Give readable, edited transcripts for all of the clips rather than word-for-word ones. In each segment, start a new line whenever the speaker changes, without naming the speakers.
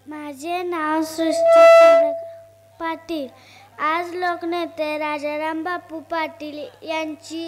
माझे नाव सृष्टी पाटील. आज लोकनेते राजाराम बापू पाटील यांची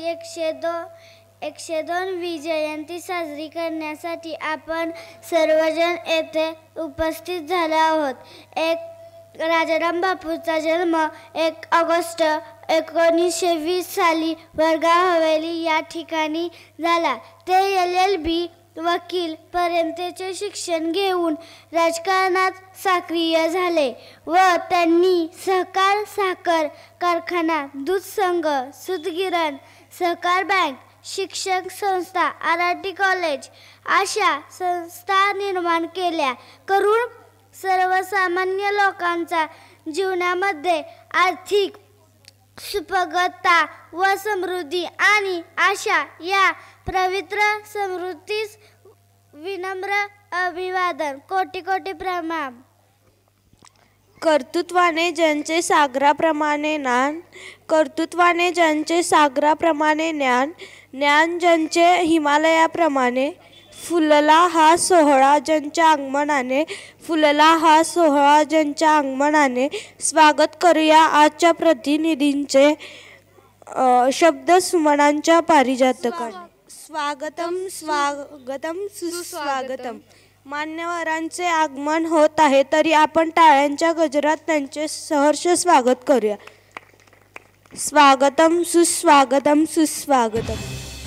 102वी जयंती साजरी करण्यासाठी आपण सर्वजण येथे उपस्थित झालो आहोत. राजाराम बापूचा जन्म 1 ऑगस्ट 1920 साली वडगाव हवेली या ठिकाणी झाला. ते LLB वकील पर्यंतचे शिक्षण घेऊन राजकारणात सक्रिय झाले व त्यांनी सहकार साखर कारखाना, दूध संघ, सूतगिरण, सहकार बँक, शिक्षण संस्था, RRT कॉलेज अशा संस्था निर्माण केल्या करून सर्वसामान्य लोकांच्या जीवनामध्ये आर्थिक सुप्रगतता व समृद्धी आणि आशा या पवित्र समृद्धीस विनम्र अभिवादन. कोटी कोटी प्रणाम.
कर्तृत्वाने ज्यांचे सागराप्रमाणे ज्ञान, कर्तृत्वाने ज्यांचे सागराप्रमाणे ज्ञान, ज्ञान ज्यांचे हिमालयाप्रमाणे, फुलला हा सोहळा ज्यांच्या आगमनाने, फुलला हा सोहळा ज्यांच्या आगमनाने. स्वागत करूया आजच्या प्रतिनिधींचे शब्द सुमनांच्या पारिजातकाने. स्वागतम स्वागतम सुस्वागतम. मान्यवरांचे आगमन होत आहे तरी आपण टाळ्यांच्या गजरात त्यांचे सहर्ष स्वागत करूया. स्वागतम सुस्वागतम सुस्वागतम.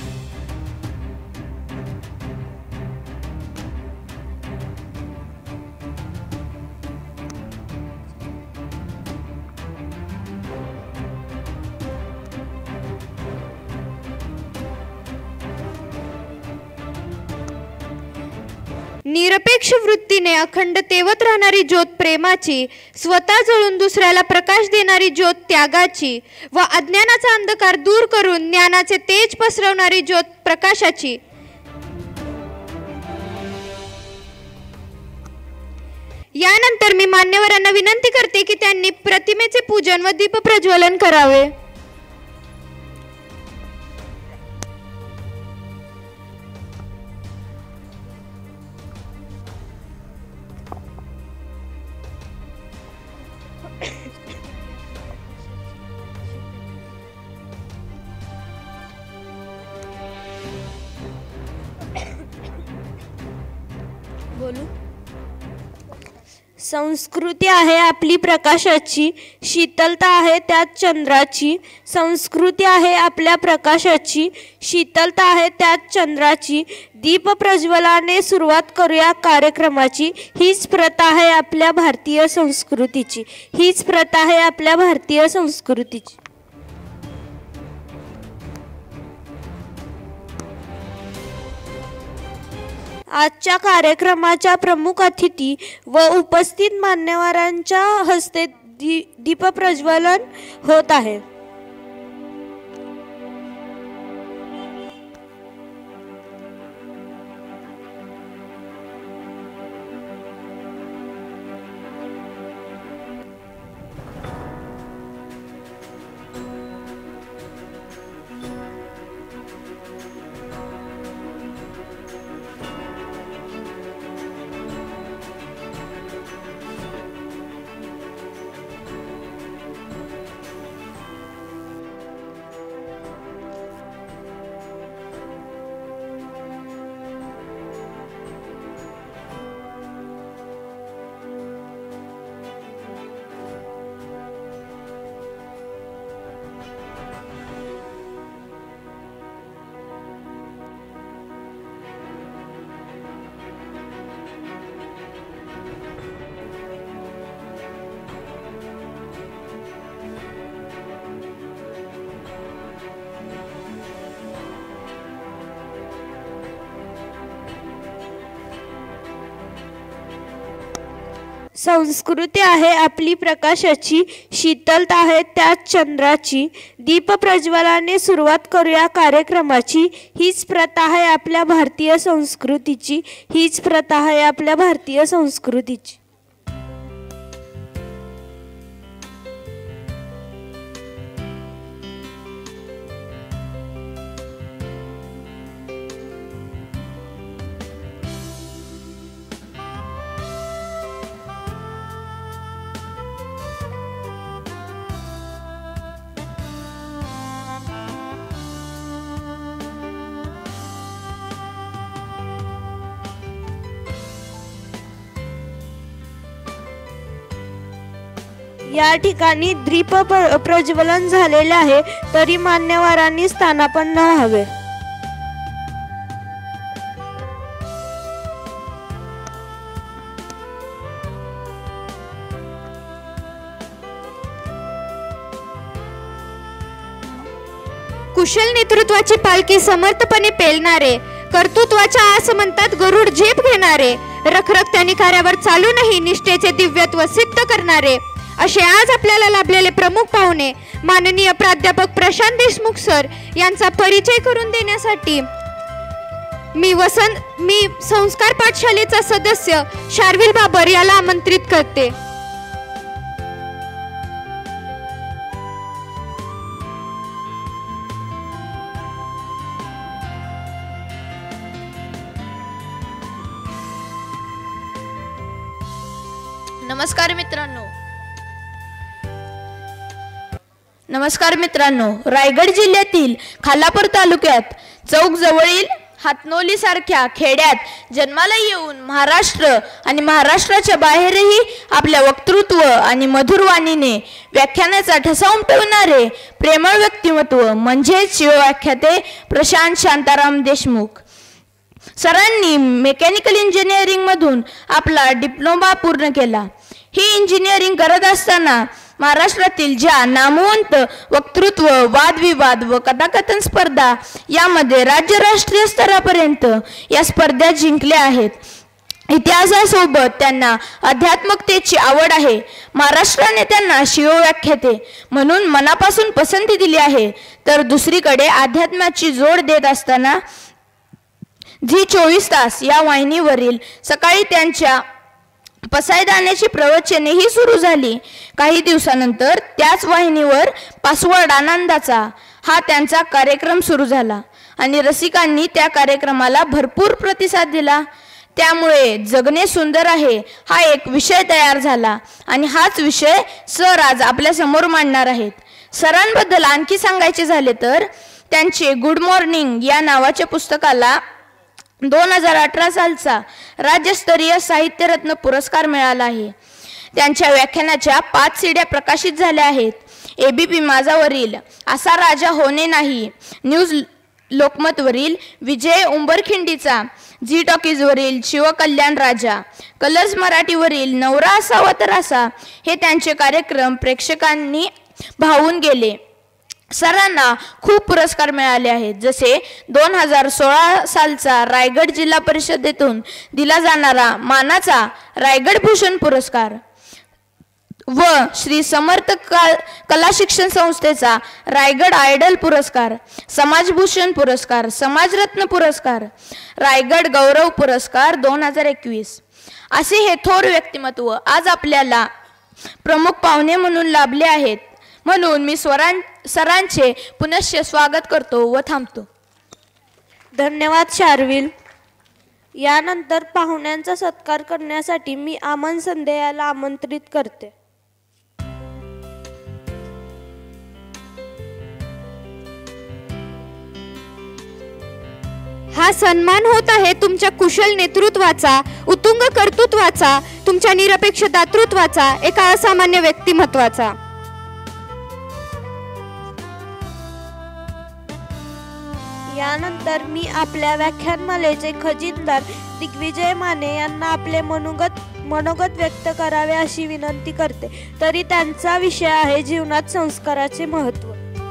निरपेक्ष वृत्तीने अखंड तेवत राहणारी ज्योत प्रेमाची, स्वतः जळून दुसऱ्याला प्रकाश देणारी ज्योत त्यागाची व अज्ञानाचा अंधकार दूर करून ज्ञानाचे तेज पसरवणारी ज्योत प्रकाशाची. यानंतर मी मान्यवरांना विनंती करते की त्यांनी प्रतिमेचे पूजन व दीप प्रज्वलन करावे.
संस्कृती आहे आपली प्रकाशाची, शीतलता आहे त्यात चंद्राची. संस्कृती आहे आपल्या प्रकाशाची, शीतलता आहे त्यात चंद्राची. दीप प्रज्वलाने सुरुवात करूया कार्यक्रमाची. हीच प्रथा आहे आपल्या भारतीय संस्कृतीची, हीच प्रथा आहे आपल्या भारतीय संस्कृतीची. आजच्या कार्यक्रमाच्या प्रमुख अतिथी व उपस्थित मान्यवरांच्या हस्ते दीप प्रज्वलन होत आहे. संस्कृती आहे आपली प्रकाशाची, शीतलता आहे त्यात चंद्राची. दीप प्रज्वलाने सुरुवात करूया कार्यक्रमाची. हीच प्रथा आहे आपल्या भारतीय संस्कृतीची, हीच प्रथा आहे आपल्या भारतीय संस्कृतीची. या ठिकाणी दीप प्रज्वलन झालेले आहे, तरी मान्यवरांनी स्थानापन्न व्हावे.
कुशल नेतृत्वाची पालखी समर्थपणे पेलणारे, कर्तृत्वाच्या आसमंतात गरुड झेप घेणारे, रखरखत्या निखाऱ्यावर चालूनही निष्ठेचे दिव्यत्व सिद्ध करणारे असे आज आपल्याला लाभलेले प्रमुख पाहुणे माननीय प्राध्यापक प्रशांत देशमुख सर यांचा परिचय करून देण्यासाठी मी संस्कार पाठशालेचा सदस्य शार्विल बाबर याला आमंत्रित करते.
नमस्कार मित्रांनो, रायगड जिल्ह्यातील खालापूर तालुक्यात चौक जवळील हातनोली सारख्या खेड्यात जन्माला येऊन महाराष्ट्र आणि महाराष्ट्राच्या बाहेरही आपल्या वक्तृत्व आणि मधुर वाणीने व्याख्यानाचा ठसा उमटवणारे प्रेमळ व्यक्तिमत्व म्हणजेच शिवव्याख्याते प्रशांत शांताराम देशमुख सरांनी मेकॅनिकल इंजिनिअरिंग मधून आपला डिप्लोमा पूर्ण केला. ही इंजिनिअरिंग करत असताना महाराष्ट्रातील ज्या नामवंत वक्तृत्व, वादविवाद व कथाकथन स्पर्धा यामध्ये राज्य राष्ट्रीय स्तरापर्यंत या स्पर्धा जिंकल्या आहेत. इतिहासासोबत त्यांना अध्यात्मकतेची आवड आहे. महाराष्ट्राने त्यांना शिवव्याख्याते म्हणून मनापासून पसंती दिली आहे. तर दुसरीकडे अध्यात्माची जोड देत असताना झी 24 तास या वाहिनीवरील सकाळी त्यांच्या पसायदानाची प्रवचनेही सुरू झाली. काही दिवसानंतर त्याच वाहिनीवर पासवर्ड आनंदाचा हा त्यांचा कार्यक्रम सुरू झाला आणि रसिकांनी त्या कार्यक्रमाला भरपूर प्रतिसाद दिला. त्यामुळे जगणे सुंदर आहे हा एक विषय तयार झाला आणि हाच विषय सर आज आपल्या समोर मांडणार आहेत. सरांबद्दल आणखी सांगायचे झाले तर त्यांचे गुड मॉर्निंग या नावाच्या पुस्तकाला 2018 सालचा राज्यस्तरीय साहित्यरत्न पुरस्कार मिळाला आहे. त्यांच्या व्याख्यानाच्या 5 सीड्या प्रकाशित झाल्या आहेत. ABP माझावरील असा राजा होणे नाही, न्यूज लोकमतवरील विजय उंबरखिंडीचा, झी टॉकीजवरील शिवकल्याण राजा, कलर्स मराठीवरील नवरा असावा तर असा हे त्यांचे कार्यक्रम प्रेक्षकांनी भावून गेले. सरांना खूप पुरस्कार मिळाले आहेत, जसे 2016 सालचा रायगड जिल्हा परिषदेतून दिला जाणारा मानाचा रायगड भूषण पुरस्कार व श्री समर्थ कला शिक्षण संस्थेचा रायगड आयडल पुरस्कार, समाजभूषण पुरस्कार, समाजरत्न पुरस्कार, रायगड गौरव पुरस्कार 2021 असे हे थोर व्यक्तिमत्व आज आपल्याला प्रमुख पाहुणे म्हणून लाभले आहेत. म्हणून मी सरांचे पुनश्च स्वागत करतो व थांबतो.
धन्यवाद शार्विल. यानंतर पाहुण्यांचा सत्कार करण्यासाठी मी अमन संधे याला आमंत्रित करते.
हा सन्मान होत आहे तुमच्या कुशल नेतृत्वाचा, उत्तुंग कर्तृत्वाचा, तुमच्या निरपेक्ष दातृत्वाचा, एका असामान्य व्यक्तिमत्वाचा.
यानंतर मी आपल्या व्याख्यानमालेचे खजिनदार दिग्विजय माने यांना आपले मनोगत व्यक्त करावे अशी विनंती करते. तरी त्यांचा विषय आहे जीवनात संस्काराचे महत्त्व.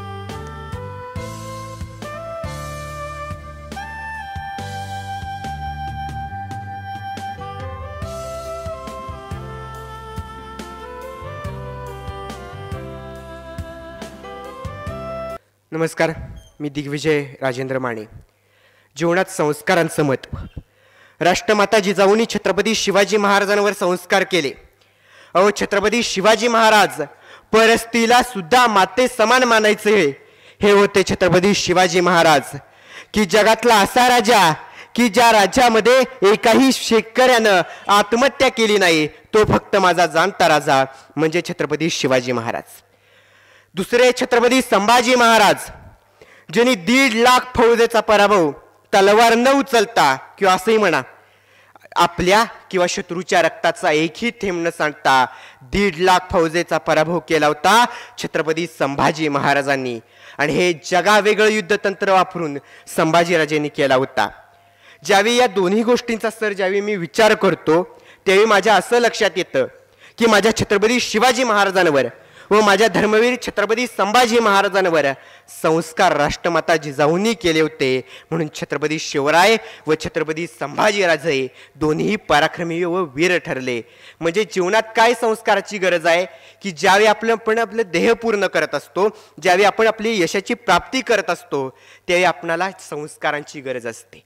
नमस्कार, मी दिग्विजय राजेंद्र माने. जीवनात संस्कारांचं महत्त्व. राष्ट्रमाता जिजाऊंनी छत्रपती शिवाजी महाराजांवर संस्कार केले. छत्रपती शिवाजी महाराज परस्त्रीला सुद्धा माते समान मानायचे हे होते छत्रपती शिवाजी महाराज, की जगातला असा राजा की ज्या राज्यामध्ये एकाही शेतकऱ्यानं आत्महत्या केली नाही, तो फक्त माझा जाणता राजा म्हणजे छत्रपती शिवाजी महाराज. दुसरे छत्रपती संभाजी महाराज, ज्यांनी 1.5 लाख फौजेचा पराभव तलवार न उचलता किंवा असंही म्हणा आपल्या किंवा शत्रूच्या रक्ताचा एकही थेंब न सांडता 1.5 लाख फौजेचा पराभव केला होता छत्रपती संभाजी महाराजांनी. आणि हे जगावेगळं युद्धतंत्र वापरून संभाजीराजांनी केला होता. ज्यावेळी या दोन्ही गोष्टींचा ज्यावेळी मी विचार करतो त्यावेळी माझ्या असं लक्षात येतं की माझ्या छत्रपती शिवाजी महाराजांवर व माझ्या धर्मवीर छत्रपती संभाजी महाराजांवर संस्कार राष्ट्रमाता जिजाऊंनी केले होते. म्हणून छत्रपती शिवराय व छत्रपती संभाजीराजे दोन्ही पराक्रमी व वीर ठरले. म्हणजे जीवनात काय संस्काराची गरज आहे की ज्यावेळी आपण आपलं ध्येय पूर्ण करत असतो, ज्यावेळी आपण आपली यशाची प्राप्ती करत असतो, त्यावेळी आपणाला संस्कारांची गरज असते.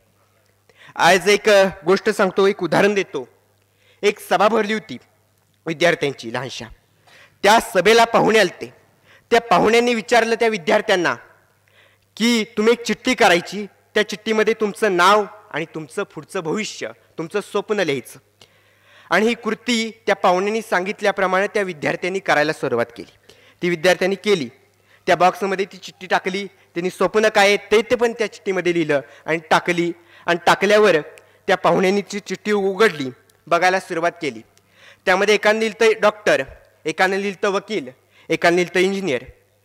आज एक गोष्ट सांगतो, एक उदाहरण देतो. एक सभा भरली होती विद्यार्थ्यांची लहानशा. त्या सभेला पाहुणे आलते. त्या पाहुण्यांनी विचारलं त्या विद्यार्थ्यांना की तुम्ही एक चिठ्ठी करायची, त्या चिठ्ठीमध्ये तुमचं नाव आणि तुमचं पुढचं भविष्य, तुमचं स्वप्न लिहायचं. आणि ही कृती त्या पाहुण्यांनी सांगितल्याप्रमाणे त्या विद्यार्थ्यांनी करायला सुरुवात केली. ती विद्यार्थ्यांनी केली. त्या बॉक्समध्ये ती चिठ्ठी टाकली. त्यांनी स्वप्न काय ते पण त्या चिठ्ठीमध्ये लिहिलं आणि टाकली. आणि टाकल्यावर त्या पाहुण्यांनी ती चिठ्ठी उघडली, बघायला सुरुवात केली. त्यामध्ये एकाने लिहिलं डॉक्टर, एकाने लिहिलं वकील, एकाने लिहिलं इंजिनियर.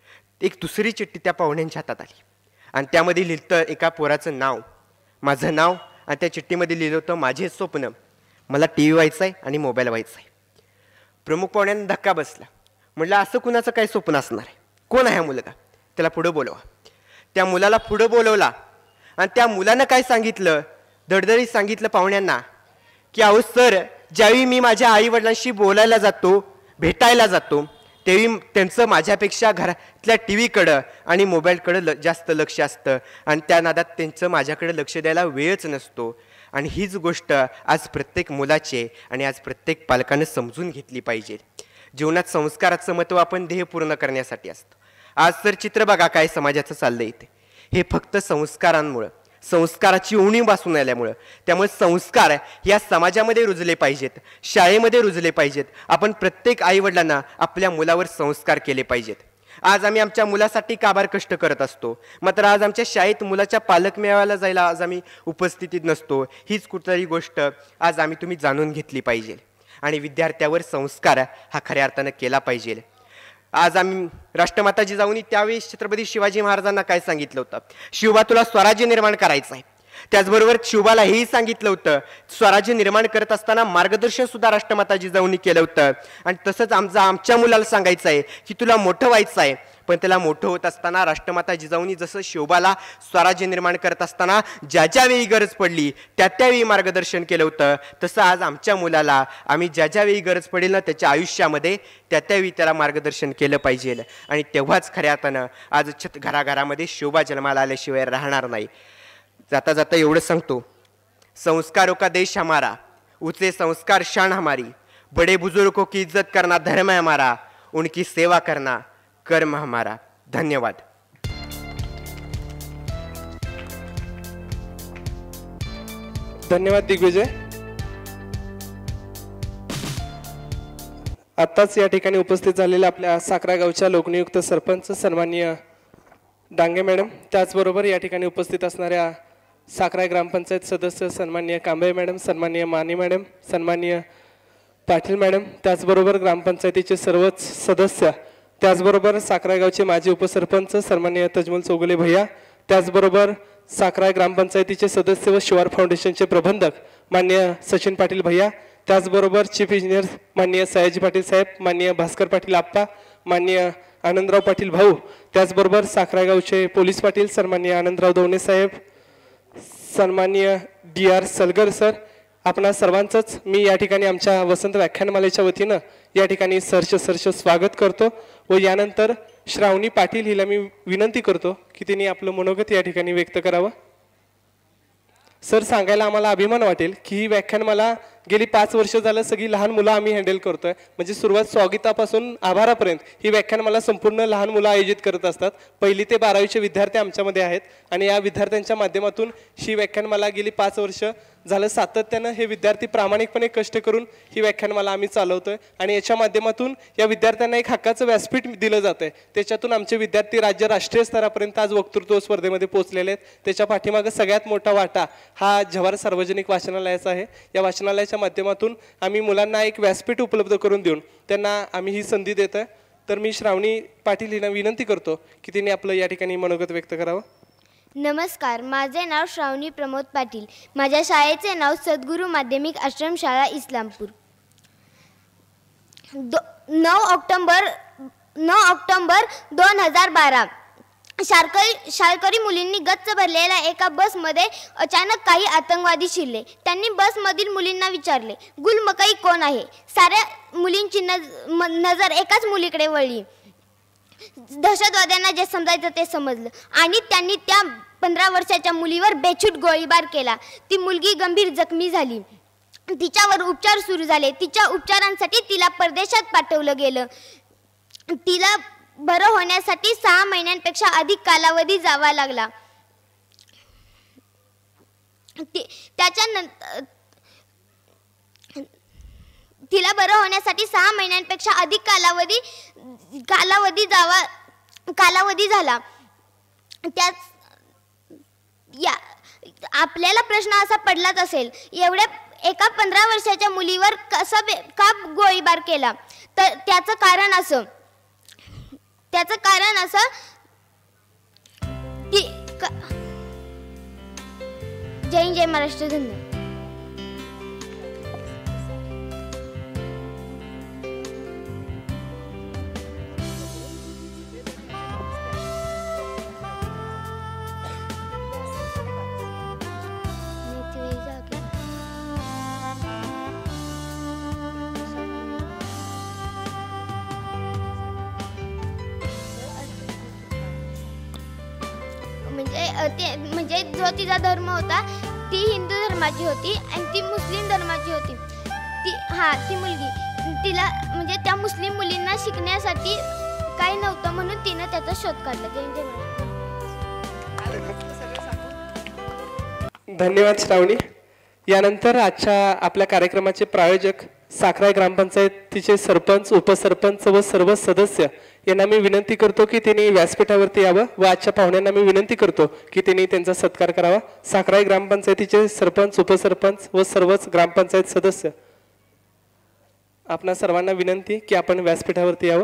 एक दुसरी चिठ्ठी त्या पाहुण्यांच्या हातात आली आणि त्यामध्ये लिहिलं एका पोराचं नाव, माझं नाव. आणि त्या चिठ्ठीमध्ये लिहिलं होतं माझे स्वप्न, मला टी व्ही व्हायचं आहे आणि मोबाईल व्हायचा आहे. प्रमुख पाहुण्यांना धक्का बसला. म्हटलं असं कुणाचं काय स्वप्न असणार आहे, कोण आहे हा मुलगा, त्याला पुढं बोलवा. त्या मुलाला पुढं बोलवला आणि त्या मुलानं काय सांगितलं, धडधडीत सांगितलं पाहुण्यांना की अहो सर, ज्यावेळी मी माझ्या आईवडिलांशी बोलायला जातो, भेटायला जातो, त्यावेळी त्यांचं माझ्यापेक्षा घरातल्या टी व्हीकडं आणि मोबाईलकडं जास्त लक्ष असतं आणि त्या नादात त्यांचं माझ्याकडे लक्ष द्यायला वेळच नसतो. आणि हीच गोष्ट आज प्रत्येक मुलाचे आणि आज प्रत्येक पालकानं समजून घेतली पाहिजे. जीवनात संस्काराचं महत्त्व आपण ध्येय पूर्ण करण्यासाठी असतं. आज तर चित्र बघा काय समाजाचं चाललंय इथे. हे फक्त संस्कारांमुळं, संस्काराची उणीव भासून आल्यामुळं. त्यामुळे संस्कार या समाजामध्ये रुजले पाहिजेत, शाळेमध्ये रुजले पाहिजेत. आपण प्रत्येक आईवडिलांना आपल्या मुलावर संस्कार केले पाहिजेत. आज आम्ही आमच्या मुलासाठी काबार कष्ट करत असतो, मात्र आज आमच्या शाळेत मुलाच्या पालक मेळाव्याला जायला आज आम्ही उपस्थितीत नसतो. हीच कुठलीही गोष्ट आज तुम्ही जाणून घेतली पाहिजे आणि विद्यार्थ्यावर संस्कार हा खऱ्या अर्थानं केला पाहिजे. आज आम्ही राष्ट्रमाता जिजाऊंनी त्यावेळी छत्रपती शिवाजी महाराजांना काय सांगितलं होतं, शिवबा तुला स्वराज्य निर्माण करायचं आहे. त्याचबरोबर शिवबाला हेही सांगितलं होतं, स्वराज्य निर्माण करत असताना मार्गदर्शन सुद्धा राष्ट्रमाता जिजाऊंनी केलं होतं. आणि तसंच आमच्या मुलाला सांगायचं आहे की तुला मोठं व्हायचं आहे, पण त्याला मोठं होत असताना राष्ट्रमाता जिजाऊंनी जसं शिवबाला स्वराज्य निर्माण करत असताना ज्या ज्यावेळी गरज पडली त्या त्यावेळी मार्गदर्शन केलं होतं, तसं आज आमच्या मुलाला आम्ही ज्या ज्यावेळी गरज पडेल ना त्याच्या आयुष्यामध्ये त्या त्यावेळी त्याला मार्गदर्शन केलं पाहिजे. आणि तेव्हाच खऱ्या अर्थानं आज घराघरामध्ये शिवबा जन्माला आल्याशिवाय राहणार नाही. जाता जाता एवढं सांगतो, संस्कारों का देश हमारा, ऊंचे संस्कार शान हमारी, बड़े बुजुर्गों की इज्जत करना धर्म है हमारा, उनकी सेवा करना कर्म हमारा. धन्यवाद.
धन्यवाद दिग्विजय. आत्ताच या ठिकाणी उपस्थित झालेल्या आपल्या साखरा गावच्या लोकनियुक्त सरपंच सन्माननीय डांगे मॅडम, त्याचबरोबर या ठिकाणी उपस्थित असणाऱ्या साखरा ग्रामपंचायत सदस्य सन्माननीय कांबळे मॅडम, सन्माननीय माने मॅडम, सन्माननीय पाटील मॅडम, त्याचबरोबर ग्रामपंचायतीचे सर्वच सदस्य, त्याचबरोबर साखरा गावचे माजी उपसरपंच सन्माननीय तजमल चौगुले भैया, त्याचबरोबर साखरा ग्रामपंचायतीचे सदस्य व शिवार फाउंडेशनचे प्रबंधक माननीय सचिन पाटील भैया, त्याचबरोबर चीफ इंजिनियर माननीय सयाजी पाटील साहेब, माननीय भास्कर पाटील आप्पा, माननीय आनंदराव पाटील भाऊ, त्याचबरोबर साखरा गावचे पोलीस पाटील सन्माननीय आनंदराव दवणे साहेब, सन्माननीय DR सलगर सर, आपणा सर्वांचंच मी या ठिकाणी आमच्या वसंत व्याख्यानमालेच्या वतीनं या ठिकाणी सरच स्वागत करतो. व यानंतर श्रावणी पाटील हिला मी विनंती करतो की तिने आपलं मनोगत या ठिकाणी व्यक्त करावं. सर, सांगायला आम्हाला अभिमान वाटेल की ही व्याख्यानमाला गेली 5 वर्ष झालं सगळी लहान मुलं आम्ही हँडल करतोय. म्हणजे सुरुवात स्वागतापासून आभारापर्यंत ही व्याख्यानमाला संपूर्ण लहान मुलं आयोजित करत असतात. 1ली ते 12वीचे विद्यार्थी आमच्यामध्ये आहेत आणि या विद्यार्थ्यांच्या माध्यमातून ही व्याख्यानमाला गेली 5 वर्ष झालं सातत्यानं हे विद्यार्थी प्रामाणिकपणे कष्ट करून ही व्याख्यानमाला आम्ही चालवतोय. आणि याच्या माध्यमातून या विद्यार्थ्यांना एक हक्काचं व्यासपीठ दिलं जातं आहे. त्याच्यातून आमचे विद्यार्थी राज्य राष्ट्रीय स्तरापर्यंत आज वक्तृत्व स्पर्धेमध्ये पोहोचलेले आहेत. त्याच्या पाठीमागं सगळ्यात मोठा वाटा हा जव्हार सार्वजनिक वाचनालयाचा आहे. या वाचनालयाच्या माध्यमातून आम्ही मुलांना एक व्यासपीठ उपलब्ध करून देऊन त्यांना आम्ही ही संधी देत आहे. तर मी श्रावणी पाटील हिला विनंती करतो की तिने आपलं या ठिकाणी मनोगत व्यक्त करावं.
नमस्कार, माझे नाव श्रावणी प्रमोद पाटील. माझ्या शाळेचे नाव सद्गुरू माध्यमिक आश्रमशाळा इस्लामपूर. 9 ऑक्टोबर 2012 शाळकरी मुलींनी गच्च भरलेल्या एका बसमध्ये अचानक काही आतंकवादी शिरले. त्यांनी बसमधील मुलींना विचारले, गुल मकई कोण आहे? साऱ्या मुलींची नजर एकाच मुलीकडे वळली. दहशतवाद्यांना जे समजायचं ते समजलं आणि त्यांनी त्या 15 वर्षाच्या मुलीवर बेछूट गोळीबार केला. ती मुलगी गंभीर जखमी झाली. तिच्यावर उपचार सुरू झाले. तिच्या उपचारांसाठी तिला परदेशात पाठवलं गेलं. तिला बरं होण्यासाठी 6 महिन्यांपेक्षा अधिक कालावधी जावा लागला. त्याच्यानंतर तिला बरं होण्यासाठी 6 महिन्यांपेक्षा अधिक कालावधी झाला. त्याच आपल्याला प्रश्न असा पडलाच असेल, एवढ्या एका 15 वर्षाच्या मुलीवर का गोळीबार केला? तर त्याचं कारण असं की जय हिंद, जय महाराष्ट्र. धन्यवाद. म्हणजे जो तिचा धर्म होता ती हिंदू धर्माची होती आणि ती मुस्लिम धर्माची होती. ती मुलगी तिला म्हणजे त्या मुस्लिम मुलींना शिकण्यासाठी काही नव्हतं म्हणून तिनं त्याचा शोध काढला.
धन्यवाद श्रावणी. यानंतर आजच्या आपल्या कार्यक्रमाचे प्रायोजक साखराई ग्रामपंचायतीचे सरपंच, उपसरपंच व सर्व सदस्य यांना मी विनंती करतो की त्यांनी व्यासपीठावरती यावं व आजच्या पाहुण्यांना मी विनंती करतो की त्यांनी त्यांचा सत्कार करावा. साखराई ग्रामपंचायतीचे सरपंच, उपसरपंच व सर्वच ग्रामपंचायत सदस्य, आपणा सर्वांना विनंती की आपण व्यासपीठावरती यावं.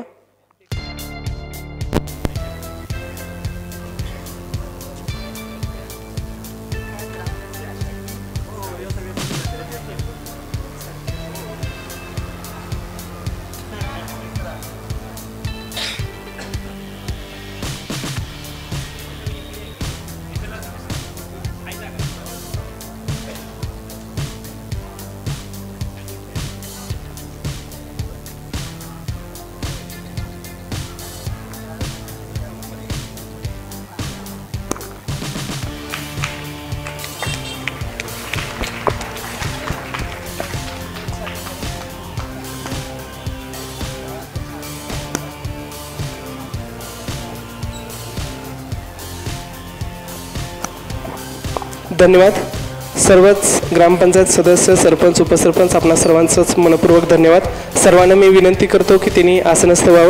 धन्यवाद. सर्वच ग्रामपंचायत सदस्य, सरपंच, उपसरपंच, आपणा सर्वांचंच मनपूर्वक धन्यवाद. सर्वांना मी विनंती करतो की त्यांनी आसनस्थ व्हावं.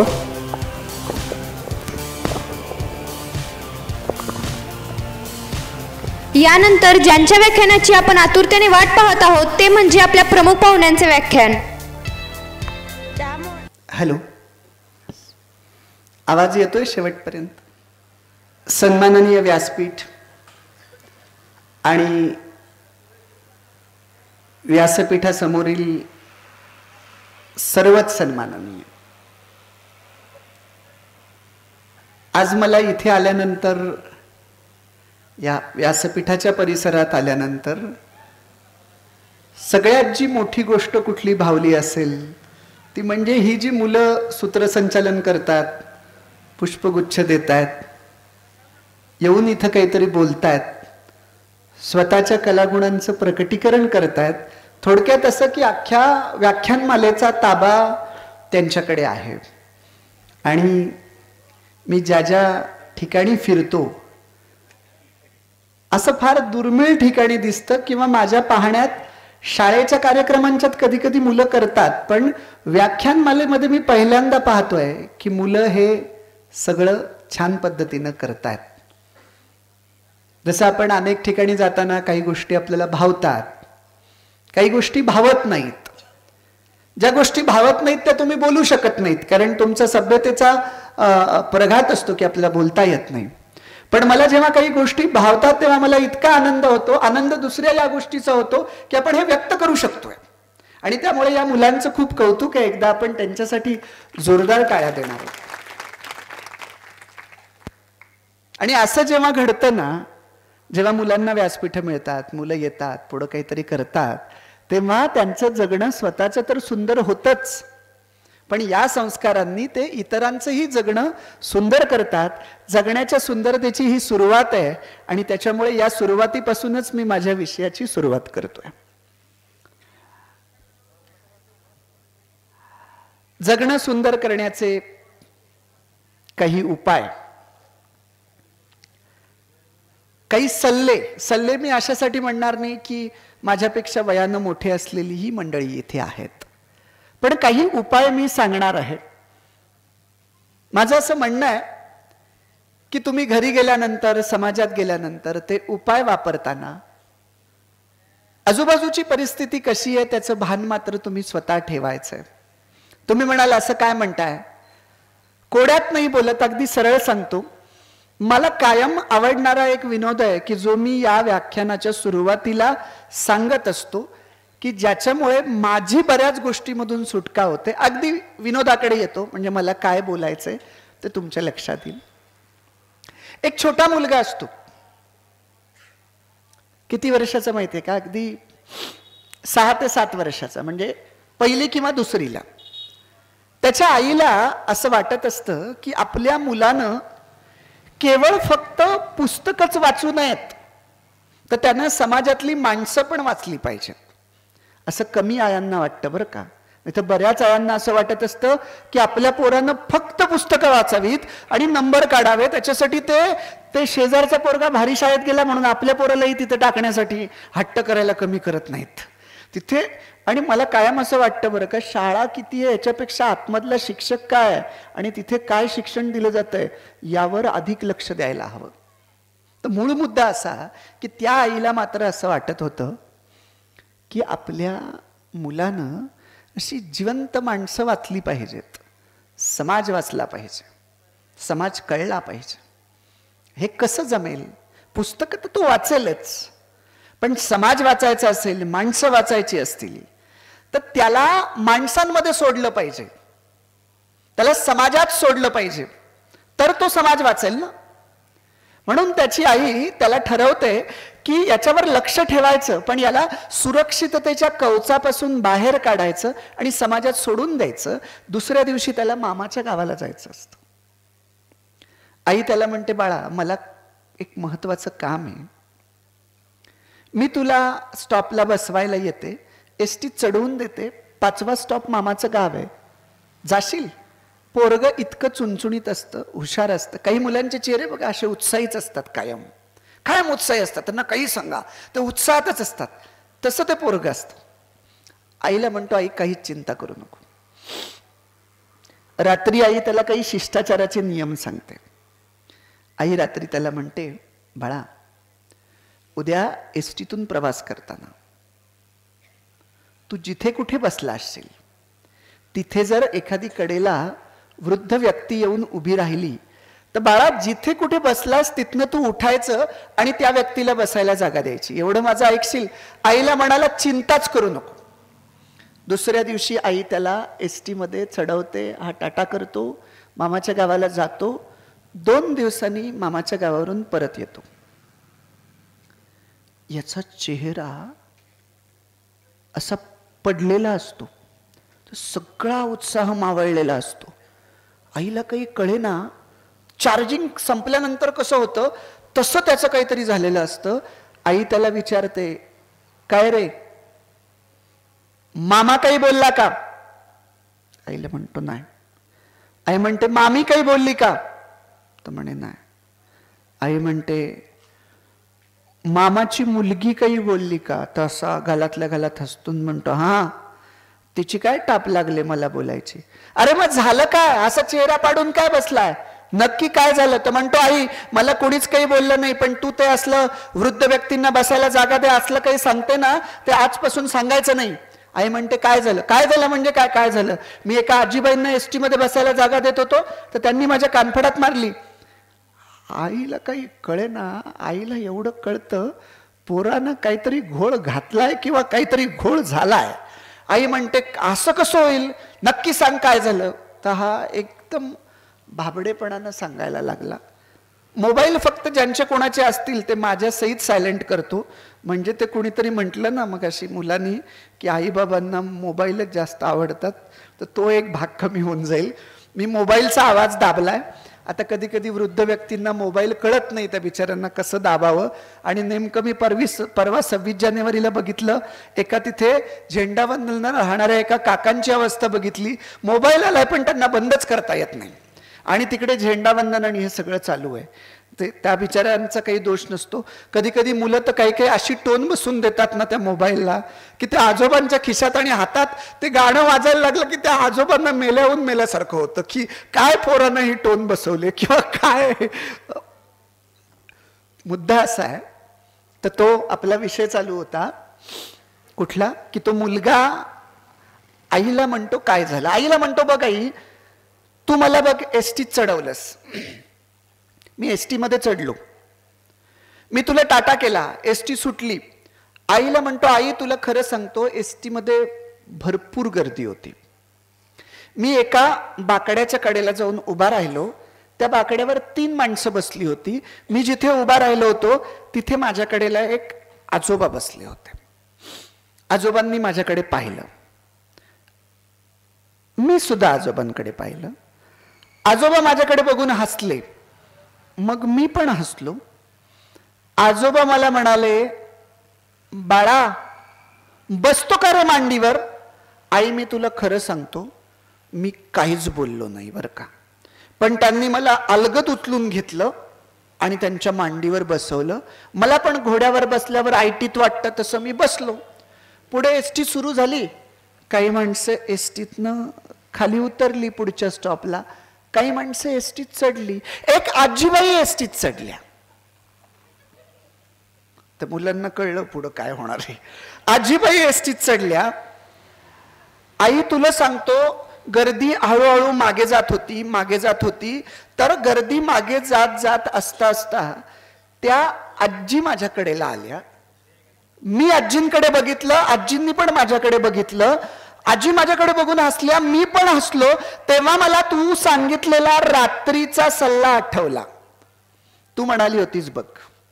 यानंतर ज्यांच्या व्याख्यानाची आपण आतुरतेने वाट पाहत आहोत ते म्हणजे आपल्या प्रमुख पाहुण्यांचे व्याख्यान.
हॅलो, आवाज येतोय शेवटपर्यंत? सन्माननीय व्यासपीठ आणि व्यासपीठासमोरील सर्वच सन्माननीय, आज मला इथे आल्यानंतर, या व्यासपीठाच्या परिसरात आल्यानंतर सगळ्यात जी मोठी गोष्ट कुठली भावली असेल ती म्हणजे ही जी मुलं सूत्रसंचालन करतात, पुष्पगुच्छ देत आहेत, येऊन इथं काहीतरी बोलतायत, स्वतःच्या कलागुणांचं प्रकटीकरण करतायत, थोडक्यात असं की अख्ख्या व्याख्यानमालेचा ताबा त्यांच्याकडे आहे. आणि मी ज्या ज्या ठिकाणी फिरतो असं फार दुर्मिळ ठिकाणी दिसतं, किंवा माझ्या पाहण्यात शाळेच्या कार्यक्रमांच्यात कधी कधी मुलं करतात, पण व्याख्यानमालेमध्ये मी पहिल्यांदा पाहतोय की मुलं हे सगळं छान पद्धतीनं करतायत. जसं आपण अनेक ठिकाणी जाताना काही गोष्टी आपल्याला भावतात, काही गोष्टी भावत नाहीत. ज्या गोष्टी भावत नाहीत त्या तुम्ही बोलू शकत नाहीत, कारण तुमचा सभ्यतेचा प्रघात असतो की आपल्याला बोलता येत नाही. पण मला जेव्हा काही गोष्टी भावतात तेव्हा मला इतका आनंद होतो, आनंद दुसऱ्या या गोष्टीचा होतो की आपण हे व्यक्त करू शकतोय. आणि त्यामुळे या मुलांचं खूप कौतुक आहे. एकदा आपण त्यांच्यासाठी जोरदार टाळ्या देणार आहोत. आणि असं जेव्हा घडतं ना, जेव्हा मुलांना व्यासपीठ मिळतात, मुलं येतात, पुढं काहीतरी करतात, तेव्हा त्यांचं जगणं स्वतःचं तर सुंदर होतच, पण या संस्कारांनी ते इतरांचंही जगणं सुंदर करतात. जगण्याच्या सुंदरतेची ही सुरुवात आहे. आणि त्याच्यामुळे या सुरुवातीपासूनच मी माझ्या विषयाची सुरुवात करतोय. जगणं सुंदर करण्याचे काही उपाय, काही सल्ले मी अशासाठी म्हणणार नाही की माझ्यापेक्षा वयानं मोठे असलेली ही मंडळी इथे आहेत, पण काही उपाय मी सांगणार आहे. माझं असं म्हणणं आहे की तुम्ही घरी गेल्यानंतर, समाजात गेल्यानंतर ते उपाय वापरताना आजूबाजूची परिस्थिती कशी आहे त्याचं भान मात्र तुम्ही स्वतः ठेवायचंय. तुम्ही म्हणाल असं काय म्हणताय, कोड्यात नाही बोलत, अगदी सरळ सांगतो. मला कायम आवडणारा एक विनोद आहे की जो मी या व्याख्यानाच्या सुरुवातीला सांगत असतो, की ज्याच्यामुळे माझी बऱ्याच गोष्टीमधून सुटका होते. अगदी विनोदाकडे येतो, म्हणजे मला काय बोलायचंय ते तुमच्या लक्षात येईल. एक छोटा मुलगा असतो, किती वर्षाचा माहितीये का, अगदी 6 ते 7 वर्षाचा, म्हणजे पहिली किंवा दुसरीला. त्याच्या आईला असं वाटत असतं की आपल्या मुलानं केवळ फक्त पुस्तकच वाचू नयेत, तर त्यानं समाजातली माणसं पण वाचली पाहिजे. असं कमी आयांना वाटतं बरं का. नाही तर बऱ्याच आयांना असं वाटत असतं की आपल्या पोरानं फक्त पुस्तकं वाचावीत आणि नंबर काढावे, त्याच्यासाठी ते शेजारचा पोरगा भारी शाळेत गेला म्हणून आपल्या पोरालाही तिथे टाकण्यासाठी हट्ट करायला कमी करत नाहीत तिथे. आणि मला कायम असं वाटतं बरं का, शाळा किती आहे याच्यापेक्षा आतमधला शिक्षक काय आहे आणि तिथे काय शिक्षण दिलं जातंय यावर अधिक लक्ष द्यायला हवं. तर मूळ मुद्दा असा की त्या आईला मात्र असं वाटत होतं की आपल्या मुलानं अशी जिवंत माणसं वाचली पाहिजेत, समाज वाचला पाहिजे, समाज कळला पाहिजे. हे कसं जमेल, पुस्तकं तर तो वाचेलच, पण समाज वाचायचा असेल, माणसं वाचायची असतील, तर त्याला माणसांमध्ये सोडलं पाहिजे, त्याला समाजात सोडलं पाहिजे, तर तो समाज वाचेल ना. म्हणून त्याची आई त्याला ठरवते की याच्यावर लक्ष ठेवायचं, पण याला सुरक्षिततेच्या कवचापासून बाहेर काढायचं आणि समाजात सोडून द्यायचं. दुसऱ्या दिवशी त्याला मामाच्या गावाला जायचं असतं. आई त्याला म्हणते, बाळा मला एक महत्वाचं काम आहे, मी तुला स्टॉपला बसवायला येते, एसटी चढवून देते, 5वा स्टॉप मामाचं गाव आहे, जाशील. पोरग इतकं चुणचुणीत असतं, हुशार असतं. काही मुलांचे चेहरे बघा असे उत्साहीच असतात, कायम उत्साही असतात, त्यांना काही सांगा ते उत्साहातच असतात. तसं ते पोरग असतं. आईला म्हणतो, आई काहीच चिंता करू नको. रात्री आई त्याला काही शिष्टाचाराचे नियम सांगते. आई रात्री त्याला म्हणते, बाळा उद्या एसटीतून प्रवास करताना तू जिथे कुठे बसला असशील तिथे जर एखादी कडेला वृद्ध व्यक्ती येऊन उभी राहिली तर बाळा जिथे कुठे बसलास तिथनं तू उठायचं आणि त्या व्यक्तीला बसायला जागा द्यायची. एवढं माझं ऐकशील. आईला म्हणाला, चिंताच करू नको. दुसऱ्या दिवशी आई त्याला एसटी मध्ये चढवते, हा टाटा करतो, मामाच्या गावाला जातो. 2 दिवसांनी मामाच्या गावावरून परत येतो. याचा चेहरा असा पडलेला असतो, सगळा उत्साह मावळलेला असतो. आईला काही कळेना, चार्जिंग संपल्यानंतर कसं होतं तसं त्याचं काहीतरी झालेलं असतं. आई त्याला विचारते, काय रे मामा काही बोलला का? आईला म्हणतो नाही. आई म्हणते मामी काही बोलली का? तर म्हणे नाही. आई म्हणते मामाची मुलगी काही बोलली का? तर असा गालातल्या गालात हसतून म्हणतो हा, तिची काय टाप लागले मला बोलायची. अरे मग झालं काय? असा चेहरा पाडून काय बसलाय? नक्की काय झालं? तर म्हणतो आई मला कोणीच काही बोललं नाही, पण तू ते असलं वृद्ध व्यक्तींना बसायला जागा दे असलं काही सांगते ना, ते आजपासून सांगायचं नाही. आई म्हणते काय झालं? काय झालं म्हणजे काय? काय झालं? मी एका आजीबाईंना एसटी मध्ये बसायला जागा देत होतो, तर त्यांनी माझ्या कानफडात मारली. आईला काही कळे ना. आईला एवढं कळतं पोरानं काहीतरी घोळ घातलाय किंवा काहीतरी घोळ झालाय. आई म्हणते असं कसं होईल? नक्की सांग काय झालं? तर हा एकदम भाबडेपणानं सांगायला लागला. मोबाईल फक्त ज्यांचे कोणाचे असतील ते माझ्या सहित सायलेंट करतो. म्हणजे ते कुणीतरी म्हटलं ना मग अशी मुलांनी की आईबाबांना मोबाईलच जास्त आवडतात, तर तो एक भाग कमी होऊन जाईल. मी मोबाईलचा आवाज दाबलाय. आता कधी कधी वृद्ध व्यक्तींना मोबाईल कळत नाही, त्या बिचाऱ्यांना कसं दाबावं. आणि नेमकं मी परवा 26 जानेवारीला बघितलं, एका तिथे झेंडावंदन राहणाऱ्या एका काकांची अवस्था बघितली. मोबाईल आलाय पण त्यांना बंदच करता येत नाही, आणि तिकडे झेंडावंदन आणि हे सगळं चालू आहे. ते त्या बिचाऱ्यांचा काही दोष नसतो. कधी कधी मुलं तर काही काही अशी टोन बसून देतात ना त्या मोबाईलला की त्या आजोबांच्या खिशात आणि हातात ते गाणं वाजायला लागलं की त्या आजोबांना मेल्याहून मेल्यासारखं होतं की काय पोरानं ही टोन बसवले किंवा काय. मुद्दा असा आहे, तर तो आपला विषय चालू होता कुठला की तो मुलगा आईला म्हणतो काय झालं? आईला म्हणतो बघ आई, तू मला बघ एसटीत चढवलंस, मी एसटी मध्ये चढलो, मी तुला टाटा केला, एसटी सुटली. आईला म्हणतो आई तुला खरं सांगतो एसटी मध्ये भरपूर गर्दी होती. मी एका बाकड्याच्या कडेला जाऊन उभा राहिलो, त्या बाकड्यावर 3 माणसं बसली होती. मी जिथे उभा राहिलो होतो तिथे माझ्या कडेला एक आजोबा बसले होते. आजोबांनी माझ्याकडे पाहिलं, मी सुद्धा आजोबांकडे पाहिलं. आजोबा माझ्याकडे बघून हसले, मग मी पण हसलो. आजोबा मला म्हणाले बाळा बसतो का रे मांडीवर? आई मी तुला खरं सांगतो मी काहीच बोललो नाही बरं का, पण त्यांनी मला अलगद उचलून घेतलं आणि त्यांच्या मांडीवर बसवलं. मला पण घोड्यावर बसल्यावर आयटीत वाटतं तसं मी बसलो. पुढे एसटी सुरू झाली. काही माणसं एसटीतनं खाली उतरली पुढच्या स्टॉपला, काही माणसं एसटीत चढली. एक आजीबाई एसटीत चढल्या. तर मुलांना कळलं पुढं काय होणार आहे. आजीबाई एसटीत चढल्या. आई तुला सांगतो गर्दी हळूहळू मागे जात होती, मागे जात होती. तर गर्दी मागे जात जात असता असता त्या आजी माझ्याकडेला आल्या. मी आजींकडे बघितलं, आजींनी पण माझ्याकडे बघितलं. आजी माझ्याकडे बघून हसल्या, मी पण हसलो. तेव्हा मला तू सांगितलेला रात्रीचा सल्ला आठवला. तू म्हणाली होतीस बघ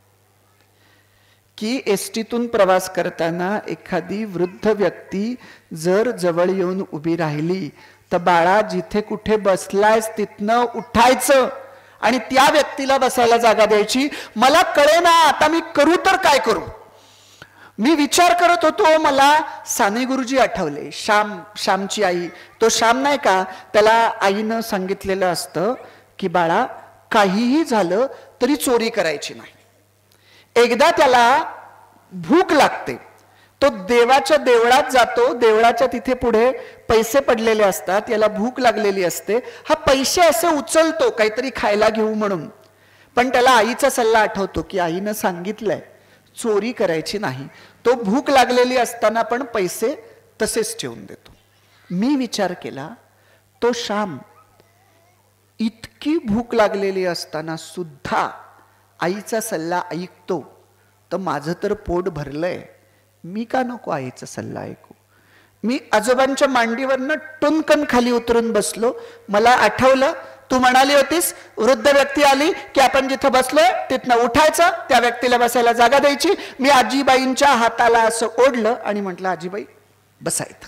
की एसटीतून प्रवास करताना एखादी वृद्ध व्यक्ती जर जवळ येऊन उभी राहिली तर बाळा जिथे कुठे बसलायस तिथनं उठायचं आणि त्या व्यक्तीला बसायला जागा द्यायची. मला कळेना आता मी करू तर काय करू. मी विचार करत होतो, मला साने गुरुजी आठवले, श्यामची आई. तो श्याम नाही का, त्याला आईनं सांगितलेलं असतं की बाळा काहीही झालं तरी चोरी करायची नाही. एकदा त्याला भूक लागते, तो देवाच्या देवळात जातो. देवळाच्या तिथे पुढे पैसे पडलेले असतात, याला भूक लागलेली असते. हा पैसे असे उचलतो काहीतरी खायला घेऊ म्हणून, पण त्याला आईचा सल्ला आठवतो की आईनं सांगितलंय चोरी करायची नाही. तो भूक लागलेली असताना पण पैसे तसेच ठेवून देतो. मी विचार केला तो श्याम इतकी भूक लागलेली असताना सुद्धा आईचा सल्ला ऐकतो, तर माझं तर पोट भरलंय, मी का नको आईचा सल्ला ऐकू. मी आजोबांच्या मांडीवरनं टुनकन खाली उतरून बसलो. मला आठवलं तू म्हणाली होतीस वृद्ध व्यक्ती आली की आपण जिथं बसलोय तिथनं उठायचं, त्या व्यक्तीला बसायला जागा द्यायची. मी आजीबाईंच्या हाताला असं ओढलं आणि म्हटलं आजीबाई बसायचं.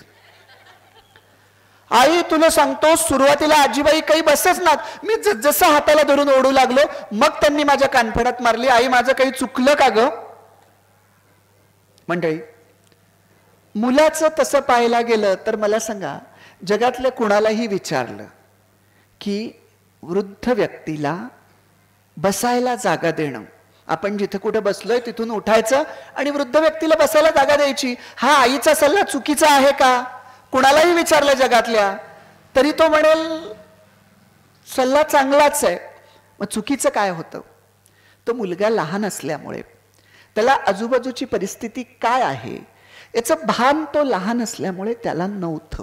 आई तुला सांगतो सुरुवातीला आजीबाई काही बसच नात. मी जसं हाताला धरून ओढू लागलो मग त्यांनी माझ्या कानफडात मारली. आई माझं काही चुकलं का ग? मंडळी मुलाचं तसं पाहायला गेलं तर मला सांगा, जगातल्या कुणालाही विचारलं की वृद्ध व्यक्तीला बसायला जागा देणं, आपण जिथे कुठे बसलोय तिथून उठायचं आणि वृद्ध व्यक्तीला बसायला जागा द्यायची, हा आईचा सल्ला चुकीचा आहे का? कुणालाही विचारलं जगातल्या तरी तो म्हणेल सल्ला चांगलाच आहे. मग चुकीचं काय होतं? तो मुलगा लहान असल्यामुळे त्याला आजूबाजूची परिस्थिती काय आहे याचं भान तो लहान असल्यामुळे त्याला नव्हतं.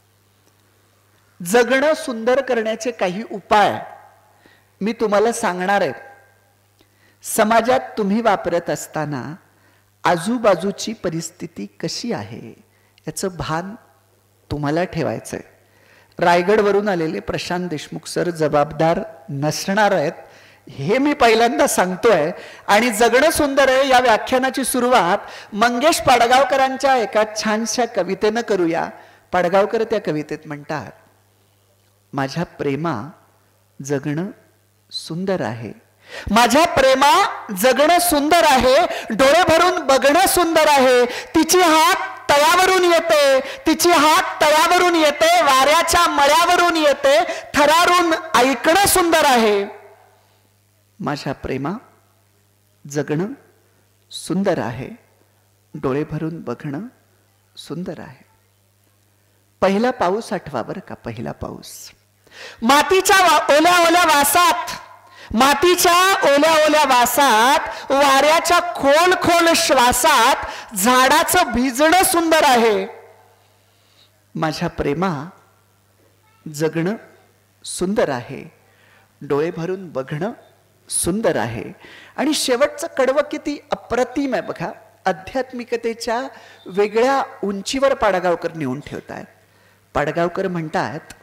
जगणं सुंदर करण्याचे काही उपाय मी तुम्हाला सांगणार आहे. समाजात तुम्ही वापरत असताना आजूबाजूची परिस्थिती कशी आहे याचं भान तुम्हाला ठेवायचं आहे. रायगडवरून आलेले प्रशांत देशमुख सर जबाबदार नसणार आहेत हे मी पहिल्यांदा सांगतोय. आणि जगणं सुंदर आहे या व्याख्यानाची सुरुवात मंगेश पाडगावकरांच्या एका छानशा कवितेनं करूया. पाडगावकर त्या कवितेत म्हणतात, माझ्या प्रेमा जगणं सुंदर आहे, माझ्या प्रेमा जगणं सुंदर आहे, डोळे भरून बघणं सुंदर आहे, तिची हाक तळ्यावरून येते, तिची हाक तळ्यावरून येते, वाऱ्याच्या मळ्यावरून येते, थरारून ऐकणं सुंदर आहे. माझ्या प्रेमा जगणं सुंदर आहे, डोळे भरून बघणं सुंदर आहे. पहिला पाऊस आठवा बरं का, पहिला पाऊस. मातीच्या ओल्या ओल्या वासात, मातीच्या ओल्या ओल्या वासात, वाऱ्याच्या खोल खोल श्वासात झाडाचं भिजणं सुंदर आहे. माझ्या प्रेमा जगणं सुंदर आहे, डोळे भरून बघणं सुंदर आहे. आणि शेवटचं कडवं किती अप्रतिम आहे बघा. आध्यात्मिकतेच्या वेगळ्या उंचीवर पाडगावकर नेऊन ठेवतायत. पाडगावकर म्हणतात,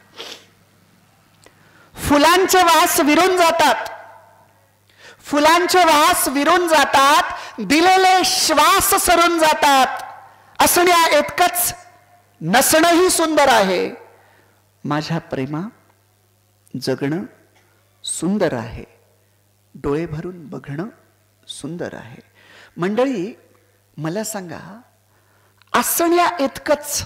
फुलांचे वास विरून जातात, फुलांचे वास विरून जातात, दिलेले श्वास सरून जातात, असण्या इतकंच नसणंही सुंदर आहे. माझ्या प्रेमा जगणं सुंदर आहे, डोळे भरून बघणं सुंदर आहे. मंडळी मला सांगा, असण्या इतकंच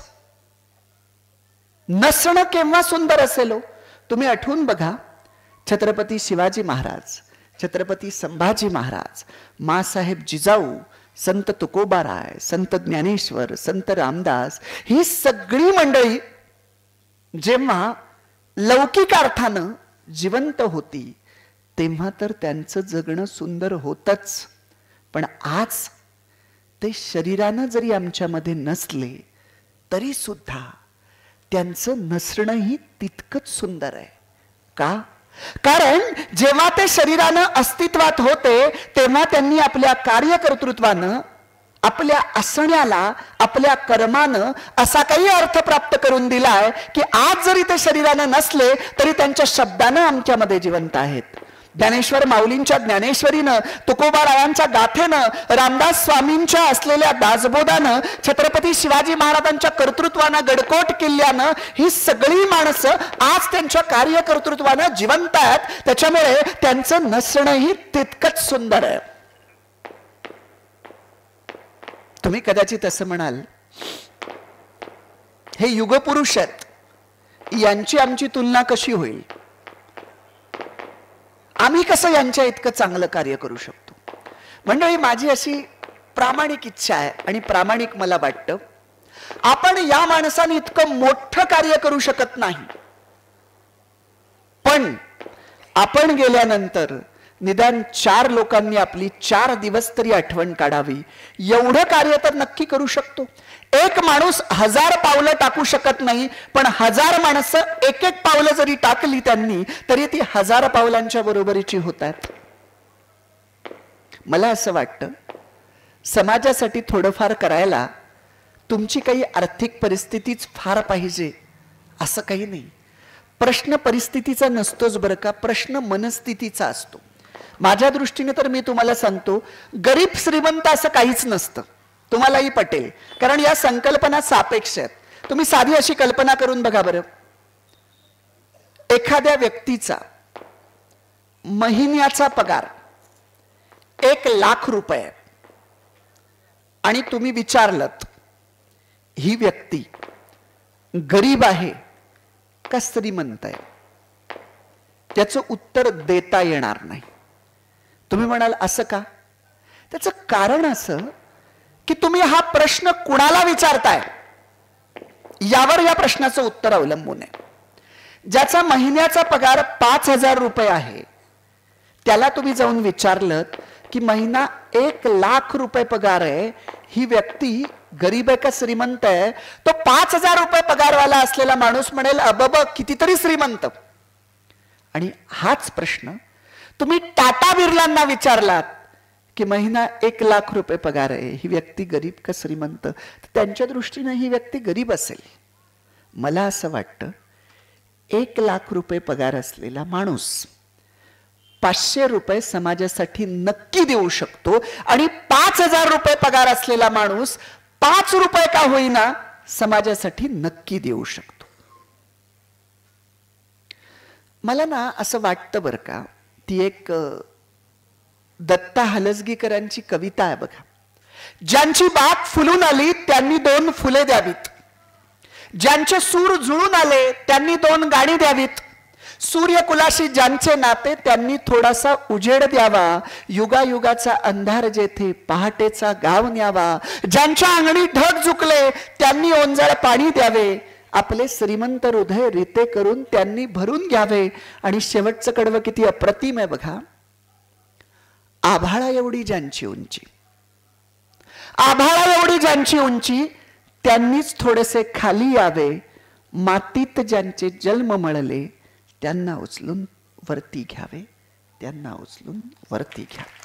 नसणं केव्हा सुंदर असेल? तुम्ही आठवून बघा, छत्रपती शिवाजी महाराज, छत्रपती संभाजी महाराज, मासाहेब जिजाऊ, संत तुकोबाराय, संत ज्ञानेश्वर, संत रामदास, ही सगळी मंडळी जेव्हा लौकिक अर्थानं जिवंत होती तेव्हा तर त्यांचं जगणं सुंदर होतच. पण आज ते शरीरानं जरी आमच्यामध्ये नसले तरी सुद्धा त्यांचं नसणंही तितकंच सुंदर आहे. का? कारण जेव्हा ते शरीरानं अस्तित्वात होते तेव्हा त्यांनी आपल्या कार्यकर्तृत्वानं, आपल्या असण्याला, आपल्या कर्मानं असा काही अर्थ प्राप्त करून दिलाय की आज जरी ते शरीरानं नसले तरी त्यांच्या शब्दानं आमच्यामध्ये जिवंत आहेत. ज्ञानेश्वर माऊलींच्या ज्ञानेश्वरीनं, तुकोबारायांच्या गाथेनं, रामदास स्वामींच्या असलेल्या दासबोधानं, छत्रपती शिवाजी महाराजांच्या कर्तृत्वानं, गडकोट किल्ल्यानं ही सगळी माणसं आज त्यांच्या कार्यकर्तृत्वानं जिवंत आहेत. त्याच्यामुळे त्यांचं नसणंही तितकंच सुंदर आहे. तुम्ही कदाचित असं म्हणाल, हे युगपुरुष आहेत, यांची आमची तुलना कशी होईल? आम्ही कसं यांच्या इतकं चांगलं कार्य करू शकतो? मंडळी, माझी अशी प्रामाणिक इच्छा आहे आणि प्रामाणिक मला वाटतं, आपण या माणसाने इतकं मोठं कार्य करू शकत नाही, पण आपण गेल्यानंतर निदान 4 लोकांनी आपली 4 दिवस तरी आठवण काढावी एवढं कार्य तर नक्की करू शकतो. एक माणूस 1000 पावलं टाकू शकत नाही, पण 1000 माणसं एक एक पावलं जरी टाकली त्यांनी तरी ती 1000 पावलांच्या बरोबरीची होतात. मला असं वाटतं, समाजासाठी थोडंफार करायला तुमची काही आर्थिक परिस्थितीच फार पाहिजे असं काही नाही. प्रश्न परिस्थितीचा नसतोच बरं का, प्रश्न मनस्थितीचा असतो. माझ्या दृष्टीने तर मी तुम्हाला सांगतो, गरीब श्रीमंत असं काहीच नसतं. तुम्हालाही पटेल, कारण या संकल्पना सापेक्ष आहेत. तुम्ही साधी अशी कल्पना करून बघा बरं, एखाद्या व्यक्तीचा महिन्याचा पगार 1 लाख रुपये आणि तुम्ही विचारलत ही व्यक्ती गरीब आहे का श्रीमंत आहे, त्याचं उत्तर देता येणार नाही. तुम्ही म्हणाल असं का? त्याचं कारण असं की तुम्ही हा प्रश्न कुणाला विचारताय यावर या प्रश्नाचं उत्तर अवलंबून आहे. ज्याचा महिन्याचा पगार 5,000 रुपये आहे त्याला तुम्ही जाऊन विचारलं की महिना 1,00,000 रुपये पगार आहे, ही व्यक्ती गरीब आहे का श्रीमंत आहे, तो 5,000 रुपये पगारवाला असलेला माणूस म्हणेल अबब कितीतरी श्रीमंत. आणि हाच प्रश्न तुम्ही टाटा बिर्लांना विचारलात की महिना 1,00,000 रुपये पगार आहे, ही व्यक्ती गरीब का श्रीमंत, तर त्यांच्या दृष्टीने ही व्यक्ती गरीब असेल. मला असं वाटतं 1,00,000 रुपये पगार असलेला माणूस 500 रुपये समाजासाठी नक्की देऊ शकतो आणि 5,000 रुपये पगार असलेला माणूस 5 रुपये का होईना समाजासाठी नक्की देऊ शकतो. मला ना असं वाटतं बरं का, ती एक दत्ता हलसगीकरांची कविता आहे बघा. ज्यांची बाग फुलून आली त्यांनी 2 फुले द्यावीत, ज्यांचे सूर जुळून आले त्यांनी 2 गाणी द्यावीत, सूर्यकुलाशी ज्यांचे नाते त्यांनी थोडासा उजेड द्यावा, युगायुगाचा अंधार जेथे पहाटेचा गाव न्यावा, ज्यांच्या अंगणी ढग झुकले त्यांनी ओंजळ पाणी द्यावे, आपले श्रीमंत हृदय रिते करून त्यांनी भरून घ्यावे. आणि शेवटचं कडवं किती अप्रतिम आहे बघा. आभाळा एवढी ज्यांची उंची, आभाळा एवढी ज्यांची उंची त्यांनीच थोडेसे खाली यावे, मातीत ज्यांचे जन्म मळले त्यांना उचलून वरती घ्यावे, त्यांना उचलून वरती घ्यावे.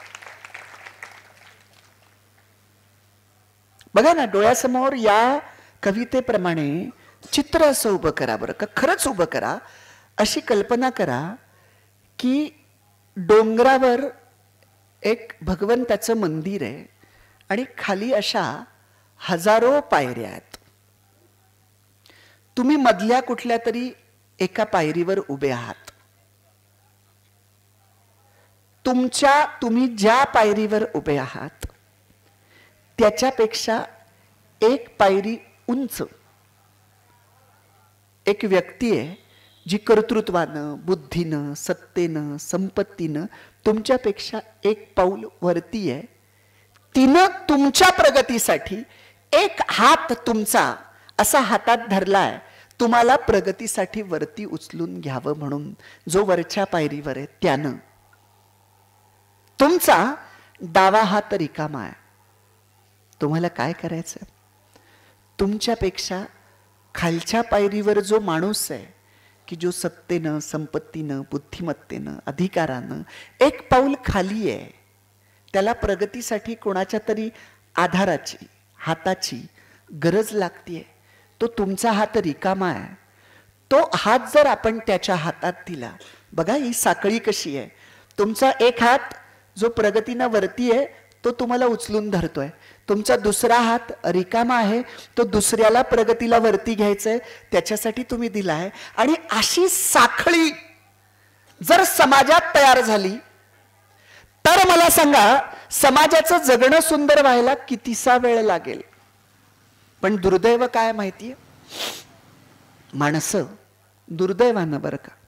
बघा ना, डोळ्यासमोर या कवितेप्रमाणे चित्र असं उभं करा बरं का, खरंच उभं करा. अशी कल्पना करा की डोंगरावर एक भगवंताचं मंदिर आहे आणि खाली अशा हजारो पायऱ्या आहेत. तुम्ही मधल्या कुठल्या तरी एका पायरीवर उभे आहात. तुम्ही ज्या पायरीवर उभे आहात त्याच्यापेक्षा एक पायरी उंच एक व्यक्ती आहे जी कर्तृत्वानं, बुद्धीनं, सत्तेनं, संपत्तीनं तुमच्यापेक्षा एक पाऊल वरती आहे. तिनं तुमच्या प्रगतीसाठी एक हात तुमचा असा हातात धरलाय, तुम्हाला प्रगतीसाठी वरती उचलून घ्यावं म्हणून. जो वरच्या पायरीवर आहे त्यानं. तुमचा डावा हात रिकामा आहे. तुम्हाला काय करायचं? तुमच्यापेक्षा खालच्या पायरीवर जो माणूस आहे की जो सत्तेनं, संपत्तीनं, बुद्धिमत्तेनं, अधिकारानं एक पाऊल खाली आहे, त्याला प्रगतीसाठी कोणाच्या तरी आधाराची, हाताची गरज लागतीये. तो तुमचा हात रिकामा आहे. तो हात जर आपण त्याच्या हातात दिला, बघा ही साखळी कशी आहे. तुमचा एक हात जो प्रगतीनं वरती आहे तो तुम्हाला उचलून धरतोय, तुमचा दुसरा हात रिकामा आहे, तो दुसऱ्याला प्रगतीला वरती घ्यायचंय, त्याच्यासाठी तुम्ही दिलाय. आणि अशी साखळी जर समाजात तयार झाली तर मला सांगा समाजाचं जगणं सुंदर व्हायला कितीसा वेळ लागेल. पण दुर्दैव काय माहितीये, माणसं दुर्दैवानं बरं का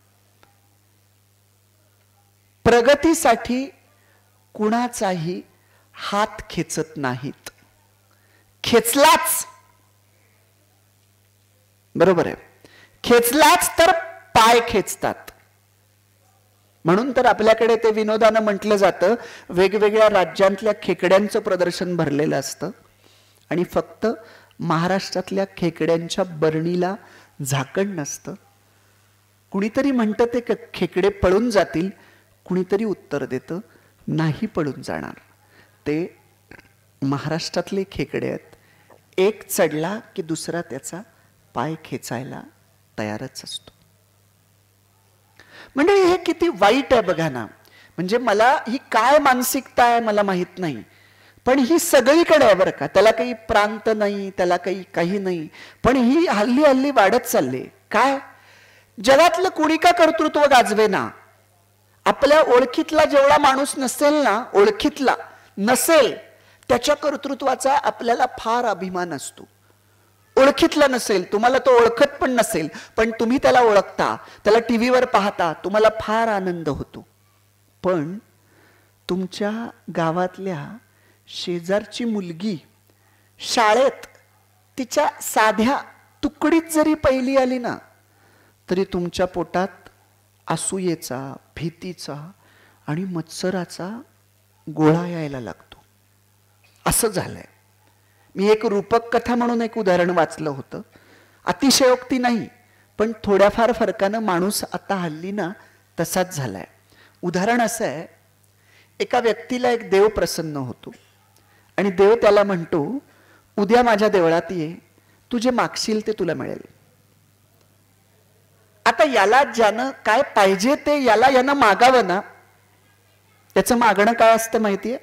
प्रगतीसाठी कुणाचाही हात खेचत नाहीत. खेचलाच, बरोबर आहे, खेचलाच तर पाय खेचतात. म्हणून तर आपल्याकडे ते विनोदानं म्हटलं जातं, वेगवेगळ्या राज्यांतल्या खेकड्यांचं प्रदर्शन भरलेलं असतं आणि फक्त महाराष्ट्रातल्या खेकड्यांच्या बरणीला झाकण नसतं. कुणीतरी म्हणतं ते खेकडे पळून जातील, कुणीतरी उत्तर देतं नाही पळून जाणार. ते महाराष्ट्रातले खेकडे आहेत. एक चढला की दुसरा त्याचा पाय खेचायला तयारच असतो. म्हणजे हे किती वाईट आहे बघा ना. म्हणजे मला ही काय मानसिकता आहे मला माहित नाही, पण ही सगळीकडे आहे बरं का. त्याला काही प्रांत नाही, त्याला काही नाही, पण ही हल्ली हल्ली वाढत चालली. काय जगातलं कुणी का कर्तृत्व गाजवे ना, आपल्या ओळखीतला जेवढा माणूस नसेल ना, ओळखीतला नसेल त्याच्या कर्तृत्वाचा आपल्याला फार अभिमान असतो. ओळखीतलं नसेल, तुम्हाला तो ओळखत पण नसेल, पण तुम्ही त्याला ओळखता, त्याला टीव्हीवर पाहता, तुम्हाला फार आनंद होतो. पण तुमच्या गावातल्या शेजारची मुलगी शाळेत तिच्या साध्या तुकडीत जरी पहिली आली ना, तरी तुमच्या पोटात असूयेचा, भीतीचा आणि मत्सराचा गोळा यायला लागतो. असं झालंय. मी एक रूपक कथा म्हणून एक उदाहरण वाचलं होतं. अतिशयोक्ती नाही, पण थोड्याफार फरकानं माणूस आता हल्ली ना तसाच झालाय. उदाहरण असं आहे, एका व्यक्तीला एक देव प्रसन्न होतो आणि देव त्याला म्हणतो, उद्या माझ्या देवळात ये, तू जे मागशील ते तुला मिळेल. आता याला ज्यानं काय पाहिजे ते यानं मागावं ना. त्याचं मागणं काय असतं माहितीये?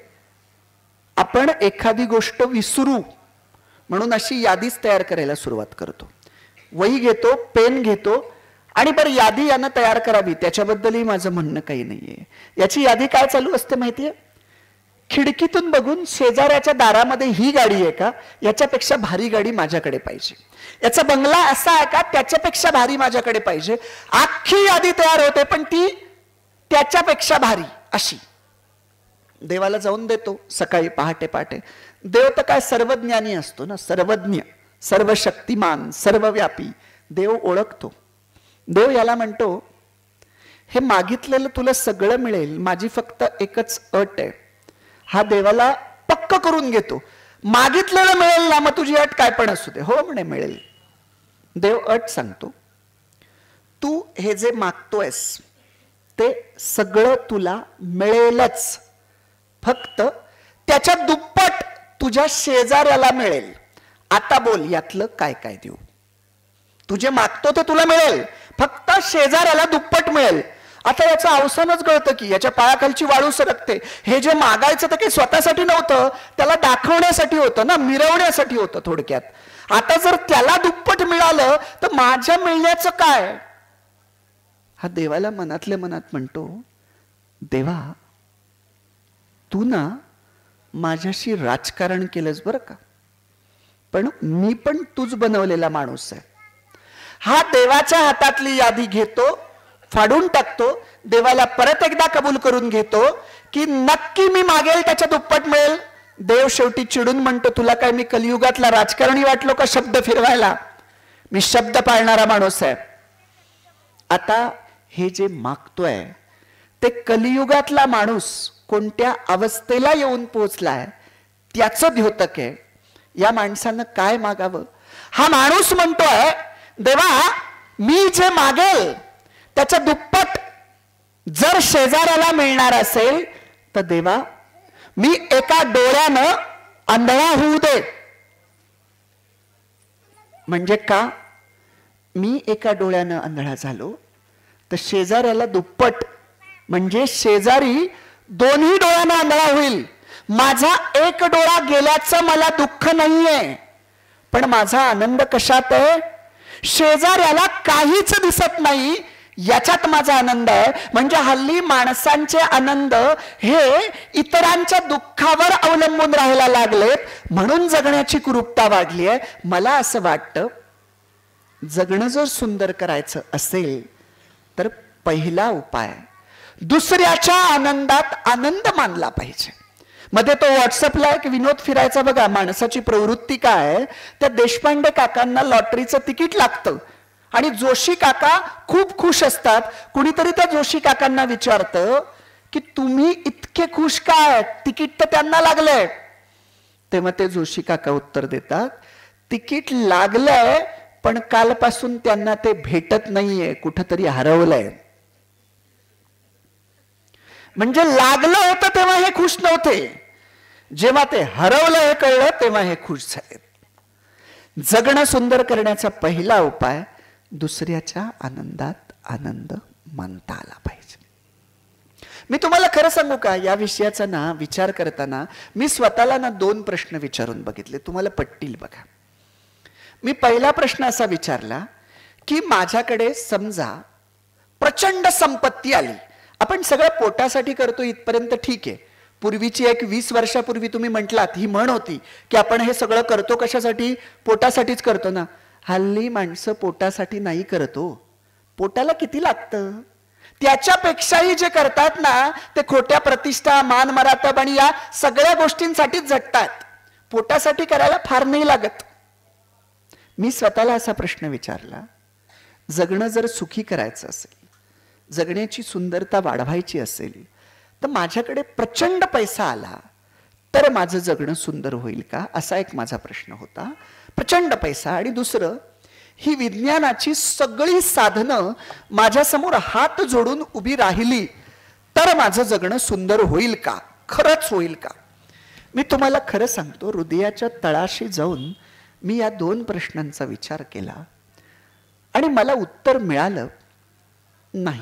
आपण एखादी गोष्ट विसरू म्हणून अशी यादीच तयार करायला सुरुवात करतो. वही घेतो, पेन घेतो आणि बरं यादी यानं तयार करावी, त्याच्याबद्दलही माझं म्हणणं काही नाहीये. याची यादी काय चालू असते माहितीये? खिडकीतून बघून शेजाऱ्याच्या दारामध्ये ही गाडी आहे का, याच्यापेक्षा भारी गाडी माझ्याकडे पाहिजे. याचा बंगला असा आहे का, त्याच्यापेक्षा भारी माझ्याकडे पाहिजे. अख्खी यादी तयार होते, पण ती त्याच्यापेक्षा भारी अशी. देवाला जाऊन देतो सकाळी पहाटे पहाटे. देव तर काय सर्वज्ञानी असतो ना, सर्वज्ञ, सर्वशक्तिमान, सर्वव्यापी. देव ओळखतो. देव याला म्हणतो, हे मागितलेलं तुला सगळं मिळेल, माझी फक्त एकच अट आहे. हा देवाला पक्क करून घेतो. मागितलेलं मिळेल ना, मग तुझी अट काय पण असू दे. हो म्हणे मिळेल. देव अट सांगतो, तू हे जे मागतोयस ते सगळं तुला मिळेलच, फक्त त्याच्या दुप्पट तुझ्या शेजाऱ्याला मिळेल. आता बोल, यातलं काय काय देऊ? तुझे मागतो ते तुला मिळेल, फक्त शेजाऱ्याला दुप्पट मिळेल. आता याचं अवसानच कळतं की याच्या पायाखालची वाळू सरकते. हे जे मागायचं तर काही स्वतःसाठी नव्हतं, त्याला दाखवण्यासाठी होतं ना, मिरवण्यासाठी होतं थोडक्यात. आता जर त्याला दुप्पट मिळालं तर माझ्या मिळण्याचं काय? हा देवाला मनातल्या मनात म्हणतो, देवा तू ना माझ्याशी राजकारण केलंस बरं का, पण मी पण तूच बनवलेला माणूस आहे. हा देवाच्या हातातली यादी घेतो, फाडून टाकतो, देवाला परत एकदा कबूल करून घेतो की नक्की मी मागेल त्याच्या दुप्पट मिळेल. देव शेवटी चिडून म्हणतो, तुला काय मी कलियुगातला राजकारणी वाटलो का शब्द फिरवायला? मी शब्द पाळणारा माणूस आहे. आता हे जे मागतोय ते कलियुगातला माणूस कोणत्या अवस्थेला येऊन पोहोचलाय त्याचं द्योतक आहे. या माणसानं काय मागावं? हा माणूस म्हणतोय, देवा मी जे मागेल त्याच्या दुप्पट जर शेजाऱ्याला मिळणार असेल तर देवा मी एका डोळ्यानं आंधळा होऊ दे. म्हणजे का? मी एका डोळ्यानं आंधळा झालो तर शेजाऱ्याला दुप्पट, म्हणजे शेजारी दोन्ही डोळ्यानं आंधळा होईल. माझा एक डोळा गेल्याचं मला दुःख नाहीये, पण माझा आनंद कशात आहे? शेजाऱ्याला काहीच दिसत नाही याच्यात माझा आनंद आहे. म्हणजे हल्ली माणसांचे आनंद हे इतरांच्या दुःखावर अवलंबून राहायला लागलेत, म्हणून जगण्याची कुरूपता वाढली आहे. मला असं वाटतं, जगणं जर सुंदर करायचं असेल तर पहिला उपाय दुसऱ्याच्या आनंदात आनंद मानला पाहिजे. मध्ये तो व्हॉट्सअपला एक विनोद फिरायचा बघा, माणसाची प्रवृत्ती काय. त्या देशपांडे काकांना लॉटरीचं तिकीट लागतं आणि जोशी काका खूप खुश असतात. कुणीतरी त्या जोशी काकांना विचारतं की तुम्ही इतके खुश काय, तिकीट तर त्यांना लागलंय. तेव्हा ते जोशी काका उत्तर देतात, तिकीट लागलंय पण कालपासून त्यांना ते भेटत नाहीये, कुठंतरी हरवलंय. म्हणजे लागलं होतं तेव्हा हे खुश नव्हते, जेव्हा ते हरवलं हे कळलं तेव्हा हे खुश झाले. जगणं सुंदर करण्याचा पहिला उपाय दुसऱ्याच्या आनंदात आनंद मानता आला पाहिजे. मी तुम्हाला खरं सांगू का, या विषयाचा ना विचार करताना मी स्वतःला ना 2 प्रश्न विचारून बघितले, तुम्हाला पटतील बघा. मी पहिला प्रश्न असा विचारला की माझ्याकडे समजा प्रचंड संपत्ती आली, आपण सगळं पोटासाठी करतो इथपर्यंत ठीक आहे, पूर्वीची एक 20 वर्षापूर्वी तुम्ही म्हटलात ही म्हण होती की आपण हे सगळं करतो कशासाठी? पोटासाठीच करतो ना. हल्ली माणसं पोटासाठी नाही करतो. पोटाला किती लागतं? त्याच्यापेक्षाही जे करतात ना ते खोट्या प्रतिष्ठा, मान मरातब आणि या सगळ्या गोष्टींसाठीच झटतात. पोटासाठी करायला फार नाही लागत. मी स्वतःला असा प्रश्न विचारला, जगणं जर सुखी करायचं असेल, जगण्याची सुंदरता वाढवायची असेल, तर माझ्याकडे प्रचंड पैसा आला तर माझं जगणं सुंदर होईल का? असा एक माझा प्रश्न होता. प्रचंड पैसा आणि दुसरं, ही विज्ञानाची सगळी साधनं माझ्यासमोर हात जोडून उभी राहिली तर माझं जगणं सुंदर होईल का? खरंच होईल का? मी तुम्हाला खरं सांगतो, हृदयाच्या तळाशी जाऊन मी या 2 प्रश्नांचा विचार केला आणि मला उत्तर मिळालं नाही.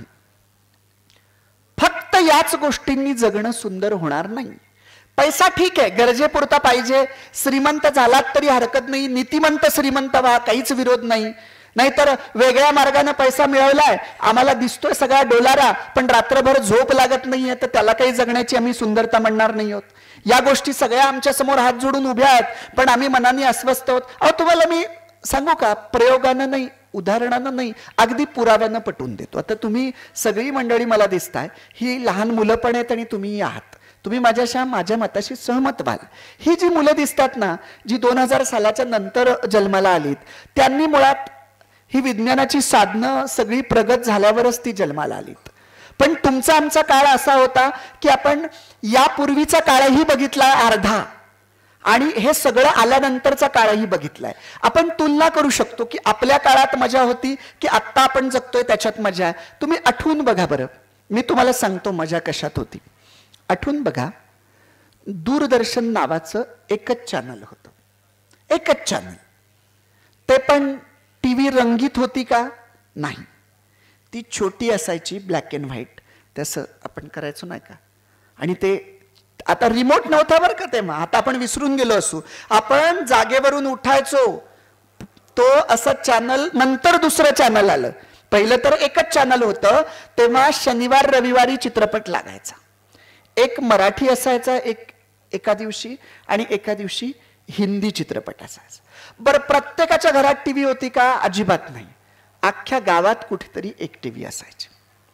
फक्त याच गोष्टींनी जगणं सुंदर होणार नाही. पैसा ठीक आहे, गरजेपुरता पाहिजे, श्रीमंत झालात तरी हरकत नाही, नीतिमंत श्रीमंत व्हा, काहीच विरोध नाही. नाहीतर वेगळ्या मार्गाने पैसा मिळवलाय, आम्हाला दिसतोय सगळा डोलारा, पण रात्रभर झोप लागत नाहीये, तर त्याला काही जगण्याची आम्ही सुंदरता म्हणणार नाही आहोत. या गोष्टी सगळ्या आमच्या समोर हात जोडून उभ्या आहेत, पण आम्ही मनाने अस्वस्थ आहोत. अहो, तुम्हाला मी सांगू का, प्रयोगानं नाही, उदाहरणानं नाही, अगदी पुराव्यानं पटवून देतो. आता तुम्ही सगळी मंडळी मला दिसताय, ही लहान मुलं पण आहेत आणि तुम्ही आहात. तुम्ही माझ्या मताशी सहमत व्हाल. ही जी मुलं दिसतात ना, जी 2000 सालाच्या नंतर जन्माला आलीत, त्यांनी मुळात ही विज्ञानाची साधनं सगळी प्रगत झाल्यावरच ती जन्माला आलीत. पण तुमचा आमचा काळ असा होता की आपण यापूर्वीचा काळही बघितला अर्धा आणि हे सगळं आल्यानंतरचा काळही बघितलाय. आपण तुलना करू शकतो की आपल्या काळात मजा होती की आत्ता आपण जगतोय त्याच्यात मजा आहे. तुम्ही आठवून बघा बरं, मी तुम्हाला सांगतो मजा कशात होती. आठवून बघा, दूरदर्शन नावाचं एकच चॅनल होतं, एकच चॅनल. ते पण टीव्ही रंगीत होती का? नाही, ती छोटी असायची, ब्लॅक अँड व्हाईट, तसं आपण करायचो नाही का. आणि ते आता रिमोट नव्हता बरं का तेव्हा, आता आपण विसरून गेलो असू. आपण जागेवरून उठायचो, तो असं चॅनल, नंतर दुसरं चॅनल आलं, पहिलं तर एकच चॅनल होतं. तेव्हा शनिवार रविवारी चित्रपट लागायचा. एक मराठी असायचा एका दिवशी आणि एका दिवशी हिंदी चित्रपट असायचा. बरं, प्रत्येकाच्या घरात टीव्ही होती का? अजिबात नाही. अख्ख्या गावात कुठेतरी एक टीव्ही असायची.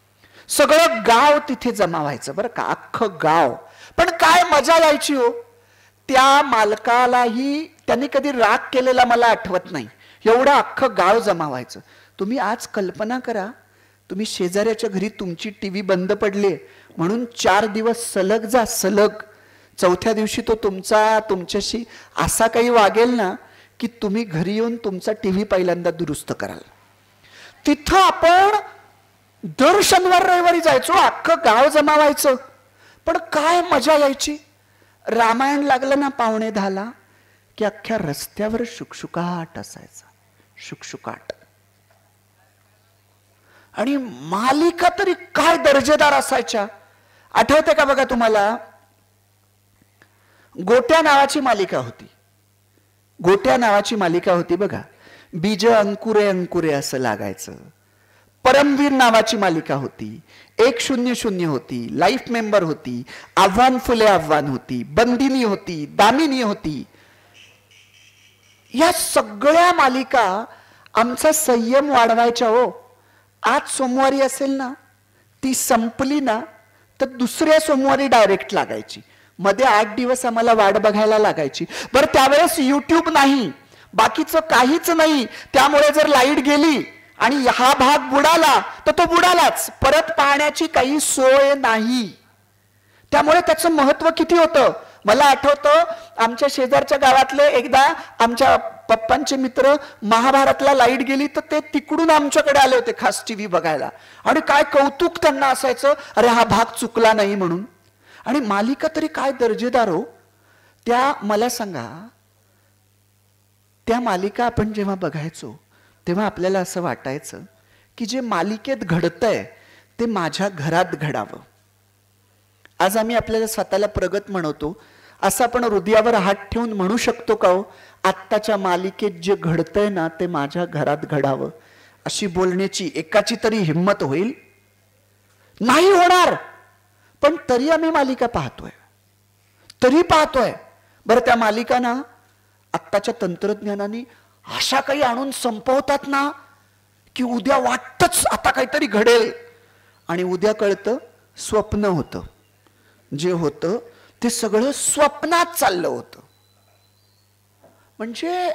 सगळं गाव तिथे जमा व्हायचं बरं का, अख्खं गाव. पण काय मजा यायची हो. त्या मालकालाही त्यांनी कधी राग केलेला मला आठवत नाही, एवढं अख्खं गाव जमा व्हायचं. तुम्ही आज कल्पना करा, तुम्ही शेजाऱ्याच्या घरी तुमची टीव्ही बंद पडली म्हणून 4 दिवस सलग जा, सलग. 4थ्या दिवशी तो तुमच्याशी असा काही वागेल ना की तुम्ही घरी येऊन तुमचा टीव्ही पहिल्यांदा दुरुस्त कराल. तिथं आपण दर शनिवार रविवारी जायचो, अख्खं गाव जमा व्हायचं. पण काय मजा यायची. रामायण लागलं ना 9:45 की अख्ख्या रस्त्यावर शुकशुकाट असायचा, शुकशुकाट. आणि मालिका तरी काय दर्जेदार असायच्या. आठवते का बघा तुम्हाला, गोट्या नावाची मालिका होती. गोट्या नावाची मालिका होती बघा. बीज अंकुरे अंकुरे असं लागायचं. परमवीर नावाची मालिका होती. 100 होती. लाईफ मेंबर होती. आव्हान फुले आव्हान होती. बंदिनी होती. दामिनी होती. या सगळ्या मालिका आमचा संयम वाढवायच्या हो. आज सोमवारी असेल ना, ती संपली ना तर दुसऱ्या सोमवारी डायरेक्ट लागायची. मध्ये 8 दिवस आम्हाला वाट बघायला लागायची. बरं, त्यावेळेस युट्यूब नाही, बाकीचं काहीच नाही. त्यामुळे जर लाईट गेली आणि हा भाग बुडाला तर तो बुडालाच, परत पाहण्याची काही सोय नाही. त्यामुळे त्याचं महत्व किती होतं. मला आठवतं, आमच्या शेजारच्या गावातले एकदा आमच्या पप्पांचे मित्र, महाभारतला लाईट गेली तर ते तिकडून आमच्याकडे आले होते खास टीव्ही बघायला. आणि काय कौतुक त्यांना असायचं, अरे हा भाग चुकला नाही म्हणून. आणि मालिका तरी काय दर्जेदार हो. त्या मला सांगा, त्या मालिका आपण जेव्हा बघायचो तेव्हा आपल्याला असं वाटायचं की जे मालिकेत घडतंय ते माझ्या घरात घडावं. आज आम्ही आपल्याला स्वतःला प्रगत म्हणतो, असं आपण हृदयावर हात ठेवून म्हणू शकतो का हो, आत्ताच्या मालिकेत जे घडतंय ना ते माझ्या घरात घडावं. अशी बोलण्याची एकाची तरी हिंमत होईल? नाही होणार. पण तरी आम्ही मालिका पाहतोय. तरी पाहतोय. बरं त्या मालिका ना आत्ताच्या तंत्रज्ञानाने अशा काही आणून संपवतात ना की उद्या वाटतच आता काहीतरी घडेल आणि उद्या कळतं स्वप्न होतं. जे होतं ते सगळं स्वप्नात चाललं होतं. म्हणजे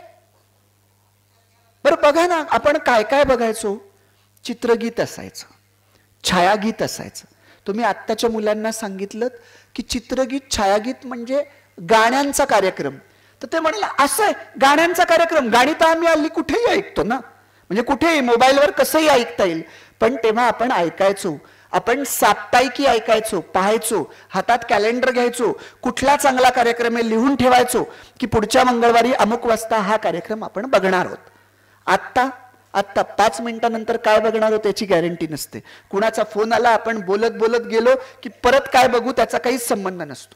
बरं बघा ना, आपण काय काय बघायचो. चित्रगीत असायचं, छायागीत असायचं. तुम्ही आत्ताच्या मुलांना सांगितलं की चित्रगीत छायागीत म्हणजे गाण्यांचा कार्यक्रम, तर ते म्हणाले असं आहे गाण्यांचा कार्यक्रम. गाणी तर आम्ही हल्ली कुठेही ऐकतो ना, म्हणजे कुठेही मोबाईलवर कसंही ऐकता येईल. पण तेव्हा आपण ऐकायचो, आपण साप्ताहिकी ऐकायचो, पाहायचो, हातात कॅलेंडर घ्यायचो, कुठला चांगला कार्यक्रम आहे लिहून ठेवायचो की पुढच्या मंगळवारी अमुक वाजता हा कार्यक्रम आपण बघणार आहोत. आत्ता 5 मिनिटानंतर काय बघणार आहोत याची गॅरंटी नसते. कुणाचा फोन आला, आपण बोलत बोलत गेलो की परत काय बघू त्याचा काहीच संबंध नसतो.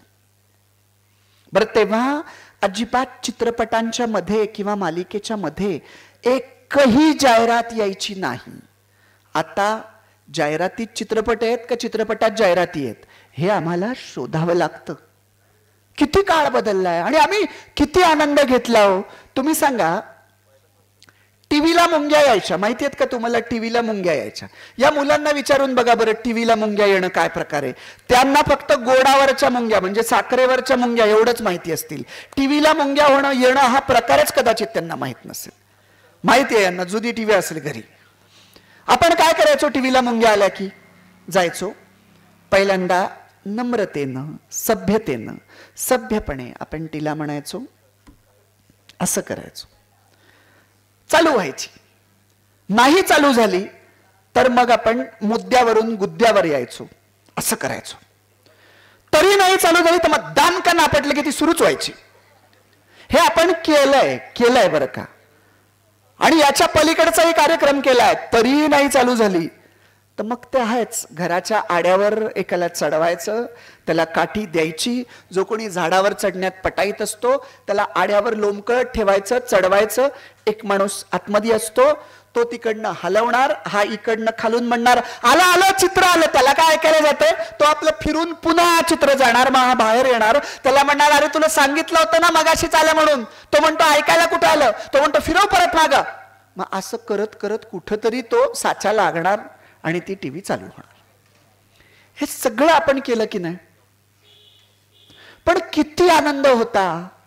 बरं तेव्हा अजिबात चित्रपटांच्या मध्ये किंवा मालिकेच्या मध्ये एकही जाहिरात यायची नाही. आता जाहिरातीत चित्रपट आहेत का चित्रपटात जाहिराती आहेत हे आम्हाला शोधावं लागतं. किती काळ बदललाय आणि आम्ही किती आनंद घेतला हो. तुम्ही सांगा, टीव्हीला मुंग्या यायच्या, माहिती आहेत का तुम्हाला? टीव्हीला मुंग्या यायच्या. या मुलांना विचारून बघा बरं, टीव्हीला मुंग्या येणं काय प्रकार आहे. त्यांना फक्त गोडावरच्या मुंग्या म्हणजे साखरेवरच्या मुंग्या एवढंच माहिती असतील. टीव्हीला मुंग्या येणं हा प्रकारच कदाचित त्यांना माहित नसेल. माहिती आहे यांना, जुदी टीव्ही असेल घरी. आपण काय करायचो? टीव्हीला मुंग्या आल्या की जायचो, पहिल्यांदा नम्रतेनं सभ्यतेनं सभ्यपणे आपण तिला म्हणायचो, असं करायचो. चालू व्हायची. नाही चालू झाली तर मग आपण मुद्द्यावरून गुद्द्यावर यायचो, असं करायचो. तरी नाही चालू झाली तर मग दान का नापटलं की ती सुरूच व्हायची. हे आपण केलंय बरं का. आणि याच्या पलीकडचाही कार्यक्रम केलाय, तरीही नाही चालू झाली तर मग ते आहेच. घराच्या आड्यावर एकाला चढवायचं, त्याला काठी द्यायची. जो कोणी झाडावर चढण्यात पटाईत असतो त्याला आड्यावर लोंबकळत ठेवायचं, चढवायचं. एक माणूस आतमध्ये असतो, तो तिकडनं हलवणार, हा इकडनं खालून म्हणणार आलं आलं चित्र आलं. त्याला काय ऐकायला जाते, तो आपलं फिरून पुन्हा चित्र जाणार, मग हा बाहेर येणार. त्याला म्हणणार अरे तुला सांगितलं होतं ना मगाशीच आलं म्हणून. तो म्हणतो ऐकायला कुठं आलं, तो म्हणतो फिरव परत मागं. मग असं करत करत कुठंतरी तो साचा लागणार आणि ती टीव्ही चालू होणार. हे सगळं आपण केलं की नाही? पण किती आनंद होता,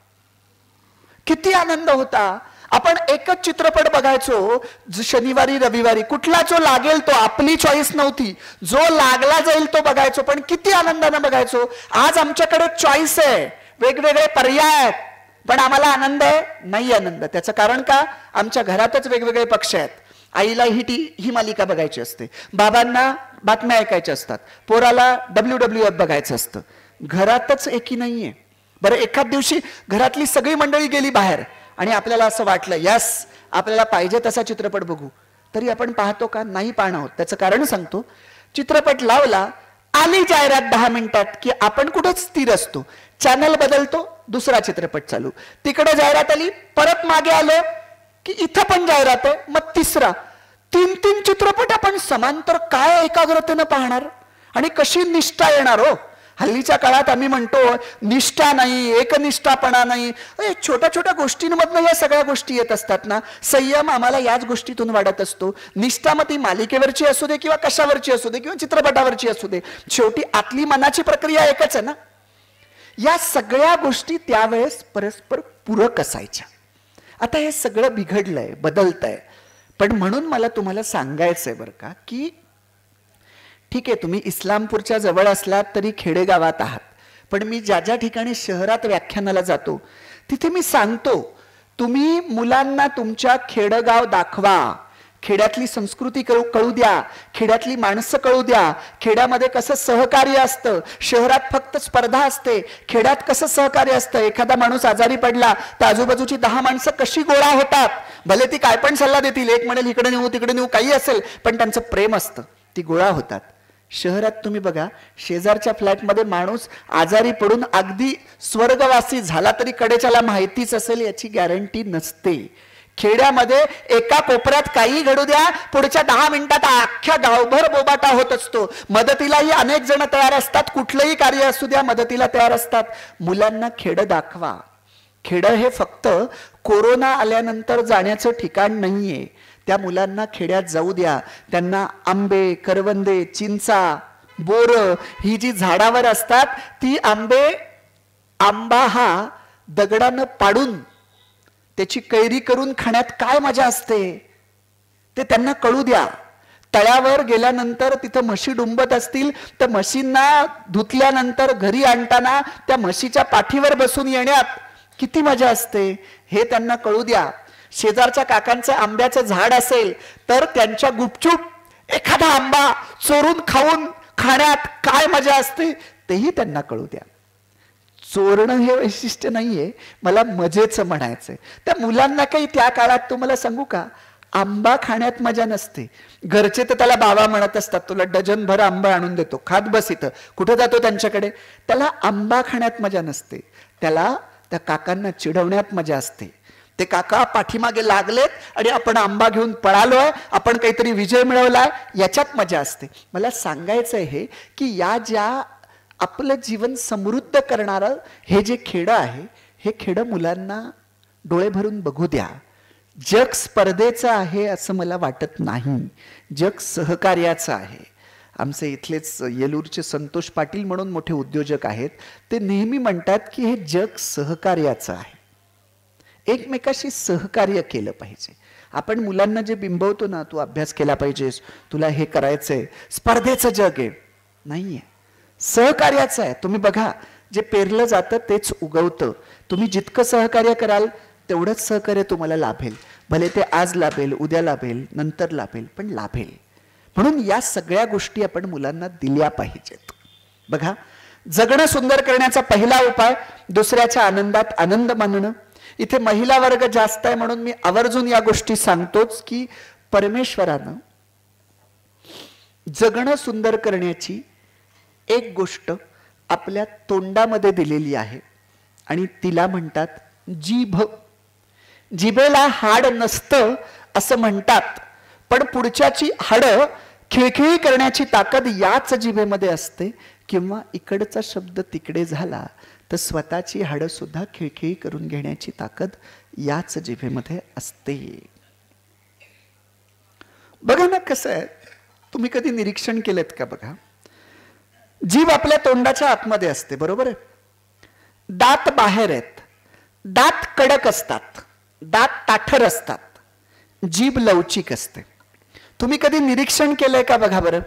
किती आनंद होता. आपण एकच चित्रपट बघायचो शनिवारी रविवारी, कुठला जो लागेल तो, आपली चॉईस नव्हती, जो लागला जाईल तो बघायचो. पण किती आनंदाने बघायचो. आज आमच्याकडे चॉईस आहे, वेगवेगळे पर्याय आहेत, पण आम्हाला आनंद आहे नाही आनंद. त्याचं कारण का? आमच्या घरातच वेगवेगळे पक्ष आहेत. आईला ही मालिका बघायची असते, बाबांना बातम्या ऐकायच्या असतात, पोराला WWF बघायचं असतं. घरातच एकी नाहीये. बरं एखाद दिवशी घरातली सगळी मंडळी गेली बाहेर आणि आपल्याला असं वाटलं यस आपल्याला पाहिजे तसा चित्रपट बघू, तरी आपण पाहतो का? नाही पाहणं होत. त्याचं कारण सांगतो. चित्रपट लावला, आली जाहिरात 10 मिनिटात की आपण कुठेच स्थिर असतो. चॅनल बदलतो, दुसरा चित्रपट चालू, तिकडे जाहिरात आली, परत मागे आलं की इथं पण जाहिरात आहे, मग तिसरा. 3 चित्रपट आपण समांतर काय एकाग्रतेनं पाहणार आणि कशी निष्ठा येणार हो. हल्लीच्या काळात आम्ही म्हणतो निष्ठा नाही, एकनिष्ठापणा नाही. छोट्या छोट्या गोष्टींमधनं या सगळ्या गोष्टी येत असतात ना. संयम आम्हाला याच गोष्टीतून वाढत असतो. निष्ठा मग ती मालिकेवरची असू दे किंवा कशावरची असू दे किंवा चित्रपटावरची असू दे, शेवटी आतली मनाची प्रक्रिया एकच आहे ना. या सगळ्या गोष्टी त्यावेळेस परस्पर पूरक असायच्या. आता हे सगळं बिघडलंय, बदलतंय. पण म्हणून मला तुम्हाला सांगायचंय बरं का की ठीक आहे तुम्ही इस्लामपूरच्या जवळ असलात तरी खेडेगावात आहात, पण मी ज्या ज्या ठिकाणी शहरात व्याख्यानाला जातो तिथे मी सांगतो तुम्ही मुलांना तुमच्या खेडगाव दाखवा, खेड्यातली संस्कृती कळू द्या, खेड्यातली माणसं कळू द्या, खेड्यामध्ये कसं सहकार्य असतं. शहरात फक्त स्पर्धा असते, खेड्यात कसं सहकार्य असतं. एखादा माणूस आजारी पडला तर आजूबाजूची 10 माणसं कशी गोळा होतात. भले ती काय पण सल्ला देतील, एक म्हणेल इकडे नेऊ तिकडे नेऊ, काही असेल, पण त्यांचं प्रेम असतं, ती गोळा होतात. शहरात तुम्ही बघा, शेजारच्या फ्लॅटमध्ये माणूस आजारी पडून अगदी स्वर्गवासी झाला तरी कडेच्याला माहितीच असेल याची गॅरंटी नसते. खेड्यामध्ये एका कोपऱ्यात काही घडू द्या, पुढच्या 10 मिनिटात अख्ख्या गावभर बोबाटा होत असतो. मदतीलाही अनेक जण तयार असतात, कुठलंही कार्य असू द्या मदतीला तयार असतात. मुलांना खेडं दाखवा. खेडं हे फक्त कोरोना आल्यानंतर जाण्याचं ठिकाण नाहीये. त्या मुलांना खेड्यात जाऊ द्या. त्यांना आंबे, करवंदे, चिंचा, बोर ही जी झाडावर असतात ती आंबा हा दगडानं पाडून त्याची कैरी करून खाण्यात काय मजा असते ते त्यांना कळू द्या. तळ्यावर गेल्यानंतर तिथं म्हशी डुंबत असतील तर म्हशींना धुतल्यानंतर घरी आणताना त्या म्हशीच्या पाठीवर बसून येण्यात किती मजा असते हे त्यांना कळू द्या. शेजारच्या काकांचं आंब्याचं झाड असेल तर त्यांच्या गुपचूप एखादा आंबा चोरून खाऊन खाण्यात काय मजा असते तेही त्यांना कळू द्या. चोरणं हे वैशिष्ट्य नाहीये, मला मजेचं म्हणायचंय. त्या मुलांना काही त्या काळात तुम्हाला सांगू का, आंबा खाण्यात मजा नसते. घरचे तर त्याला बाबा म्हणत असतात, तुला डझनभर आंबा आणून देतो, खात बस इथं. कुठं जातो त्यांच्याकडे, त्याला आंबा खाण्यात मजा नसते. त्याला त्या काकांना चिडवण्यात मजा असते. ते काका पाठीमागे लागलेत आणि आपण आंबा घेऊन पळालोय, आपण काहीतरी विजय मिळवलाय, याच्यात मजा असते. मला सांगायचं हे की या ज्या आपलं जीवन समृद्ध करणारं हे जे खेडं आहे, हे खेडं मुलांना डोळे भरून बघू द्या. जग स्पर्धेचं आहे असं मला वाटत नाही, जग सहकार्याचं आहे. आमचे इथलेच येलूरचे संतोष पाटील म्हणून मोठे उद्योजक आहेत, ते नेहमी म्हणतात की हे जग सहकार्याचं आहे. एकमेकाशी सहकार्य केलं पाहिजे. आपण मुलांना जे बिंबवतो ना, तू अभ्यास केला पाहिजेस, तुला हे करायचंय, स्पर्धेचं जग आहे, नाहीये, सहकार्याचं आहे. तुम्ही बघा, जे पेरलं जातं तेच उगवतं. तुम्ही जितकं सहकार्य कराल तेवढंच सहकार्य तुम्हाला लाभेल. भले ते आज लाभेल, उद्या लाभेल, नंतर लाभेल, पण लाभेल. म्हणून या सगळ्या गोष्टी आपण मुलांना दिल्या पाहिजेत. बघा, जगणं सुंदर करण्याचा पहिला उपाय दुसऱ्याच्या आनंदात आनंद मानणं. इथे महिला वर्ग जास्त आहे म्हणून मी आवर्जून या गोष्टी सांगतोच की परमेश्वरानं जगणं सुंदर करण्याची एक गोष्ट आपल्या तोंडामध्ये दिलेली आहे आणि तिला म्हणतात जीभ. जिभेला हाड नसतं असं म्हणतात, पण पुढच्याची हाडं खिळखिळी करण्याची ताकद याच जिभेमध्ये असते. किंवा इकडचा शब्द तिकडे झाला तर स्वतःची हाडं सुद्धा खिळखिळी करून घेण्याची ताकद याच जिभेमध्ये असते. बघा ना कसं आहे, तुम्ही कधी निरीक्षण केलेत का? बघा, जीभ आपल्या तोंडाच्या आतमध्ये असते, बरोबर आहे. दात बाहेर आहेत, दात कडक असतात, दात ताठर असतात, जीभ लवचिक असते. तुम्ही कधी निरीक्षण केलंय का? बघा बरं,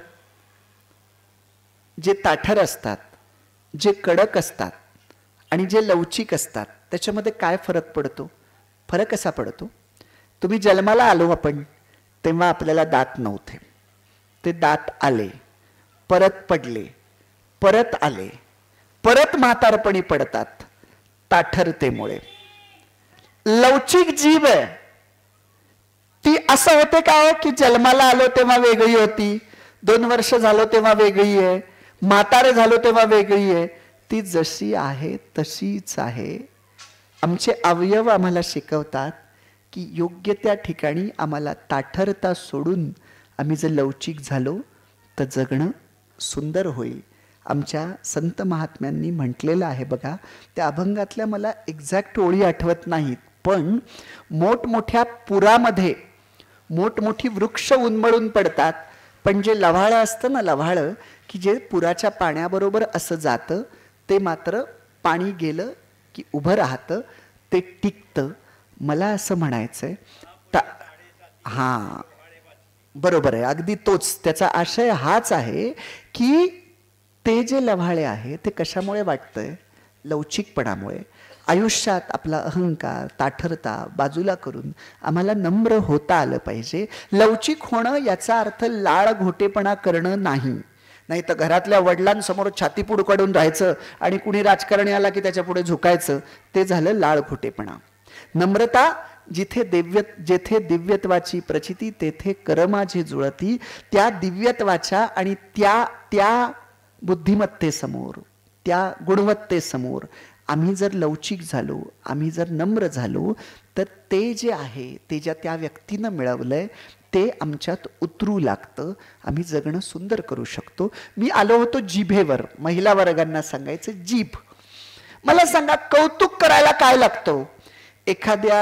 जे ताठर असतात, जे कडक असतात आणि जे लवचिक असतात त्याच्यामध्ये काय फरक पडतो? फरक कसा पडतो? तुम्ही जन्माला आलो आपण तेव्हा आपल्याला दात नव्हते, ते दात आले, परत पडले, परत आले, परत म्हातारपणी पडतात ताठरतेमुळे. लवचिक जीभ आहे ती असं होते का की जन्माला आलो तेव्हा वेगळी होती, 2 वर्ष झालो तेव्हा वेगळी आहे, म्हातारे झालो तेव्हा वेगळी आहे. ती जशी आहे तशीच आहे. आमचे अवयव आम्हाला शिकवतात की योग्य त्या ठिकाणी आम्हाला ताठरता सोडून आम्ही जर लवचिक झालो तर जगणं सुंदर होईल. आमच्या संत महात्म्यांनी म्हटलेलं आहे बघा, त्या अभंगातल्या मला एक्झॅक्ट ओळी आठवत नाहीत, पण मोठमोठ्या पुरामध्ये मोठमोठी वृक्ष उन्मळून पडतात, पण जे लव्हाळं असतं ना, लव्हाळं की जे पुराच्या पाण्याबरोबर असं जातं ते मात्र पाणी गेलं की उभं राहतं, ते टिकतं. मला असं म्हणायचंय हां बरोबर आहे, अगदी तोच त्याचा आशय हाच आहे की ते जे लव्हाळे आहे ते कशामुळे वाटतंय? लवचिकपणामुळे. आयुष्यात आपला अहंकार, ताठरता बाजूला करून आम्हाला नम्र होता आलं पाहिजे. लवचिक होणं याचा अर्थ लाळ घोटेपणा करणं नाही. नाही तर घरातल्या वडिलांसमोर छाती पुढं काढून राहायचं आणि कुणी राजकारणी आला की त्याच्या पुढे झुकायचं, ते झालं लाळ घोटेपणा. नम्रता जेथे दिव्यत्वाची प्रचिती तेथे कर माझे जुळती. त्या दिव्यत्वाच्या आणि त्या बुद्धिमत्तेसमोर, त्या गुणवत्तेसमोर आम्ही जर लवचिक झालो, आम्ही जर नम्र झालो, तर ते जे आहे, ते ज्या त्या व्यक्तीनं मिळवलंय ते आमच्यात उतरू लागतं, आम्ही जगणं सुंदर करू शकतो. मी आलो होतो जिभेवर. महिला वर्गांना सांगायचं, जीभ. मला सांगा, कौतुक करायला काय लागतं? एखाद्या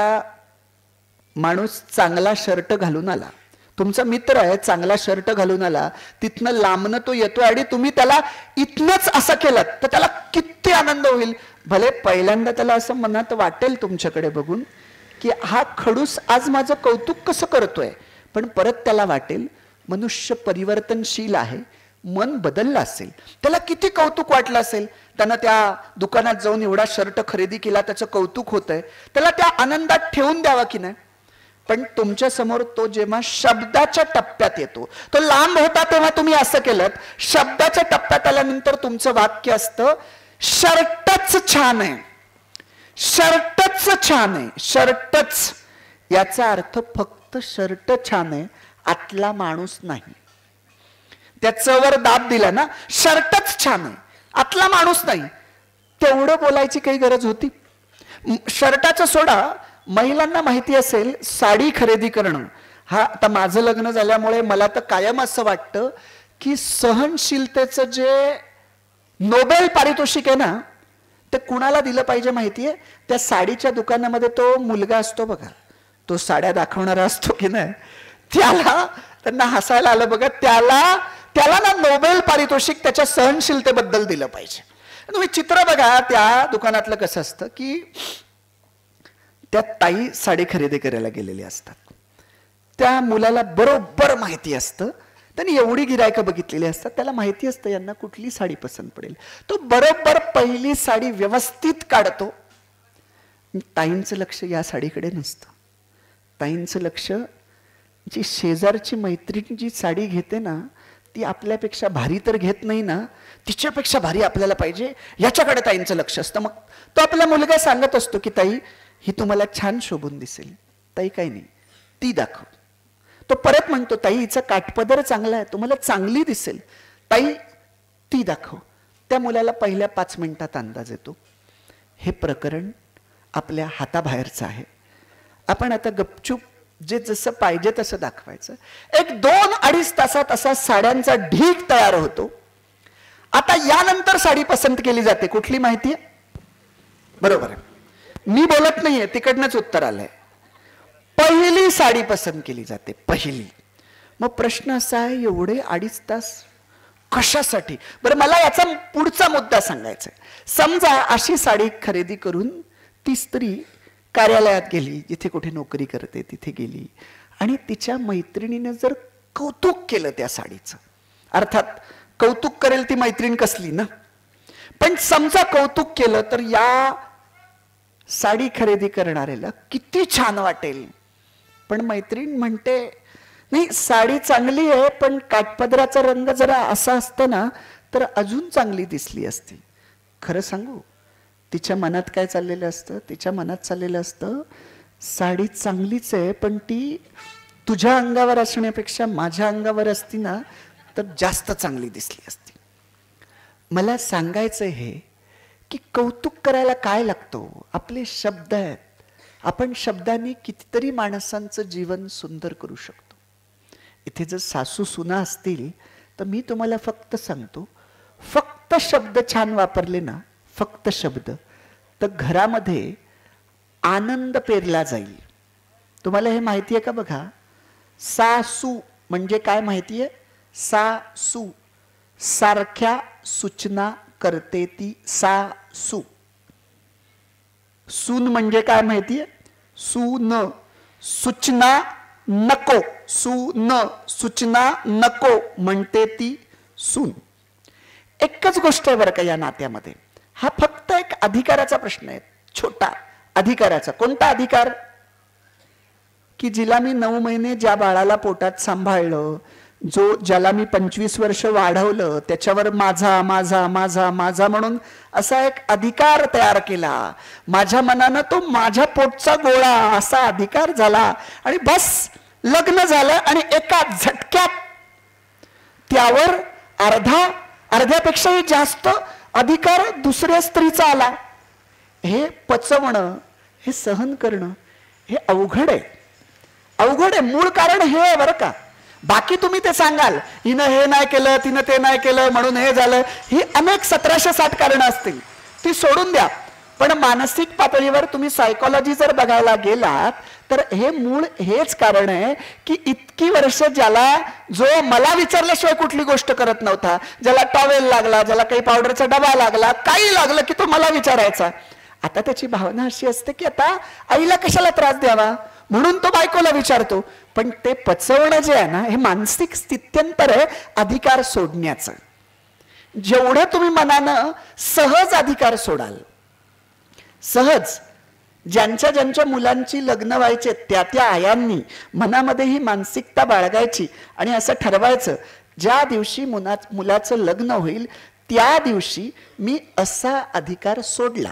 माणूस चांगला शर्ट घालून आला, तुमचा मित्र आहे, चांगला शर्ट घालून आला, तिथनं लांबनं तो येतो आणि तुम्ही त्याला इथनच असं केलं तर त्याला किती आनंद होईल. भले पहिल्यांदा त्याला असं मनात वाटेल तुमच्याकडे बघून की हा खडूस आज माझं कौतुक कसं करतोय, पण परत त्याला वाटेल मनुष्य परिवर्तनशील आहे, मन बदललं असेल, त्याला किती कौतुक वाटलं असेल. त्यानं त्या दुकानात जाऊन एवढा शर्ट खरेदी केला, त्याचं कौतुक होतंय, त्याला त्या आनंदात ठेवून द्यावा की नाही. पण तुमच्या समोर तो जेव्हा शब्दाच्या टप्प्यात येतो, तो लांब होता तेव्हा तुम्ही असं केलं, शब्दाच्या टप्प्यात आल्यानंतर तुमचं वाक्य असतं, शर्टच छान आहे, शर्टच छान आहे. शर्टच याचा अर्थ फक्त शर्ट छान आहे, आतला माणूस नाही. त्या चवर दाब दिला ना, शर्टच छान आहे, आतला माणूस नाही. तेवढं बोलायची काही गरज होती? शर्टाचं सोडा, महिलांना माहिती असेल साडी खरेदी करणं. हा, आता माझं लग्न झाल्यामुळे मला तर कायम असं वाटतं की सहनशीलतेचं जे नोबेल पारितोषिक आहे ना, ते कुणाला दिलं पाहिजे माहितीये? त्या साडीच्या दुकानामध्ये तो मुलगा असतो बघा, तो साड्या दाखवणारा असतो की नाही, त्याला, त्यांना हसायला आलं बघा, त्याला ना नोबेल पारितोषिक त्याच्या सहनशीलतेबद्दल दिलं पाहिजे. तुम्ही चित्र बघा त्या दुकानातलं कसं असतं की त्या ताई साडी खरेदी करायला गेलेले असतात. त्या मुलाला बरोबर माहिती असतं, त्यांनी एवढी गिरायकं बघितलेली असतात, त्याला माहिती असतं यांना कुठली साडी पसंत पडेल. तो बरोबर पहिली साडी व्यवस्थित काढतो. ताईंचं लक्ष या साडीकडे नसतं. ताईंचं लक्ष जी शेजारची मैत्रीण जी साडी घेते ना, ती आपल्यापेक्षा भारी तर घेत नाही ना, तिच्यापेक्षा भारी आपल्याला पाहिजे, याच्याकडे ताईंचं लक्ष असतं. मग तो आपला मुलगा सांगत असतो की ताई ही तुम्हाला छान शोभून दिसेल. ताई काही नाही, ती दाखव. तो परत म्हणतो ताई हिचा काठपदर चांगला आहे, तुम्हाला चांगली दिसेल. ताई ती दाखव. त्या मुलाला पहिल्या 5 मिनिटात अंदाज येतो हे प्रकरण आपल्या हाताबाहेरचं आहे. आपण आता गपचूप जे जसं पाहिजे तसं दाखवायचं. 1-2-2.5 तासात असा साड्यांचा ढीग तयार होतो. आता यानंतर साडी पसंत केली जाते कुठली माहितीये? बरोबर आहे, मी बोलत नाहीये, तिकडनंच उत्तर आलंय. पहिली साडी पसंत केली जाते, पहिली. मग प्रश्न असा आहे, एवढे 2.5 तास कशासाठी? बरं, मला याचा पुढचा मुद्दा सांगायचा आहे. समजा अशी साडी खरेदी करून ती स्त्री कार्यालयात गेली, जिथे कुठे नोकरी करते तिथे गेली, आणि तिच्या मैत्रिणीने जर कौतुक केलं त्या साडीचं, अर्थात कौतुक करेल ती मैत्रीण कसली ना, पण समजा कौतुक केलं तर या साडी खरेदी करणाऱ्याला किती छान वाटेल. पण मैत्रीण म्हणते नाही साडी चांगली आहे, पण काठपदराचा रंग जरा असा असता ना तर अजून चांगली दिसली असती. खरं सांगू, तिच्या मनात काय चाललेलं असतं? तिच्या मनात चाललेलं असतं साडी चांगलीच आहे, पण ती तुझ्या अंगावर असण्यापेक्षा माझ्या अंगावर असती ना तर जास्त चांगली दिसली असती. मला सांगायचं हे की कौतुक करायला काय लागतो? आपले शब्द आहेत. आपण शब्दांनी कितीतरी माणसांचं जीवन सुंदर करू शकतो. इथे जर सासू सुना असतील तर मी तुम्हाला फक्त सांगतो, फक्त शब्द छान वापरले ना, फक्त शब्द, तर घरामध्ये आनंद पेरला जाईल. तुम्हाला हे माहिती आहे का? बघा, सासू म्हणजे काय माहितीये? सासू, सारख्या सूचना करते ती सासू. सून म्हणजे काय माहितीये? सून, सूचना नको, सून, सूचना नको म्हणते ती सून. एकच गोष्ट आहे बरं का या नात्यामध्ये. हा फक्त एक अधिकाराचा प्रश्न आहे, छोटा अधिकाराचा. कोणता अधिकार? की जिला मी 9 महिने ज्या बाळाला पोटात सांभाळलं, ज्याला मी 25 वर्ष वाढवलं, त्याच्यावर माझा माझा माझा माझा म्हणून असा एक अधिकार तयार केला. माझ्या मनानं तो माझ्या पोटचा गोळा असा अधिकार झाला आणि बस लग्न झालं आणि एका झटक्यात त्यावर अर्ध्यापेक्षाही जास्त अधिकार दुसऱ्या स्त्रीचा आला. हे पचवणं, हे सहन करणं हे अवघड आहे. अवघड आहे. मूळ कारण हे आहे बरं का. बाकी तुम्ही ते सांगाल, हिनं हे नाही केलं, तिनं ते नाही केलं म्हणून हे झालं, ही अनेक 1760 कारणं असतील, ती सोडून द्या. पण मानसिक पातळीवर तुम्ही सायकोलॉजी जर बघायला गेलात तर हे मूळ हेच कारण आहे की इतकी वर्ष ज्याला, जो मला विचारल्याशिवाय कुठली गोष्ट करत नव्हता, ज्याला टॉवेल लागला, ज्याला काही पावडरचा डबा लागला, काही लागलं की तो मला विचारायचा, आता त्याची भावना अशी असते की आता आईला कशाला त्रास द्यावा म्हणून तो बायकोला विचारतो. पण ते पचवणं जे आहे ना, हे मानसिक स्थित्यंतर आहे अधिकार सोडण्याचं. जेवढं तुम्ही मनानं सहज अधिकार सोडाल, सहज, ज्यांच्या ज्यांच्या मुलांची लग्न व्हायचे त्या त्या आयांनी मनामध्ये ही मानसिकता बाळगायची आणि असं ठरवायचं, ज्या दिवशी मुलाचं लग्न होईल त्या दिवशी मी असा अधिकार सोडला.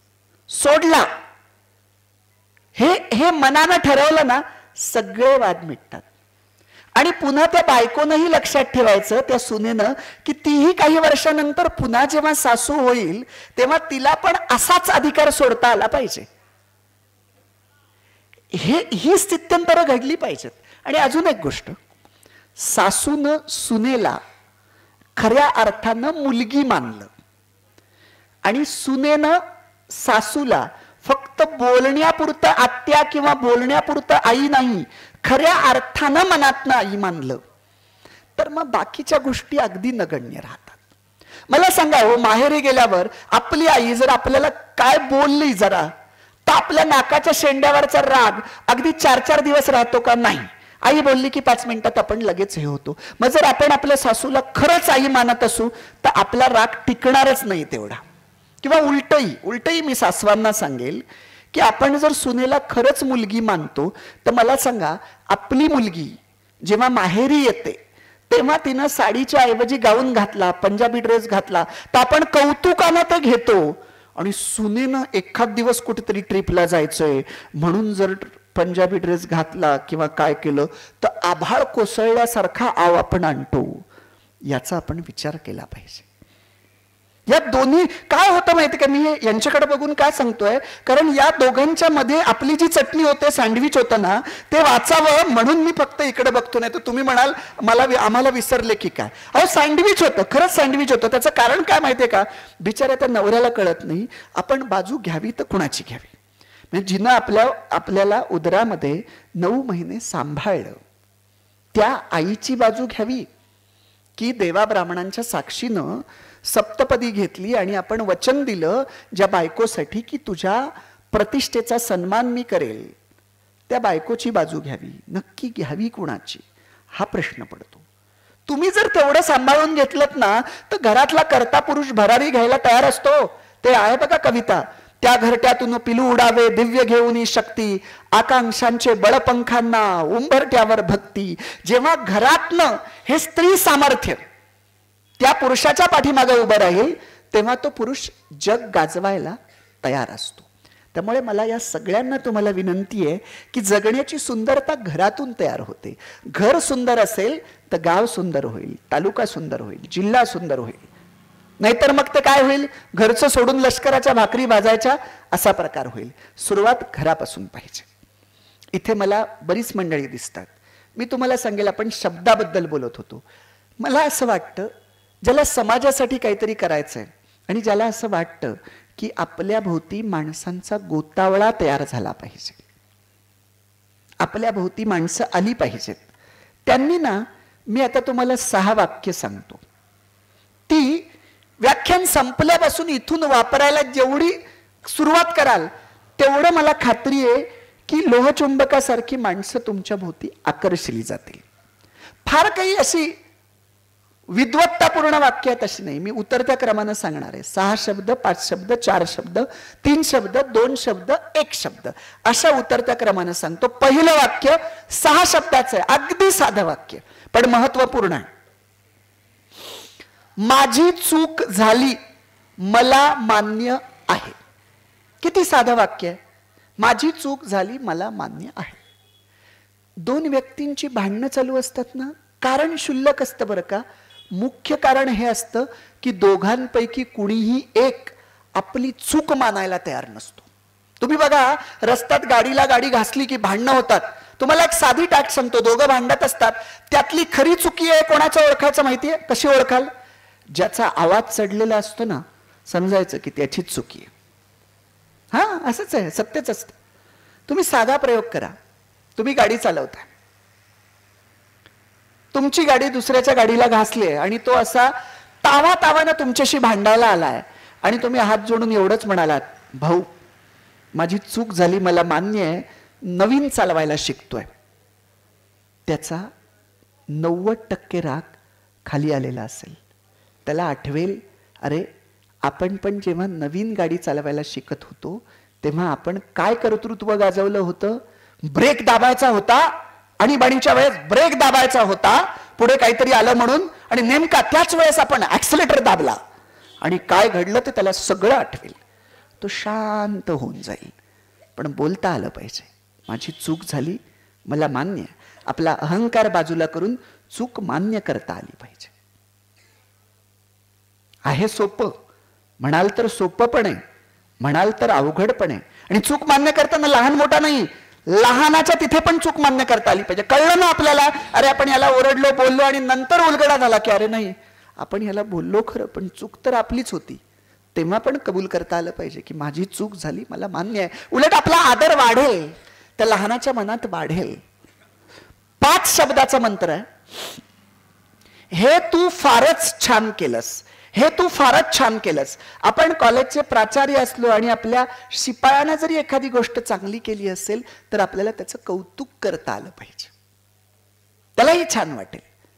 हे मनानं ठरवलं ना, सगळे वाद मिटतात. आणि पुन्हा त्या बायकोनंही लक्षात ठेवायचं, त्या सुनेनं, की तीही काही वर्षानंतर पुन्हा जेव्हा सासू होईल तेव्हा तिला पण असाच अधिकार सोडता आला पाहिजे. ही स्थित्यंतरं घडली पाहिजेत. आणि अजून एक गोष्ट, सासूनं सुनेला खऱ्या अर्थानं मुलगी मानलं आणि सुनेनं सासूला फक्त बोलण्यापुरतं आत्या किंवा बोलण्यापुरतं आई नाही, खऱ्या अर्थानं मनातनं आई मानलं, तर मग बाकीच्या गोष्टी अगदी नगण्य राहतात. मला सांगा हो, माहेरी गेल्यावर आपली आई जर आपल्याला काय बोलली जरा, तर आपल्या नाकाच्या शेंड्यावरचा राग अगदी 4-4 दिवस राहतो का? नाही. आई बोलली की 5 मिनिटात आपण लगेच हे होतो. मग जर आपण आपल्या सासूला खरंच आई मानत असू तर आपला राग टिकणारच नाही तेवढा. किंवा उलटही मी सासवांना सांगेल की आपण जर सुनेला खरंच मुलगी मानतो तर मला सांगा, आपली मुलगी जेव्हा माहेरी येते तेव्हा तिनं साडीच्या ऐवजी गाऊन घातला, पंजाबी ड्रेस घातला, तर आपण कौतुकानं ते घेतो. आणि सुनेनं एखाद दिवस कुठेतरी ट्रिपला जायचंय म्हणून जर पंजाबी ड्रेस घातला किंवा काय केलं तर आभाळ कोसळल्यासारखा आव आपण आणतो. याचा आपण विचार केला पाहिजे. या दोन्ही काय होतं माहिती का, मी यांच्याकडे बघून काय सांगतोय, कारण या दोघांच्या मध्ये आपली जी चटणी होते, सँडविच होतं ना, ते वाचावं म्हणून मी फक्त इकडे बघतो. नाही तर तुम्ही म्हणाल आम्हाला विसरले की काय. अहो, सँडविच होतं, खरंच सँडविच होतं. त्याचं कारण काय माहितीये का, बिचाऱ्या त्या नवऱ्याला कळत नाही आपण बाजू घ्यावी तर कुणाची घ्यावी. म्हणजे जिनं आपल्याला उदरामध्ये 9 महिने सांभाळलं त्या आईची बाजू घ्यावी की देवा ब्राह्मणांच्या साक्षीनं सप्तपदी घेतली आणि आपण वचन दिलं ज्या बायकोसाठी की तुझ्या प्रतिष्ठेचा सन्मान मी करेल, त्या बायकोची बाजू घ्यावी. नक्की घ्यावी कुणाची हा प्रश्न पडतो. तुम्ही जर तेवढं सांभाळून घेतलत ना तर घरातला कर्ता पुरुष भरारी घ्यायला तयार असतो. ते आहे बघा कविता, त्या घरट्यातून पिलू उडावे दिव्य घेऊन शक्ती, आकांक्षांचे बळपंखांना उंबरट्यावर भक्ती. जेव्हा घरातनं हे स्त्री सामर्थ्य त्या पुरुषाच्या पाठीमागे उभं राहील तेव्हा तो पुरुष जग गाजवायला तयार असतो. त्यामुळे मला या सगळ्यांना तुम्हाला विनंती आहे की जगण्याची सुंदरता घरातून तयार होते. घर सुंदर असेल तर गाव सुंदर होईल, तालुका सुंदर होईल, जिल्हा सुंदर होईल. नाहीतर मग ते काय होईल, घरचं सोडून लष्कराच्या भाकरी भाजायच्या असा प्रकार होईल. सुरुवात घरापासून पाहिजे. इथे मला बरीच मंडळी दिसतात. मी तुम्हाला सांगेल, आपण शब्दाबद्दल बोलत होतो. मला असं वाटतं ज्याला समाजासाठी काहीतरी करायचंय आणि ज्याला असं वाटतं की आपल्या भोवती माणसांचा गोतावळा तयार झाला पाहिजे, आपल्या भोवती माणसं आली पाहिजेत, त्यांनी ना, मी आता तुम्हाला 6 वाक्य सांगतो. ती व्याख्यान संपल्यापासून इथून वापरायला जेवढी सुरुवात कराल तेवढं मला खात्री आहे की लोहचुंबकासारखी माणसं तुमच्या भोवती आकर्षली जातील. फार काही अशी विद्वत्तापूर्ण वाक्यात अशी नाही. मी उतरत्या क्रमानं सांगणार आहे. 6 शब्द, 5 शब्द, 4 शब्द, 3 शब्द, 2 शब्द, 1 शब्द, अशा उतरत्या क्रमानं सांगतो. पहिलं वाक्य 6 शब्दाचं आहे, अगदी साधं वाक्य पण महत्वपूर्ण आहे. माझी चूक झाली, मला मान्य आहे. किती साधं वाक्य आहे. माझी चूक झाली, मला मान्य आहे. 2 व्यक्तींची भांडणं चालू असतात ना, कारण क्षुल्लक असतं बरं का. मुख्य कारण हे असतं की दोघांपैकी कुणीही एक आपली चूक मानायला तयार नसतो. तुम्ही बघा, रस्त्यात गाडी घासली की भांडणं होतात. तुम्हाला एक साधी टाट सांगतो, दोघं भांडत असतात, त्यातली खरी चुकी आहे कोणाचं ओळखायचं माहितीये? कशी ओळखाल? ज्याचा आवाज चढलेला असतो ना, समजायचं की त्याचीच चुकी आहे. हा, असंच आहे, सत्यच असतं. तुम्ही साधा प्रयोग करा. तुम्ही गाडी चालवता, तुमची गाडी दुसऱ्याच्या गाडीला घासली आहे आणि तो असा तावानं तुमच्याशी भांडायला आलाय आणि तुम्ही हात जोडून एवढंच म्हणालात, भाऊ माझी चूक झाली, मला मान्य आहे, नवीन चालवायला शिकतोय. त्याचा 90% राग खाली आलेला असेल. त्याला आठवेल, अरे आपण पण जेव्हा नवीन गाडी चालवायला शिकत होतो तेव्हा आपण काय कर्तृत्व गाजवलं होतं? ब्रेक दाबायचा होता, आणीबाणीच्या वेळेस ब्रेक दाबायचा होता, पुढे काहीतरी आलं म्हणून, आणि नेमका त्याच वेळेस आपण ऍक्सिलेटर दाबला आणि काय घडलं ते त्याला सगळं आठवेल. तो शांत होऊन जाईल. पण बोलता आलं पाहिजे, माझी चूक झाली, मला मान्य आहे. आपला अहंकार बाजूला करून चूक मान्य करता आली पाहिजे. आहे सोपं, म्हणाल तर सोपं पण आहे, म्हणाल तर अवघड पण आहे. आणि चूक मान्य करताना लहान मोठा नाही, लहानाच्या तिथे पण चूक मान्य करता आली पाहिजे. कळलं ना आपल्याला, अरे आपण याला ओरडलो, बोललो आणि नंतर उलगडा झाला की अरे नाही, आपण याला बोललो खरं पण चूक तर आपलीच होती. तेव्हा पण कबूल करता आलं पाहिजे की माझी चूक झाली, मला मान्य आहे. उलट आपला आदर वाढेल, त्या लहानाच्या मनात वाढेल. 5 शब्दाचा मंत्र आहे, हे तू फारच छान केलंस, हे तू फारच छान केलंस. आपण कॉलेजचे प्राचार्य असलो आणि आपल्या शिपायानं जरी एखादी गोष्ट चांगली केली असेल तर आपल्याला त्याचं कौतुक करता आलं पाहिजे, त्यालाही छान वाटेल.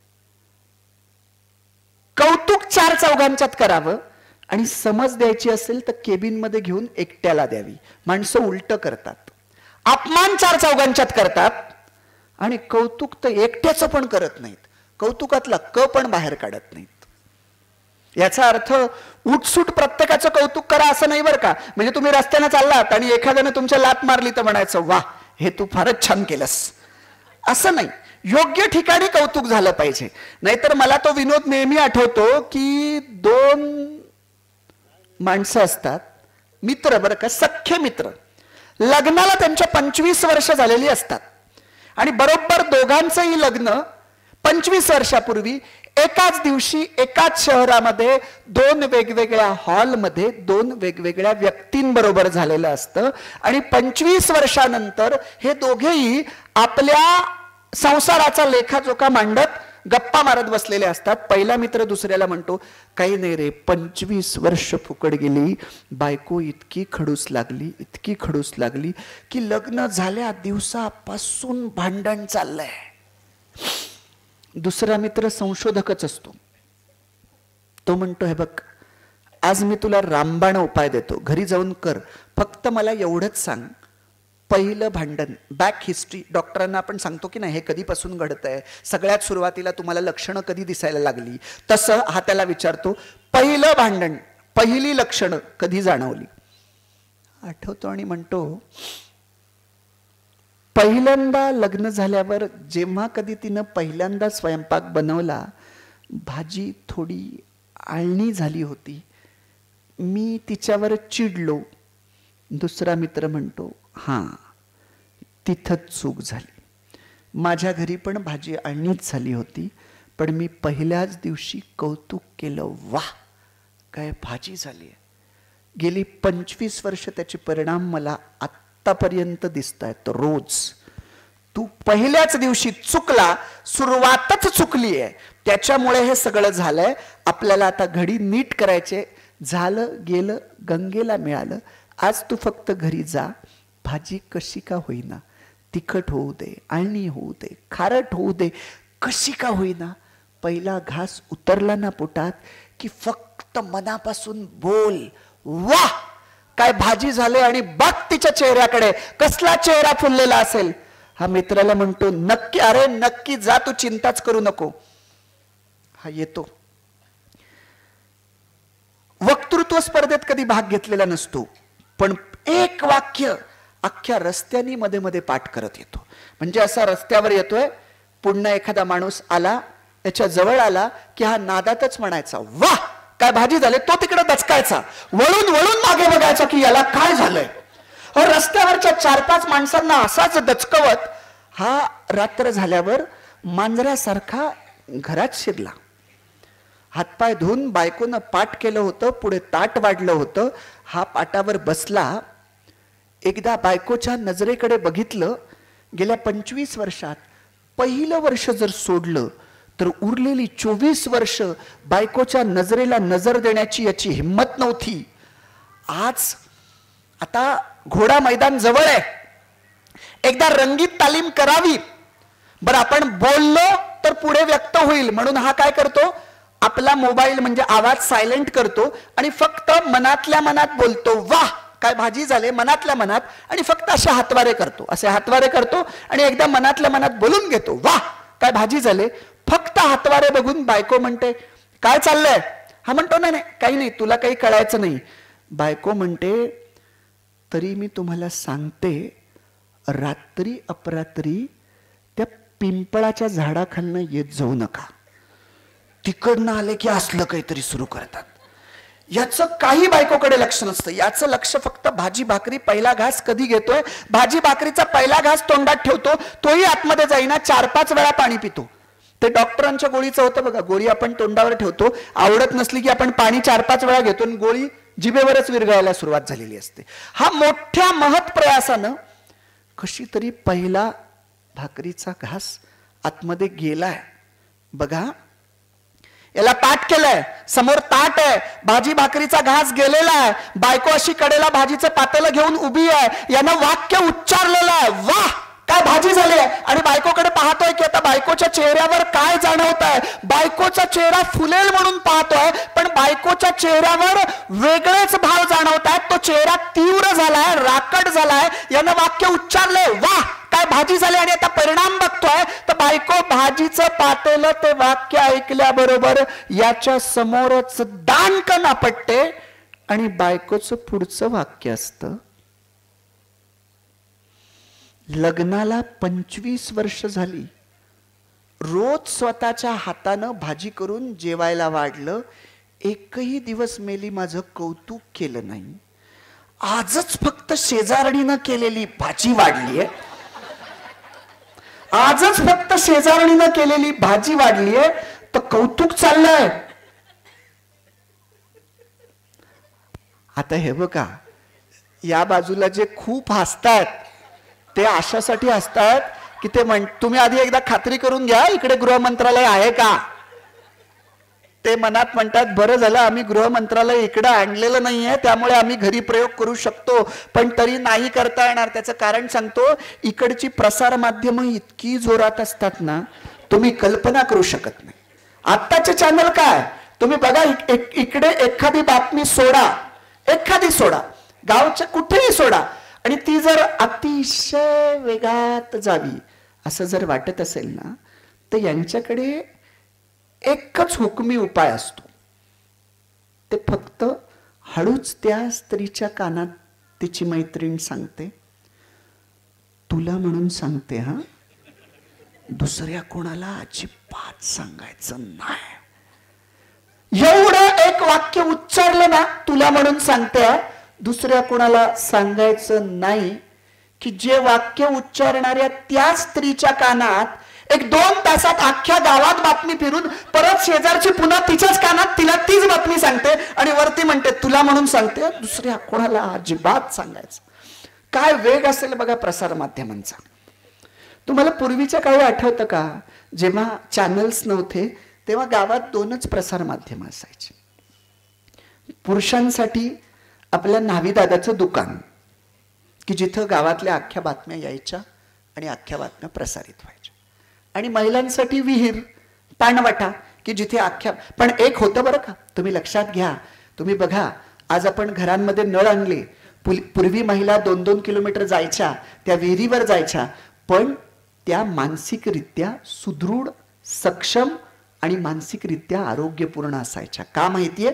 कौतुक 4 चौघांच्यात करावं आणि समज द्यायची असेल तर केबिन मध्ये घेऊन एकट्याला द्यावी. माणसं उलट करतात, अपमान 4 चौघांच्यात करतात आणि कौतुक तर एकट्याचं पण करत नाहीत, कौतुकातला क पण बाहेर काढत नाहीत. याचा अर्थ उठसूट प्रत्येकाचं कौतुक करा असं नाही बरं का. म्हणजे तुम्ही रस्त्याने चाललात आणि एखाद्याने तुमच्या लात मारली तर म्हणायचं वा हे तू फारच छान केलंस, असं नाही. योग्य ठिकाणी कौतुक झालं पाहिजे. नाहीतर मला तो विनोद नेहमी आठवतो की 2 माणसं असतात, मित्र बरं का, सख्खे मित्र. लग्नाला त्यांच्या 25 वर्ष झालेली असतात आणि बरोबर दोघांचंही लग्न 25 वर्षापूर्वी एकाच दिवशी एकाच शहरामध्ये 2 वेगवेगळ्या हॉलमध्ये 2 वेगवेगळ्या व्यक्तींबरोबर झालेलं असतं. आणि 25 वर्षानंतर हे दोघेही आपल्या संसाराचा लेखाजोखा मांडत गप्पा मारत बसलेले असतात. पहिला मित्र दुसऱ्याला म्हणतो, काही नाही रे, 25 वर्ष फुकट गेली, बायको इतकी खडूस लागली, इतकी खडूस लागली की लग्न झाल्या दिवसापासून भांडण चाललंय. दुसरा मित्र संशोधकच असतो. तो म्हणतो, हे बघ, आज मी तुला रामबाण उपाय देतो, घरी जाऊन कर, फक्त मला एवढंच सांग, पहिलं भांडण, बॅक हिस्ट्री. डॉक्टरांना आपण सांगतो की नाही हे कधीपासून घडत आहे, सगळ्यात सुरुवातीला तुम्हाला लक्षणं कधी दिसायला लागली, तसं हा त्याला विचारतो, पहिलं भांडण, पहिली लक्षणं कधी जाणवली. आठवतो आणि म्हणतो, पहिल्यांदा लग्न झाल्यावर जेव्हा कधी तिनं पहिल्यांदा स्वयंपाक बनवला, भाजी थोडी आळणी झाली होती, मी तिच्यावर चिडलो. दुसरा मित्र म्हणतो, हां तिथंच चूक झाली, माझ्या घरी पण भाजी आळणीच झाली होती, पण मी पहिल्याच दिवशी कौतुक केलं, वाह काय भाजी झाली आहे. गेली 25 वर्ष त्याचे परिणाम मला आतापर्यंत दिसत आहेत रोज. तू पहिल्याच दिवशी चुकला, सुरुवातच चुकली आहे, त्याच्यामुळे हे सगळं झालंय. आपल्याला आता घडी नीट करायचे. झालं गेलं, गंगेला मिळालं. आज तू फक्त घरी जा, भाजी कशी का होईना, तिखट होऊ दे, आळणी होऊ दे, खारट होऊ दे, कशी का होईना, पहिला घास उतरला ना पोटात की फक्त मनापासून बोल, वाह काय भाजी झाले, आणि बघ तिच्या चेहऱ्याकडे, कसला चेहरा फुललेला असेल. हा मित्राला म्हणतो, नक्की, अरे नक्की जा, तू चिंताच करू नको. हा येतो. वक्तृत्व स्पर्धेत कधी भाग घेतलेला नसतो, पण एक वाक्य अख्ख्या रस्त्यानी मध्ये मध्ये पाठ करत येतो. म्हणजे असा रस्त्यावर येतोय, पुन्हा एखादा माणूस आला, त्याच्या जवळ आला की हा नादातच म्हणायचा, वाह काय भाजी झाले, तो तिकडे दचकायचा, वळून वळून मागे बघायचा की याला काय झालंय. रस्त्यावरच्या 4-5 माणसांना असाच दचकवत हा रात्र झाल्यावर मांजरासारखा घरात शिरला. हातपाय धुवून बायकोनं पाट केलं होतं, पुढे ताट वाढलं होतं, हा पाटावर बसला. एकदा बायकोच्या नजरेकडे बघितलं. गेल्या 25 वर्षात पहिलं वर्ष जर सोडलं तर उरलेली 24 वर्ष बायकोच्या नजरेला नजर देण्याची याची हिंमत नव्हती. आज आता घोडा मैदान जवळ आहे, एकदा रंगीत तालीम करावी. बरं, आपण बोललो तर पुढे व्यक्त होईल म्हणून हा काय करतो, आपला मोबाईल म्हणजे आवाज सायलेंट करतो आणि फक्त मनातल्या मनात बोलतो, वाह काय भाजी झाले, मनातल्या मनात, आणि फक्त असे हातवारे करतो, असे हातवारे करतो आणि एकदा मनातल्या मनात बोलून घेतो, वाह काय भाजी झाले. फक्त हातवारे बघून बायको म्हणते काय चाललंय, हा म्हणतो नाही नाही काही नाही, तुला काही कळायचं नाही. बायको म्हणते तरी मी तुम्हाला सांगते, रात्री अपरात्री त्या पिंपळाच्या झाडाखालनं येत जाऊ नका. तिकडनं आले की असलं काहीतरी सुरू करतात. याचं काही बायकोकडे लक्ष नसतं. याचं लक्ष फक्त भाजी भाकरी, पहिला घास कधी घेतोय, भाजी भाकरीचा पहिला घास तोंडात ठेवतो, तोही आतमध्ये जाईना, 4-5 वेळा पाणी पितो. ते डॉक्टरांच्या गोळीचं होतं बघा, गोळी आपण तोंडावर ठेवतो, आवडत नसली की आपण पाणी 4-5 वेळा घेतो आणि गोळी जिभेवरच विरघळायला सुरुवात झालेली असते. हा मोठ्या महत् प्रयासानं कशी तरी पहिला भाकरीचा घास आतमध्ये गेलाय. बघा, याला पाठ केलंय, समोर ताट आहे, भाजी भाकरीचा घास गेलेला आहे, बायको अशी कडेला भाजीचं पातेलं घेऊन उभी आहे, यानं वाक्य उच्चारलेलं आहे, वाह काय भाजी झाली आहे. आणि बायकोकडे पाहतोय की आता बायकोच्या चेहऱ्यावर काय जाणवत आहे. बायकोचा चेहरा फुलेल म्हणून पाहतोय, पण बायकोच्या चेहऱ्यावर वेगळेच भाव जाणवत आहेत. तो चेहरा तीव्र झालाय, राकट झालाय. यानं वाक्य उच्चारलंय, वाह काय भाजी झाली. आणि आता परिणाम बघतोय तर बायको भाजीचं पातेलं ते वाक्य ऐकल्याबरोबर याच्या समोरच दानकन आपटते आणि बायकोचं पुढचं वाक्य असतं, लग्नाला 25 वर्ष झाली, रोज स्वतःच्या हातानं भाजी करून जेवायला वाढलं, एकही दिवस मेली माझं कौतुक केलं नाही. आजच फक्त शेजारणीनं केलेली भाजी वाढलीये, आजच फक्त शेजारणीनं केलेली भाजी वाढलीये तर कौतुक चाललंय. आता हे बघा, या बाजूला जे खूप हसतात ते अशासाठी हसतात की ते तुम्ही आधी एकदा खात्री करून घ्या इकडे गृहमंत्रालय आहे का. ते मनात म्हणतात बरं झालं आम्ही गृहमंत्रालय इकडे आणलेलं नाहीये, त्यामुळे आम्ही घरी प्रयोग करू शकतो, पण तरी नाही करता येणार. त्याचं कारण सांगतो, इकडची प्रसार माध्यमं इतकी जोरात असतात ना, तुम्ही कल्पना करू शकत नाही. आत्ताचे चॅनल काय, तुम्ही बघा, इकडे एखादी बातमी सोडा, एखादी सोडा, गावच्या कुठेही सोडा, आणि ती जर अतिशय वेगात जावी असं जर वाटत असेल ना, तर यांच्याकडे एकच हुकमी उपाय असतो. ते फक्त हळूच त्या स्त्रीच्या कानात तिची मैत्रीण सांगते, तुला म्हणून सांगते हा, दुसऱ्या कोणाला अजिबात सांगायचं नाही. एवढं एक वाक्य उच्चारलं ना, तुला म्हणून सांगते दुसऱ्या कोणाला सांगायचं नाही, की जे वाक्य उच्चारणाऱ्या त्या स्त्रीच्या कानात 1-2 तासात अख्ख्या गावात बातमी फिरून परत शेजारची पुन्हा तिच्याच कानात तिला तीच बातमी सांगते आणि वरती म्हणते तुला म्हणून सांगते, दुसऱ्या कोणाला अजिबात सांगायचं. काय वेग असेल बघा प्रसार माध्यमांचा. तुम्हाला पूर्वीच्या काळी आठवतं का, जेव्हा चॅनल्स नव्हते तेव्हा गावात 2च प्रसार माध्यम असायचे. पुरुषांसाठी आपल्या न्हावीदादाचं दुकान, की जिथं गावातल्या अख्ख्या बातम्या यायच्या आणि अख्ख्या बातम्या प्रसारित व्हायच्या, आणि महिलांसाठी विहीर, पाणवटा, की जिथे अख्ख्या. पण एक होतं बरं का, तुम्ही लक्षात घ्या, तुम्ही बघा, आज आपण घरांमध्ये नळ आणले, पूर्वी महिला 2-2 किलोमीटर जायच्या, त्या विहिरीवर जायच्या, पण त्या मानसिकरित्या सुदृढ, सक्षम आणि मानसिकरित्या आरोग्यपूर्ण असायच्या. का माहितीये,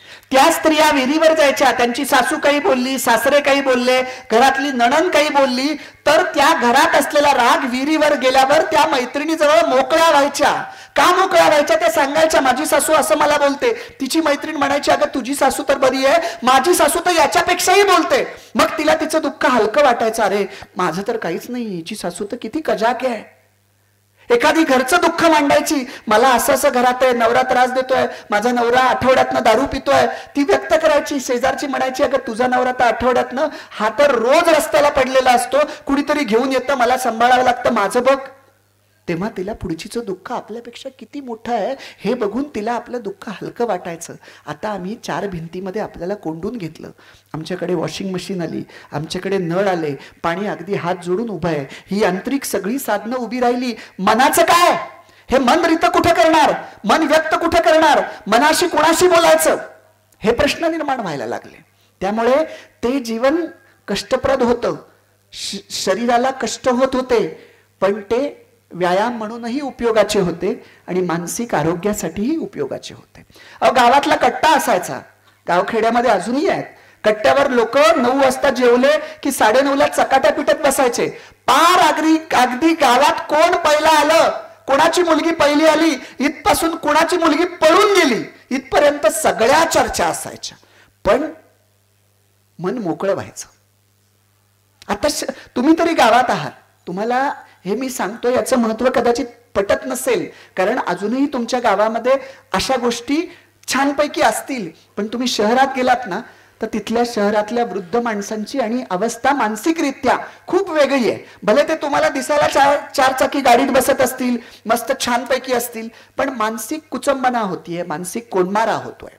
त्या स्त्रिया विहिरीवर जायच्या, त्यांची सासू काही बोलली, सासरे काही बोलले, घरातली नणंद काही बोलली, तर त्या घरात असलेला राग विहिरीवर गेल्यावर त्या मैत्रिणीजवळ मोकळ्या व्हायच्या. का मोकळ्या व्हायच्या? त्या सांगायच्या माझी सासू असं मला बोलते. तिची मैत्रीण म्हणायची अगं तुझी सासू तर बरी आहे, माझी सासू तर याच्यापेक्षाही बोलते. मग तिला तिचं दुःख हलकं वाटायचं, अरे माझं तर काहीच नाही, हिची सासू तर किती कजाक आहे. एखादी घरचं दुःख मांडायची, मला असं असं घरात आहे, नवरा त्रास देतोय, माझा नवरा आठवड्यातनं दारू पितोय, ती व्यक्त करायची. शेजारची म्हणायची अगं तुझा नवरा तर आठवड्यातनं, हा तर रोज रस्त्याला पडलेला असतो, कुणीतरी घेऊन येतं, मला सांभाळावं लागतं, माझं बघ. तेव्हा तिला पुढचीचं दुःख आपल्यापेक्षा किती मोठं आहे हे बघून तिला आपलं दुःख हलकं वाटायचं. आता आम्ही 4 भिंतीमध्ये आपल्याला कोंडून घेतलं. आमच्याकडे वॉशिंग मशीन आली, आमच्याकडे नळ आले, पाणी अगदी हात जोडून उभं आहे, ही यांत्रिक सगळी साधनं उभी राहिली. मनाचं काय? हे मन रित कुठे करणार, मन व्यक्त कुठे करणार, मनाशी कोणाशी बोलायचं, हे प्रश्न निर्माण व्हायला लागले. त्यामुळे ते जीवन कष्टप्रद होतं, शरीराला कष्ट होत होते, पण ते व्यायाम म्हणूनही उपयोगाचे होते आणि मानसिक आरोग्यासाठीही उपयोगाचे होते. गावातला कट्टा असायचा, गावखेड्यामध्ये अजूनही आहेत. कट्ट्यावर लोक 9 वाजता जेवले की 9:30ला चकाट्या पिटत बसायचे. पार अगदी गावात कोण पहिला आलं, कोणाची मुलगी पहिली आली, इथपासून कोणाची मुलगी पळून गेली, इथपर्यंत सगळ्या चर्चा असायच्या. पण मन मोकळं व्हायचं. आता तुम्ही तरी गावात आहात, तुम्हाला हे मी सांगतो याचं महत्व कदाचित पटत नसेल, कारण अजूनही तुमच्या गावामध्ये अशा गोष्टी छानपैकी असतील. पण तुम्ही शहरात गेलात ना, तर तिथल्या शहरातल्या वृद्ध माणसांची आणि अवस्था मानसिकरित्या खूप वेगळी आहे. भले ते तुम्हाला दिसायला 4 चाकी गाडीत बसत असतील, मस्त छानपैकी असतील, पण मानसिक कुचंबना होतीये, मानसिक कोंडमारा होतोय.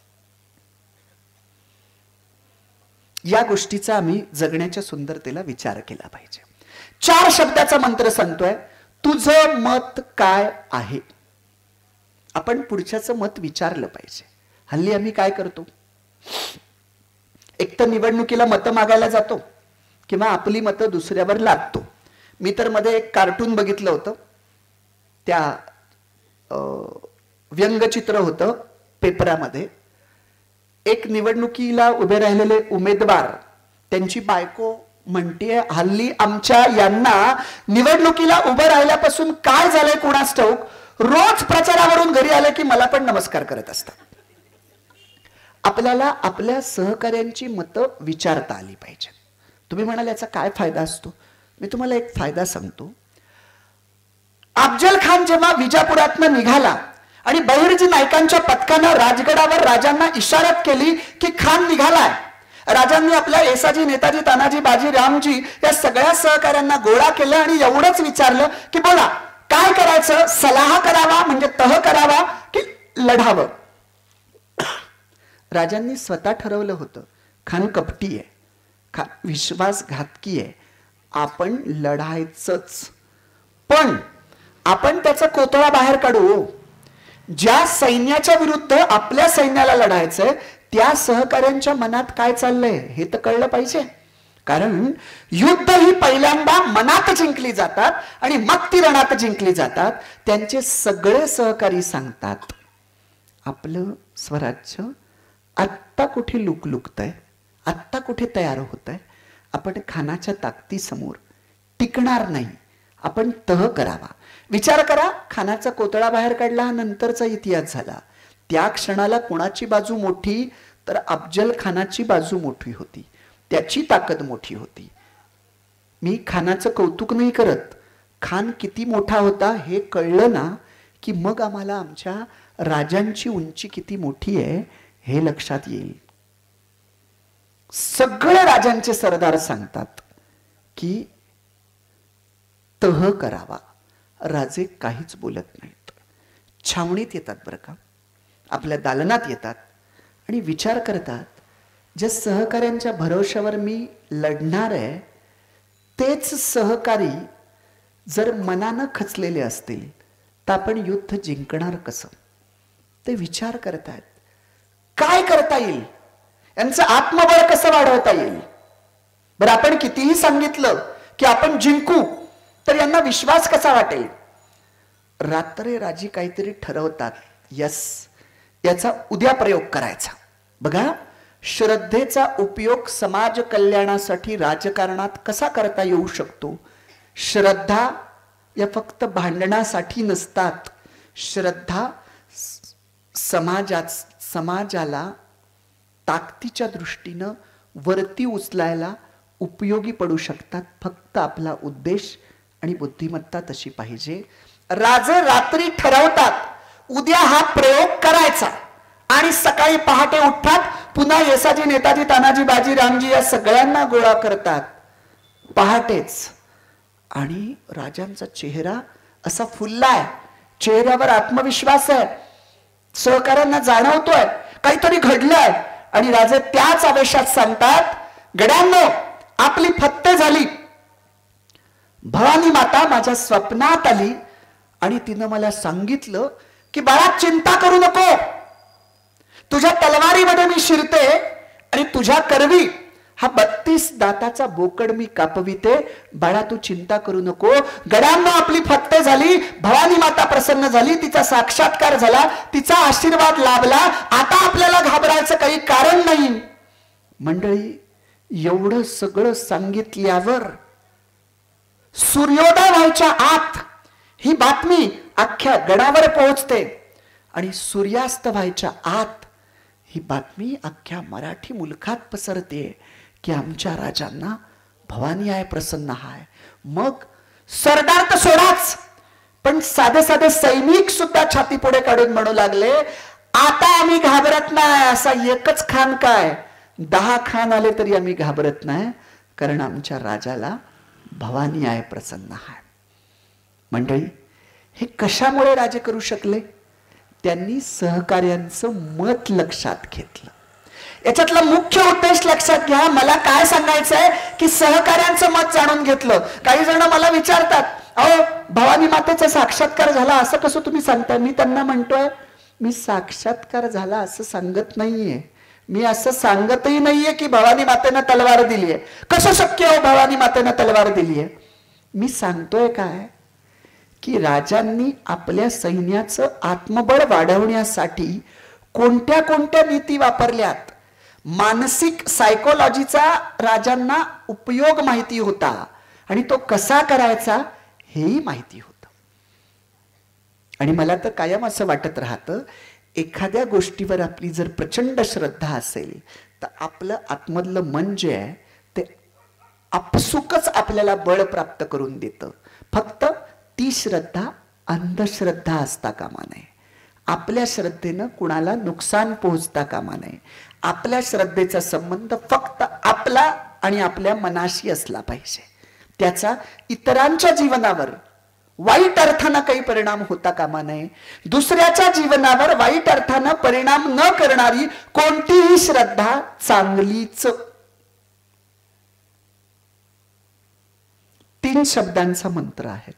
या गोष्टीचा आम्ही जगण्याच्या सुंदरतेला विचार केला पाहिजे. 4 शब्दाचा मंत्र सांगतोय, तुझं मत काय आहे. आपण पुढच्याचं मत विचारलं पाहिजे. हल्ली आम्ही काय करतो, एक तर निवडणुकीला मतं मागायला जातो किंवा आपली मतं दुसऱ्यावर लादतो. मी तर मध्ये एक कार्टून बघितलं होतं, त्या व्यंगचित्र होतं पेपरामध्ये. एक निवडणुकीला उभे राहिलेले उमेदवार, त्यांची बायको म्हणते हल्ली आमच्या यांना निवडणुकीला उभं राहिल्यापासून काय झालंय कुणास ठाऊक, रोज प्रचारावरून घरी आले की मला पण नमस्कार करत असतात. आपल्याला आपल्या सहकार्यांची मतं विचारता आली पाहिजे. तुम्ही म्हणाल याचा काय फायदा असतो, मी तुम्हाला एक फायदा सांगतो. अफजल खान जेव्हा विजापुरातनं निघाला आणि बहिर्जी नायकांच्या पथकानं राजगडावर राजांना इशारत केली की खान निघालाय, राजांनी आपल्या येसाजी, नेताजी, तानाजी, बाजी, रामजी या सगळ्या सहकाऱ्यांना गोळा केलं आणि एवढंच विचारलं की बोला काय करायचं, सलाह करावा म्हणजे तह करावा की लढावं. राजांनी स्वतः ठरवलं होतं खान कपटी आहे, खान विश्वासघातकी आहे, आपण लढायचंच, पण आपण त्याचा कोतळा बाहेर काढू. ज्या सैन्याच्या विरुद्ध आपल्या सैन्याला लढायचंय त्या सहकाऱ्यांच्या मनात काय चाललंय हे तर कळलं पाहिजे. कारण युद्ध ही पहिल्यांदा मनात जिंकली जातात आणि मग ती रणात जिंकली जातात. त्यांचे सगळे सहकारी सांगतात आपलं स्वराज्य आत्ता कुठे लुकलुकतंय, आत्ता कुठे तयार होतंय, आपण खानाच्या ताकदीसमोर टिकणार नाही, आपण तह करावा. विचार करा, खानाचा कोतळा बाहेर काढला हा नंतरचा इतिहास झाला. त्या क्षणाला कोणाची बाजू मोठी, तर अफजल खानाची बाजू मोठी होती, त्याची ताकद मोठी होती. मी खानाचं कौतुक नाही करत, खान किती मोठा होता हे कळलं ना की मग आम्हाला आमच्या राजांची उंची किती मोठी आहे हे लक्षात येईल. सगळे राजांचे सरदार सांगतात की तह करावा. राजे काहीच बोलत नाहीत, छावणीत येतात बरं का, आपल्या दालनात येतात आणि विचार करतात ज्या सहकाऱ्यांच्या भरोश्यावर मी लढणार आहे तेच सहकारी जर मनानं खचलेले असतील तर आपण युद्ध जिंकणार कसं. ते विचार करतात काय करता येईल, यांचं आत्मबळ कसं वाढवता येईल. बरं आपण कितीही सांगितलं की आपण जिंकू तर यांना विश्वास कसा वाटेल. रात्री राजी काहीतरी ठरवतात, यस याचा उद्या प्रयोग करायचा. बघा, श्रद्धेचा उपयोग समाज कल्याणासाठी राजकारणात कसा करता येऊ शकतो. श्रद्धा या फक्त भांडणासाठी नसतात. श्रद्धा समाजाला ताकदीच्या दृष्टीनं वरती उचलायला उपयोगी पडू शकतात. फक्त आपला उद्देश आणि बुद्धिमत्ता तशी पाहिजे. राजे रात्री ठरवतात उद्या हा प्रयोग करायचा आणि सकाळी पहाटे उठतात, पुन्हा येसाजी, नेताजी, तानाजी, बाजी, रामजी या सगळ्यांना गोळा करतात पहाटेच. आणि राजांचा चेहरा असा फुललाय, चेहऱ्यावर आत्मविश्वास आहे, सहकाऱ्यांना जाणवतोय काहीतरी घडलंय. आणि राजे त्याच आवेशात सांगतात, गड्यांनो आपली फत्ते झाली. भवानी माता माझ्या स्वप्नात आली आणि तिनं मला सांगितलं की बाळा चिंता करू नको, तुझ्या तलवारीमध्ये मी शिरते आणि तुझ्या करवी हा 32 दाताचा बोकड मी कापविते. बाळा तू चिंता करू नको. गड्यांनो आपली फत्ते झाली, भवानी माता प्रसन्न झाली, तिचा साक्षात्कार झाला, तिचा आशीर्वाद लाभला. आता आपल्याला घाबरायचं काही कारण नाही. मंडळी, एवढं सगळं सांगितल्यावर सूर्योदय व्हायच्या आत ही बातमी अख्ख्या गडावर पोहोचते आणि सूर्यास्त व्हायच्या आत ही बातमी अख्ख्या मराठी मुलखात पसरते की आमच्या राजांना भवानी आहे, प्रसन्न आहे. मग सरदार तर सोडाच, पण साधे साधे सैनिक सुद्धा छाती पुढे काढून म्हणू लागले, आता आम्ही घाबरत नाही. असा एकच खान काय, 10 खान आले तरी आम्ही घाबरत नाही, कारण आमच्या राजाला भवानी आहे, प्रसन्न आहे. मंडळी, हे कशामुळे राजे करू शकले? त्यांनी सहकार्यांचं मत लक्षात घेतलं. याच्यातला मुख्य उद्देश लक्षात घ्या. मला काय सांगायचंय की सहकार्यांचं मत जाणून घेतलं. काही जण मला विचारतात, अहो भवानी मातेचा साक्षात्कार झाला असं कसं तुम्ही सांगताय? मी त्यांना म्हणतोय, मी साक्षात्कार झाला असं सांगत नाहीये, मी असं सांगतही नाहीये की भवानी मातेनं तलवार दिली आहे. कसं शक्य हो भवानी मातेनं तलवार दिली आहे? मी सांगतोय काय की राजांनी आपल्या सैन्याचं आत्मबळ वाढवण्यासाठी कोणत्या कोणत्या नीती वापरल्यात. मानसिक सायकोलॉजीचा राजांना उपयोग माहिती होता आणि तो कसा करायचा हेही माहिती होतं. आणि मला तर कायम असं वाटत राहतं, एखाद्या गोष्टीवर आपली जर प्रचंड श्रद्धा असेल तर आपलं आतमधलं मन जे आहे ते आपसुकच आपल्याला बळ प्राप्त करून देतं. फक्त ती श्रद्धा अंधश्रद्धा असता कामा नये. आपल्या श्रद्धेनं कुणाला नुकसान पोहोचता कामा नये. आपल्या श्रद्धेचा संबंध फक्त आपला आणि आपल्या मनाशी असला पाहिजे. त्याचा इतरांच्या जीवनावर वाईट अर्थानं काही परिणाम होता कामा नये. दुसऱ्याच्या जीवनावर वाईट अर्थानं परिणाम न करणारी कोणतीही श्रद्धा चांगलीच. 3 शब्दांचा मंत्र आहे.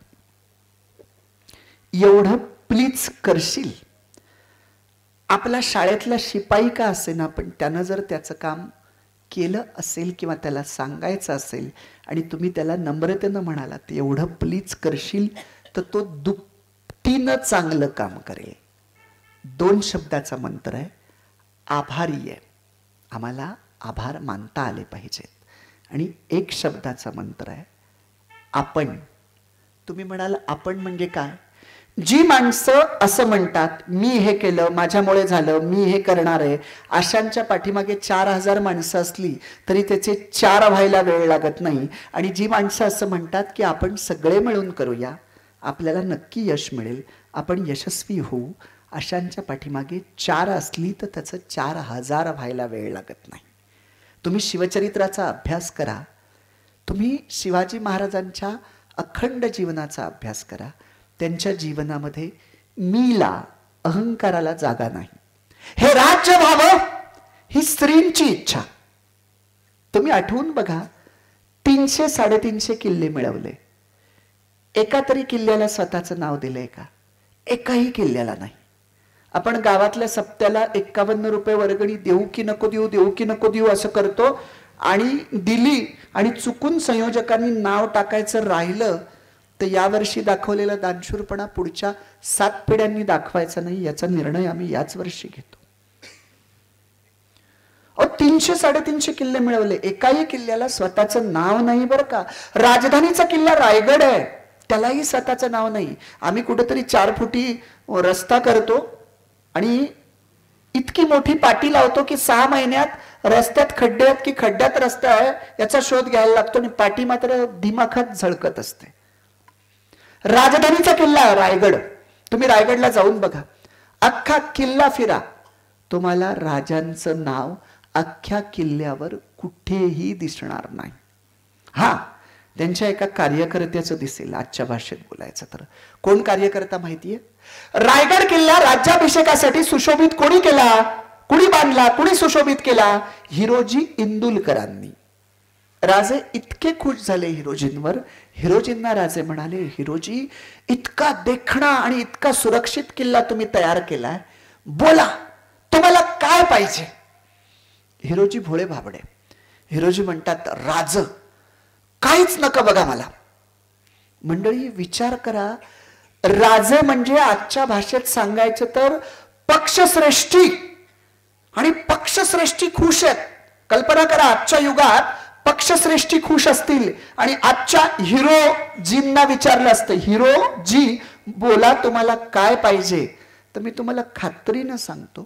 एवढं प्लीज करशील. आपला शाळेतला शिपाई का असेना, पण त्यानं जर त्याचं काम केलं असेल किंवा त्याला सांगायचं असेल आणि तुम्ही त्याला नम्रतेनं म्हणालात एवढं प्लीज करशील, तर तो दुपटीनं चांगलं काम करेल. 2 शब्दाचा मंत्र आहे, आभारी आहे. आम्हाला आभार मानता आले पाहिजेत. आणि 1 शब्दाचा मंत्र आहे, आपण. तुम्ही म्हणाल आपण म्हणजे काय? जी माणसं असं म्हणतात, मी हे केलं, माझ्यामुळे झालं, मी हे करणार आहे, अशांच्या पाठीमागे 4000 माणसं असली तरी त्याचे 4 व्हायला वेळ लागत नाही. आणि जी माणसं असं म्हणतात की आपण सगळे मिळून करूया, आपल्याला नक्की यश मिळेल, आपण यशस्वी होऊ, अशांच्या पाठीमागे 4 असली तर त्याचं 4000 व्हायला वेळ लागत नाही. तुम्ही शिवचरित्राचा अभ्यास करा, तुम्ही शिवाजी महाराजांच्या अखंड जीवनाचा अभ्यास करा. त्यांच्या जीवनामध्ये मीला, अहंकाराला जागा नाही. हे राज्य व्हावं ही स्त्रींची इच्छा. तुम्ही आठवून बघा, 300-350 किल्ले मिळवले. एका तरी किल्ल्याला स्वतःचं नाव दिलंय का? एकाही किल्ल्याला नाही. आपण गावातल्या सप्त्याला 51 रुपये वर्गणी देऊ की नको देऊ, देऊ की नको देऊ असं करतो, आणि दिली आणि चुकून संयोजकांनी नाव टाकायचं राहिलं तर यावर्षी दाखवलेला दानशूरपणा पुढच्या 7 पिढ्यांनी दाखवायचा नाही, याचा निर्णय आम्ही याच वर्षी घेतो. 300-350 किल्ले मिळवले. एकाही किल्ल्याला स्वतःचं नाव नाही बरं का. राजधानीचा किल्ला रायगड आहे, त्यालाही स्वतःचं नाव नाही. आम्ही कुठेतरी 4 फुटी रस्ता करतो आणि इतकी मोठी पाटी लावतो की 6 महिन्यात रस्त्यात खड्डे आहेत की खड्ड्यात रस्ता आहे याचा शोध घ्यायला लागतो आणि पाटी मात्र दिमाखात झळकत असते. राजधानीचा किल्ला रायगड, तुम्ही रायगडला जाऊन बघा, अख्खा किल्ला फिरा, तुम्हाला राजांचं नाव अख्ख्या किल्ल्यावर कुठेही दिसणार नाही. हा, त्यांच्या एका कार्यकर्त्याचं दिसेल आजच्या भाषेत बोलायचं तर. कोण कार्यकर्ता माहितीये? रायगड किल्ला राज्याभिषेकासाठी सुशोभित कोणी केला, कुणी बांधला, कुणी सुशोभित केला? हिरोजी इंदुलकरांनी. राजे इतके खुश झाले हिरोजींवर, हिरोजींना राजे म्हणाले, हिरोजी इतका देखणा आणि इतका सुरक्षित किल्ला तुम्ही तयार केलाय, बोला तुम्हाला काय पाहिजे? हिरोजी भोळे भाबडे. हिरोजी म्हणतात, राज काहीच नका बघा मला. मंडळी विचार करा, राजे म्हणजे आजच्या भाषेत सांगायचं तर पक्षश्रेष्ठी, आणि पक्षश्रेष्ठी खुश आहेत. कल्पना करा, आजच्या युगात पक्षश्रेष्ठी खुश असतील आणि आजच्या हिरोजींना विचारलं असतं, हिरोजी बोला तुम्हाला काय पाहिजे, तर मी तुम्हाला खात्रीनं सांगतो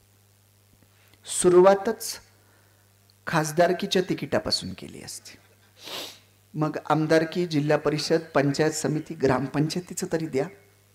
सुरुवातच खासदारकीच्या तिकिटापासून केली असते. मग आमदारकी, जिल्हा परिषद, पंचायत समिती, ग्रामपंचायतीचं तरी द्या.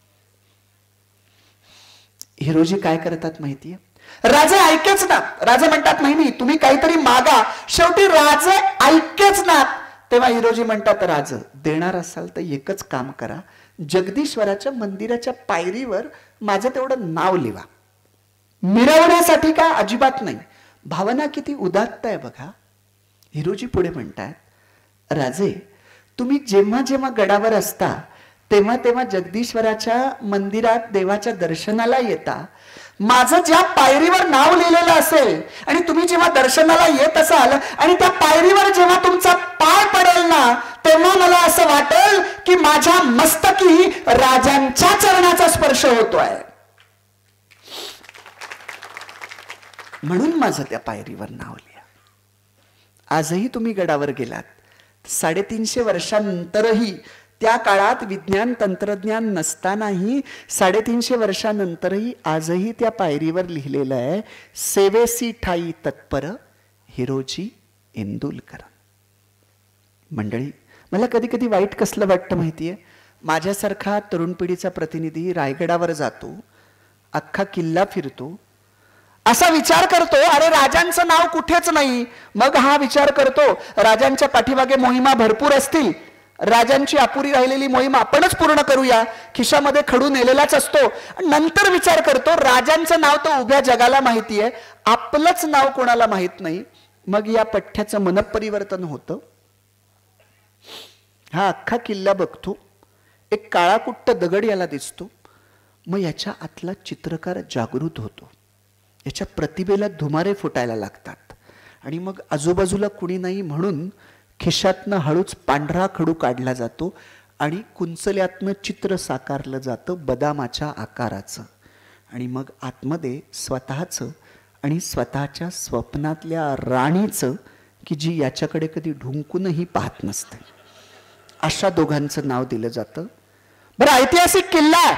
हिरोजी काय करतात माहितीये? राजे ऐकेच ना. राजे म्हणतात नाही नाही तुम्ही काहीतरी मागा, शेवटी राजे ऐकेच ना. तेव्हा हिरोजी म्हणतात, राज देणार असाल तर एकच काम करा, जगदीश्वराच्या मंदिराच्या पायरीवर माझं तेवढं नाव लिहा. मिरवण्यासाठी का? अजिबात नाही. भावना किती उदात्त आहे बघा. हिरोजी पुढे म्हणतात, राजे तुम्ही जेव्हा जेव्हा गडावर असता तेव्हा तेव्हा जगदीश्वराच्या मंदिरात देवाच्या दर्शनाला येता, माझं ज्या पायरीवर नाव लिहिलेलं असेल आणि तुम्ही जेव्हा दर्शनाला येत असाल आणि त्या पायरीवर जेव्हा तुमचा पाय पडेल ना, तेव्हा मला असं वाटेल की माझ्या मस्तकी राजांच्या चरणाचा स्पर्श होतोय. म्हणून माझं त्या पायरीवर नाव लिहा. आजही तुम्ही गडावर गेलात, 350 वर्षांनंतरही, त्या काळात विज्ञान तंत्रज्ञान नसतानाही 350 वर्षांनंतरही आजही त्या पायरीवर लिहिलेलं आहे, सेवेसी ठाई तत्पर हिरोजी इंदुलकर. मंडळी मला कधी कधी वाईट कसलं वाटतं माहितीये? माझ्यासारखा तरुण पिढीचा प्रतिनिधी रायगडावर जातो, अख्खा किल्ला फिरतो, असा विचार करतो अरे राजांचं नाव कुठेच नाही. मग हा विचार करतो राजांच्या पाठीमागे मोहिमा भरपूर असतील, राजांची अपुरी राहिलेली मोहीम आपणच पूर्ण करूया, खिशामध्ये खडू नेलेलाच असतो. नंतर विचार करतो राजांचं नाव तर उभ्या जगाला माहिती आहे, आपलंच नाव कोणाला माहित नाही. मग या पठ्ठ्याचं मनपरिवर्तन होतं. हा अख्खा किल्ला बघतो, एक काळाकुट्ट दगड याला दिसतो. मग याच्या आतला चित्रकार जागृत होतो, याच्या प्रतिभेला धुमारे फुटायला लागतात. आणि मग आजूबाजूला कुणी नाही म्हणून खिशातनं हळूच पांढरा खडू काढला जातो आणि कुंचल्यातनं चित्र साकारलं जातं बदामाच्या आकाराचं. आणि मग आतमध्ये स्वतःचं आणि स्वतःच्या स्वप्नातल्या राणीचं, की जी याच्याकडे कधी ढुंकूनही पाहत नसते, अशा दोघांचं नाव दिलं जातं. बरं, ऐतिहासिक किल्ला,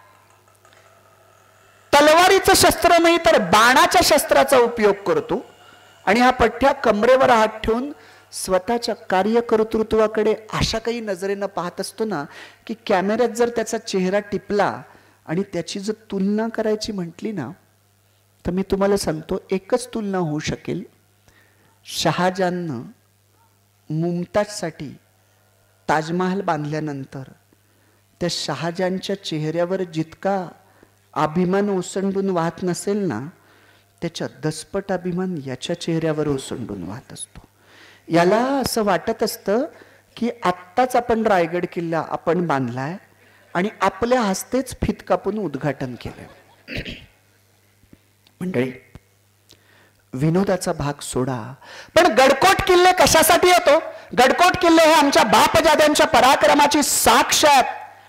तलवारीचं शस्त्र नाही तर बाणाच्या शस्त्राचा उपयोग करतो. आणि हा पठ्ठ्या कमरेवर हात ठेवून स्वतःच्या कार्यकर्तृत्वाकडे अशा काही नजरेनं पाहत असतो ना, की कॅमेऱ्यात जर त्याचा चेहरा टिपला आणि त्याची जर तुलना करायची म्हटली ना, तर मी तुम्हाला सांगतो एकच तुलना होऊ शकेल. शहाजहाननं मुमताजसाठी ताजमहाल बांधल्यानंतर त्या शहाजहानच्या चेहऱ्यावर जितका अभिमान ओसंडून वाहत नसेल ना, त्याच्या दसपट अभिमान याच्या चेहऱ्यावर ओसंडून वाहत असतो. याला असं वाटत असतं की आत्ताच आपण रायगड किल्ला आपण बांधलाय आणि आपल्या हस्तेच फित कापून उद्घाटन केलंय. मंडळी, विनोदाचा भाग सोडा, पण गडकोट किल्ले कशासाठी येतो? गडकोट किल्ले हे आमच्या बापजाद्यांच्या पराक्रमाची साक्ष आहेत.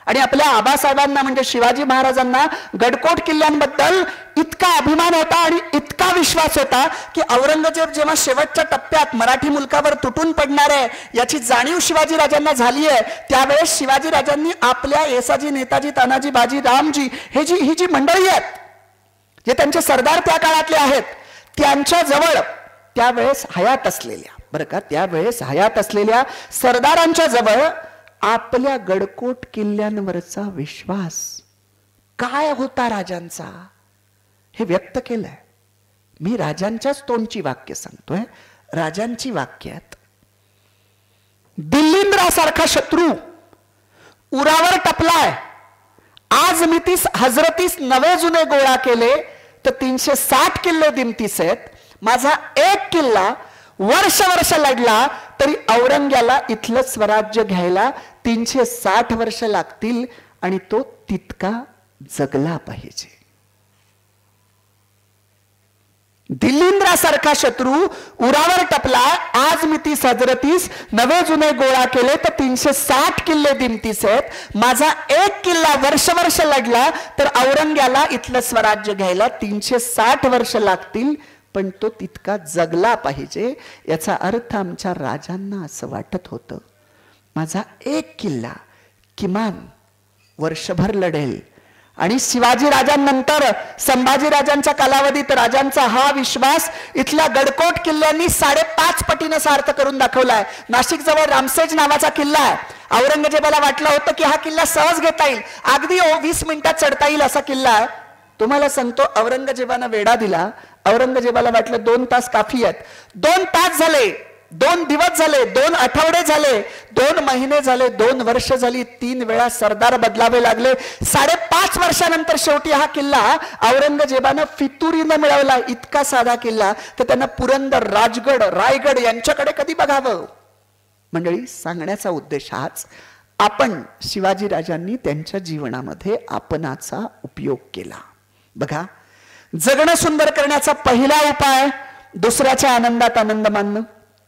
आणि आपल्या आबासाहेबांना म्हणजे शिवाजी महाराजांना गडकोट किल्ल्यांबद्दल इतका अभिमान होता आणि इतका विश्वास होता की औरंगजेब जेव्हा शेवटच्या टप्प्यात मराठी मुलकावर तुटून पडणार आहे याची जाणीव शिवाजी राजांना झाली आहे, त्यावेळेस शिवाजी राजांनी आपल्या येसाजी, नेताजी, तानाजी, बाजी, रामजी ही जी मंडळी आहेत, जे त्यांचे सरदार त्या काळातले आहेत, त्यांच्या जवळ त्यावेळेस हयात असलेल्या, बरं का, त्यावेळेस हयात असलेल्या सरदारांच्या जवळ आपल्या गडकोट किल्ल्यांवरचा विश्वास काय होता राजांचा हे व्यक्त केलंय. मी राजांच्याच तोंडची वाक्य सांगतोय. राजांची वाक्यात, दिल्लींद्रासारखा शत्रू उरावर टपलाय, आज मी तीस हजरतीस नवे जुने गोळा केले तर 360 किल्ले दिमतीस आहेत. माझा एक किल्ला वर्ष लढला तरी औरंग्याला इथलं स्वराज्य घ्यायला 360 वर्ष लागतील आणि तो तितका जगला पाहिजे. दिल्लींद्रासारखा शत्रू उरावर टपला, आज मी 30 हजरतीस नवे जुने गोळा केले तर 360 किल्ले दिमतीस आहेत. माझा एक किल्ला वर्ष लढला तर औरंग्याला इथलं स्वराज्य घ्यायला 360 वर्ष लागतील, पण तो तितका जगला पाहिजे. याचा अर्थ आमच्या राजांना असं वाटत होतं, माझा एक किल्ला किमान वर्षभर लढेल. आणि शिवाजी राजांनंतर संभाजी राजांच्या कालावधीत राजांचा हा विश्वास इथल्या गडकोट किल्ल्यांनी 5.5 पटीने सार्थ करून दाखवलाय. नाशिक जवळ रामसेज नावाचा किल्ला आहे. औरंगजेबाला वाटलं होतं की हा किल्ला सहज घेता येईल, अगदी 20 मिनिटात चढता येईल असा किल्ला आहे. तुम्हाला सांगतो, औरंगजेबानं वेढा दिला. औरंगजेबाला वाटलं 2 तास काफी आहेत. 2 तास झाले, 2 दिवस झाले, 2 आठवडे झाले, 2 महिने झाले, 2 वर्ष झाली, 3 वेळा सरदार बदलावे लागले. 5.5 वर्षानंतर शेवटी हा किल्ला औरंगजेबानं फितुरीनं मिळवला. इतका साधा किल्ला तर त्यांना पुरंदर, राजगड, रायगड यांच्याकडे कधी बघावं. मंडळी, सांगण्याचा उद्देश हाच, आपण शिवाजी राजांनी त्यांच्या जीवनामध्ये आपणाचा उपयोग केला. बघा, जगणं सुंदर करण्याचा पहिला उपाय दुसऱ्याच्या आनंदात आनंद मानणं.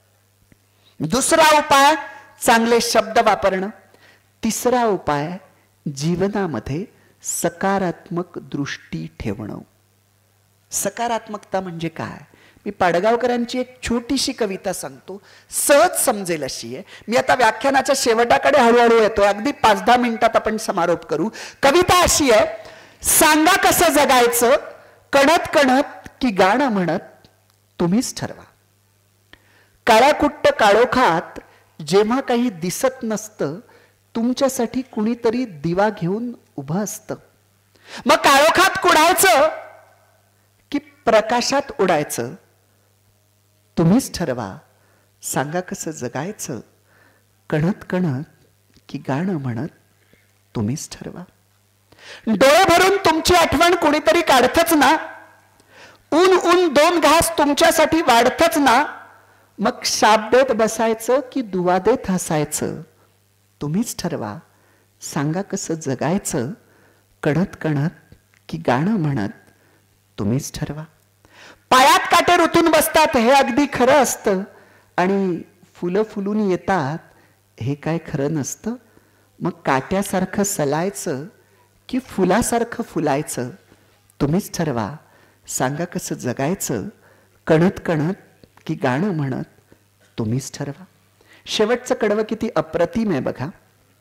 दुसरा उपाय चांगले शब्द वापरणं. तिसरा उपाय जीवनामध्ये सकारात्मक दृष्टी ठेवणं. सकारात्मकता म्हणजे काय? मी पाडगावकरांची एक छोटीशी कविता सांगतो, सहज समजेल अशी आहे. मी आता व्याख्यानाच्या शेवटाकडे हळूहळू येतो, अगदी 5-10 मिनिटात आपण समारोप करू. कविता अशी आहे, सांगा कसं जगायचं, कणत कणत की गाणं म्हणत तुम्हीच ठरवा. काळाकुट्ट काळोखात जेव्हा काही दिसत नसतं, तुमच्यासाठी कुणीतरी दिवा घेऊन उभं असतं. मग काळोखात कुडायचं की प्रकाशात उडायचं तुम्हीच ठरवा. सांगा कसं जगायचं, कणत कणत की गाणं म्हणत तुम्हीच ठरवा. डोळे भरून तुमची आठवण कुणीतरी काढतच ना, ऊन ऊन 2 घास तुमच्यासाठी वाढतच ना. मग शाप देत बसायचं की दुवा देत हसायचं तुम्हीच ठरवा. सांगा कसं जगायचं, कणत कणत की गाणं म्हणत तुम्हीच ठरवा. पायात काटे रुतून बसतात हे अगदी खरं असतं, आणि फुलं फुलून येतात हे काय खरं नसतं. मग काट्यासारखं सलायचं की फुलासारखं फुलायचं तुम्हीच ठरवा. सांगा कसं जगायचं, कणत कणत की गाणं म्हणत तुम्हीच ठरवा. शेवटचं कडवं किती अप्रतिम आहे बघा.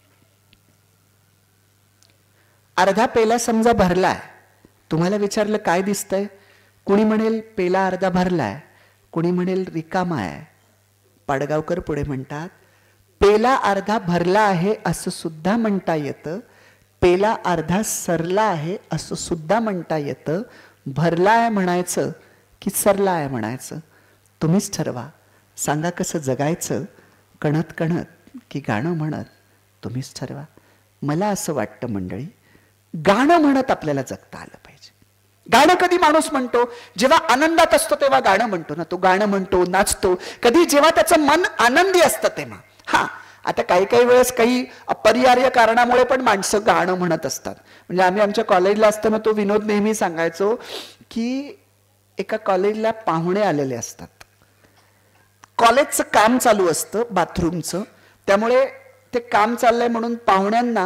अर्धा पेला समजा भरलाय, तुम्हाला विचारलं काय दिसतंय, कुणी म्हणेल पेला अर्धा भरलाय, कुणी म्हणेल रिकामा आहे. पाडगावकर पुढे म्हणतात, पेला अर्धा भरला आहे असं सुद्धा म्हणता येतं, पेला अर्धा सरला आहे असं सुद्धा म्हणता येतं. भरला आहे म्हणायचं की सरला आहे म्हणायचं तुम्हीच ठरवा. सांगा कसं जगायचं, कणत कणत की गाणं म्हणत तुम्हीच ठरवा. मला असं वाटतं मंडळी, गाणं म्हणत आपल्याला जगता आलं पाहिजे. गाणं कधी माणूस म्हणतो, जेव्हा आनंदात असतो तेव्हा गाणं म्हणतो ना, तो गाणं म्हणतो, नाचतो. कधी जेव्हा त्याचं मन आनंदी असतं तेव्हा. हा, आता काही वेळेस काही अपरिहार्य कारणामुळे पण माणसं गाणं म्हणत असतात. म्हणजे आम्ही आमच्या कॉलेजला असताना तो विनोद नेहमी सांगायचो की एका कॉलेजला पाहुणे आलेले असतात, कॉलेजचं काम चालू असतं बाथरूमचं, त्यामुळे ते काम चाललंय म्हणून पाहुण्यांना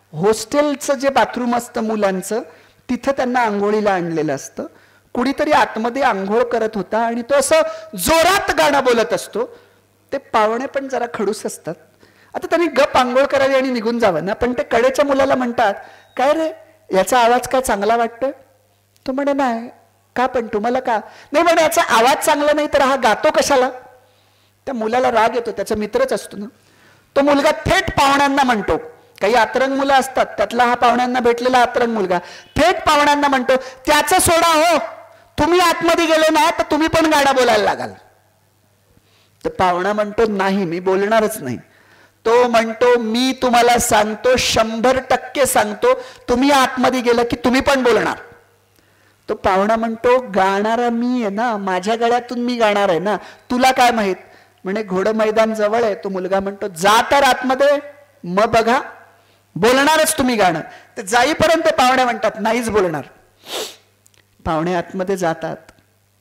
हॉस्टेलचं जे बाथरूम असतं मुलांचं, तिथं त्यांना आंघोळीला आणलेलं असतं. कुणीतरी आतमध्ये आंघोळ करत होता आणि तो असं जोरात गाणं बोलत असतो. ते पाहुणे पण जरा खडूस असतात. आता त्यांनी गप आंघोळ करावी आणि निघून जावं ना, पण ते कडेच्या मुलाला म्हणतात, काय रे याचा आवाज काय चांगला वाटतोय? तो म्हणे नाही. का पण तुम्हाला का नाही? म्हणे याचा आवाज चांगला नाही तर हा गातो कशाला? त्या मुलाला राग येतो, त्याचा मित्रच असतो ना. तो मुलगा थेट पाहुण्यांना म्हणतो, काही अतरंग मुलं असतात, त्यातला हा पाहुण्यांना भेटलेला अतरंग मुलगा थेट पाहुण्यांना म्हणतो, त्याचं सोडा हो, तुम्ही आतमध्ये गेले ना तर तुम्ही पण गाणं बोलायला लागाल. तर पाहुणा म्हणतो नाही, मी बोलणारच नाही. तो म्हणतो मी तुम्हाला सांगतो, 100% सांगतो, तुम्ही आतमध्ये गेलं की तुम्ही पण बोलणार. तो पाहुणा म्हणतो गाणारा मी आहे ना, माझ्या गळ्यातून मी गाणार आहे ना, तुला काय माहित? म्हणे घोडं मैदान जवळ आहे. तो मुलगा म्हणतो जा तर आतमध्ये, मग बघा बोलणारच तुम्ही गाणं. ते जाईपर्यंत पाहुणे म्हणतात नाहीच बोलणार. पाहुणे आतमध्ये जातात.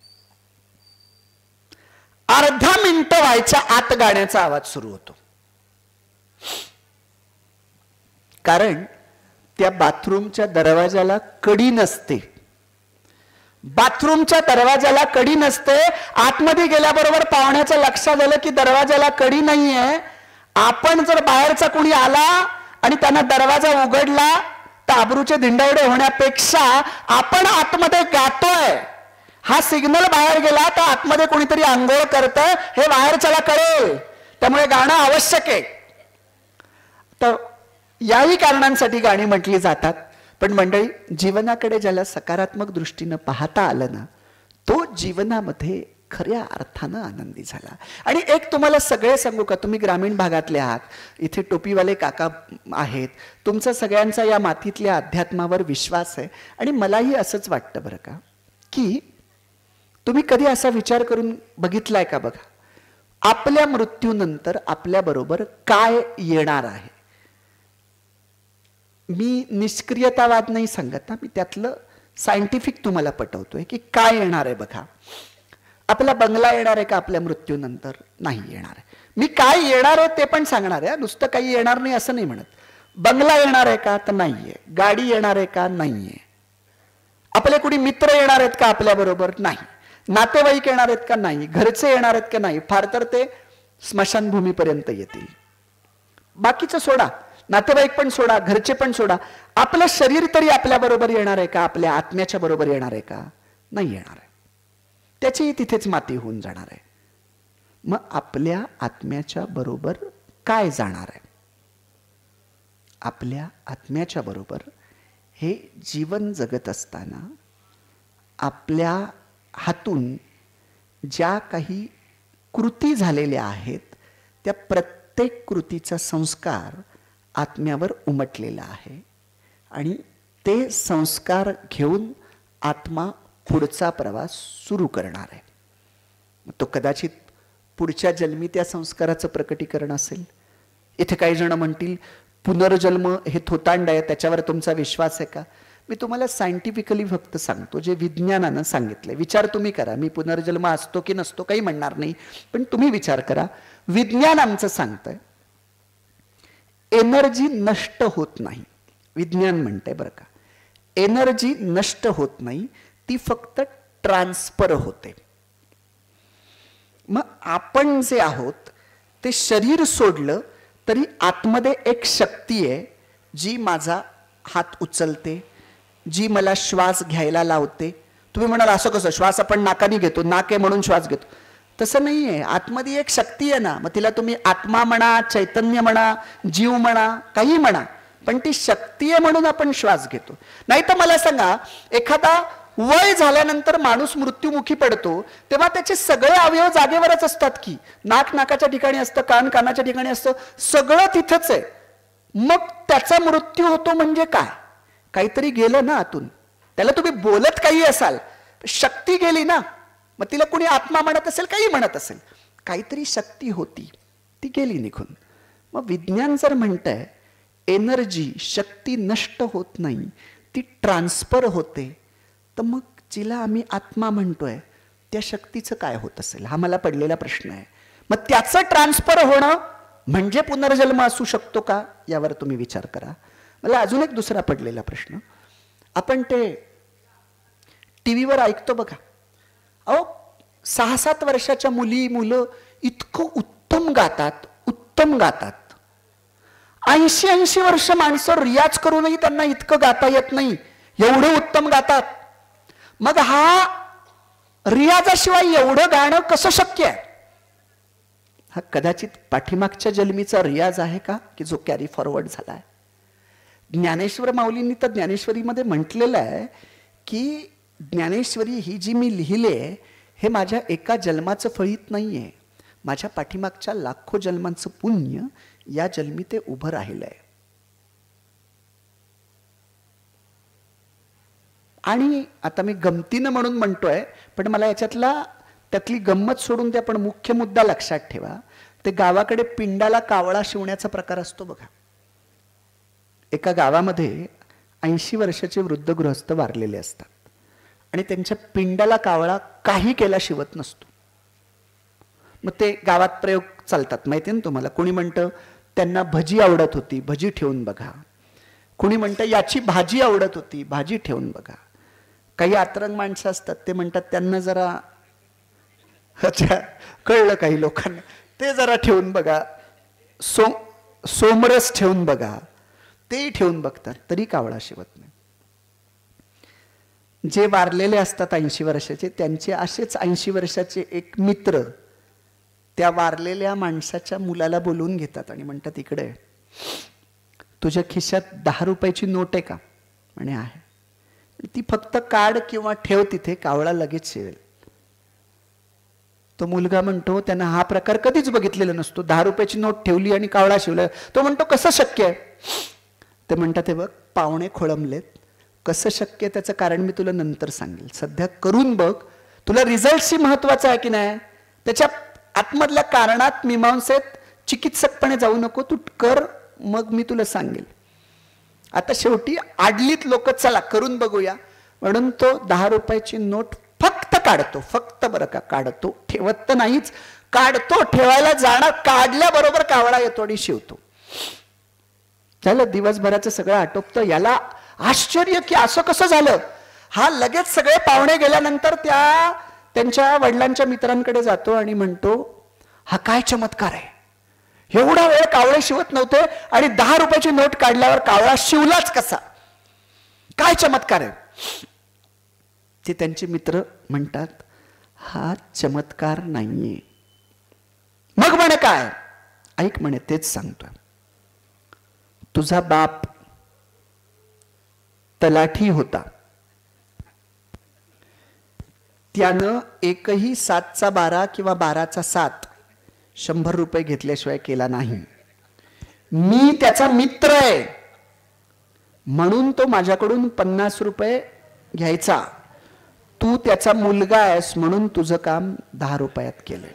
अर्धा मिनिट व्हायच्या आत गाण्याचा आवाज सुरू होतो. कारण त्या बाथरूमच्या दरवाजाला कडी नसते. बाथरूमच्या दरवाजाला कडी नसते. आतमध्ये गेल्याबरोबर पाहुण्याच्या लक्षात आलं की दरवाजाला कडी नाहीये. आपण जर बाहेरचा कोणी आला आणि त्यांना दरवाजा उघडला तर अब्रूचे धिंडावडे होण्यापेक्षा आपण आतमध्ये गातोय हा सिग्नल बाहेर गेला तर आतमध्ये कोणीतरी आंघोळ करतंय हे बाहेरच्याला कळेल. त्यामुळे गाणं आवश्यक आहे. तर याही कारणांसाठी गाणी म्हटली जातात. पण मंडळी, जीवनाकडे ज्याला सकारात्मक दृष्टीनं पाहता आलं ना, तो जीवनामध्ये खऱ्या अर्थानं आनंदी झाला. आणि एक तुम्हाला सगळे सांगू का, तुम्ही ग्रामीण भागातले आहात, इथे टोपीवाले काका आहेत, तुमचा सगळ्यांचा या मातीतल्या अध्यात्मावर विश्वास आहे. आणि मलाही असंच वाटतं बरं का, की तुम्ही कधी असा विचार करून बघितलाय का? बघा, आपल्या मृत्यूनंतर आपल्याबरोबर काय येणार आहे? मी निष्क्रियतावाद नाही सांगत, मी त्यातलं सायंटिफिक तुम्हाला पटवतोय की काय येणार आहे. बघा, आपला बंगला येणार आहे का आपल्या मृत्यूनंतर? नाही येणार आहे. मी काय येणार आहे ते पण सांगणार आहे, नुसतं काही येणार नाही असं नाही म्हणत. बंगला येणार आहे का? तर नाहीये. गाडी येणार आहे का? नाहीये. आपले कुणी मित्र येणार आहेत का आपल्या बरोबर? नाही. नातेवाईक येणार आहेत का? नाही. घरचे येणार आहेत का? नाही. फार तर ते स्मशानभूमीपर्यंत येतील. बाकीचं सोडा, नातेवाईक पण सोडा, घरचे पण सोडा, आपलं शरीर तरी आपल्या बरोबर येणार आहे का? आपल्या आत्म्याच्या बरोबर येणार आहे का? नाही येणार आहे. त्याचीही तिथेच माती होऊन जाणार आहे. मग आपल्या आत्म्याच्या बरोबर काय जाणार आहे? आपल्या आत्म्याच्या बरोबर हे जीवन जगत असताना आपल्या हातून ज्या काही कृती झालेल्या आहेत त्या प्रत्येक कृतीचा संस्कार आत्म्यावर उमटलेला आहे. आणि ते संस्कार घेऊन आत्मा पुढचा प्रवास सुरू करणार आहे. तो कदाचित पुढच्या जन्मी त्या संस्काराचं प्रकटीकरण असेल. इथे काही जण म्हणतील पुनर्जन्म हे थोतांड आहे, त्याच्यावर तुमचा विश्वास आहे का? मी तुम्हाला सायंटिफिकली फक्त सांगतो जे विज्ञानानं सांगितलंय. विचार तुम्ही करा. मी पुनर्जन्म असतो की नसतो काही म्हणणार नाही, पण तुम्ही विचार करा. विज्ञान आमचं सांगतंय एनर्जी नष्ट होत नाही. विज्ञान म्हणतंय बरं का, एनर्जी नष्ट होत नाही, ती फक्त ट्रान्सफर होते. मग आपण जे आहोत ते शरीर सोडलं तरी आतमध्ये एक शक्ती आहे जी माझा हात उचलते, जी मला श्वास घ्यायला लावते. तुम्ही म्हणाल असं कसं, श्वास आपण नाकाने घेतो, नाक आहे म्हणून श्वास घेतो? तसं नाही आहे. आतमध्ये एक शक्ती आहे ना, मग तिला तुम्ही आत्मा म्हणा, चैतन्य म्हणा, जीव म्हणा, काही म्हणा, पण ती शक्ती आहे म्हणून आपण श्वास घेतो. नाही तर मला सांगा, एखादा वय झाल्यानंतर माणूस मृत्युमुखी पडतो तेव्हा त्याचे सगळे अवयव जागेवरच असतात की. नाक नाकाच्या ठिकाणी असतं, कान कानाच्या ठिकाणी असतं, सगळं तिथंच आहे. मग त्याचा मृत्यू होतो म्हणजे काय? काहीतरी गेलं ना आतून. त्याला तुम्ही बोलत काही असाल, शक्ती गेली ना. मग तिला कुणी आत्मा म्हणत असेल, काही म्हणत असेल, काहीतरी शक्ती होती ती गेली निघून. मग विज्ञान जर म्हणतंय एनर्जी, शक्ती नष्ट होत नाही, ती ट्रान्सफर होते, तर मग जिला आम्ही आत्मा म्हणतोय त्या शक्तीचं काय होत असेल? हा मला पडलेला प्रश्न आहे. मग त्याचं ट्रान्सफर होणं म्हणजे पुनर्जन्म असू शकतो का? यावर तुम्ही विचार करा. मला अजून एक दुसरा पडलेला प्रश्न, आपण ते टीव्हीवर ऐकतो बघा, अहो 6-7 वर्षाच्या मुलं इतकं उत्तम गातात, उत्तम गातात. 80-80 वर्ष माणसं रियाज करूनही त्यांना इतकं गाता येत नाही, एवढं उत्तम गातात. मग हा रियाजाशिवाय एवढं गाणं कसं शक्य आहे? हा कदाचित पाठीमागच्या जन्मीचा रियाज आहे का, की जो कॅरी फॉरवर्ड झाला आहे? ज्ञानेश्वर माऊलींनी तर ज्ञानेश्वरीमध्ये म्हटलेलं आहे की ज्ञानेश्वरी ही जी मी लिहिले हे माझ्या एका जन्माचं फळीत नाहीये, माझ्या पाठीमागच्या लाखो जन्मांचं पुण्य या जन्मी ते उभं राहिलंय. आणि आता मी गमतीनं म्हणून म्हणतोय, पण मला त्यातली गंमत सोडून ते आपण मुख्य मुद्दा लक्षात ठेवा. ते गावाकडे पिंडाला कावळा शिवण्याचा प्रकार असतो बघा. एका गावामध्ये 80 वर्षाचे वृद्ध गृहस्थ वारलेले असतात आणि त्यांच्या पिंडाला कावळा काही केला शिवत नसतो. मग ते गावात प्रयोग चालतात माहिती ना तुम्हाला. कोणी म्हणतं त्यांना भजी आवडत होती, भजी ठेवून बघा. कोणी म्हणतं याची भाजी आवडत होती, भाजी ठेवून बघा. काही आतरंग माणसं असतात ते म्हणतात त्यांना जरा कळलं काही लोकांना, ते जरा ठेवून बघा. सोमरस ठेवून बघा, ते ठेवून बघतात तरी कावळा शिवत नाही. जे वारलेले असतात 80 वर्षाचे, त्यांचे असेच 80 वर्षाचे एक मित्र त्या वारलेल्या माणसाच्या मुलाला बोलवून घेतात आणि म्हणतात, इकडे तुझ्या खिशात 10 रुपयाची नोट आहे का? म्हणे आहे. ती फक्त काढ किंवा ठेव तिथे, कावळा लगेच शिवेल. तो मुलगा म्हणतो त्यांना हा प्रकार कधीच बघितलेला नसतो, 10 रुपयाची नोट ठेवली आणि कावळा शिवला. तो म्हणतो कसं शक्य आहे? ते म्हणतात हे बघ, पाहुणे खोळंबलेत, कसं शक्य आहे त्याचं कारण मी तुला नंतर सांगेल, सध्या करून बघ, तुला रिझल्टशी महत्वाचं आहे की नाही, त्याच्या आतमधल्या कारणात मीमांसेत चिकित्सकपणे जाऊ नको, तू कर, मग मी तुला सांगेल. आता शेवटी आडलीत लोक चला करून बघूया म्हणून तो 10 रुपयाची नोट फक्त काढतो, फक्त बरं का काढतो, ठेवत तर नाहीच, काढतो, ठेवायला जाणार, काढल्याबरोबर कावळा येतो आणि शिवतो. झालं, दिवसभराचं सगळं आटोपतं. याला आश्चर्य की असं कसं झालं. हा लगेच सगळे पाहुणे गेल्यानंतर त्यांच्या वडिलांच्या मित्रांकडे जातो आणि म्हणतो हा काय चमत्कार आहे, एवढा वेळ कावळे शिवत नव्हते आणि 10 रुपयाची नोट काढल्यावर कावळा शिवलाच कसा, काय चमत्कार आहे. ते त्यांचे मित्र म्हणतात हा चमत्कार नाहीये. मग म्हणे काय? ऐक म्हणे, तेच सांगतोय. तुझा बाप तलाठी होता, त्यानं एकही 7चा 12 किंवा 12चा 7 100 रुपये घेतल्याशिवाय केला नाही. मी त्याचा मित्र आहे म्हणून तो माझ्याकडून 50 रुपये घ्यायचा. तू त्याचा मुलगा आहेस म्हणून तुझं काम 10 रुपयात केलंय.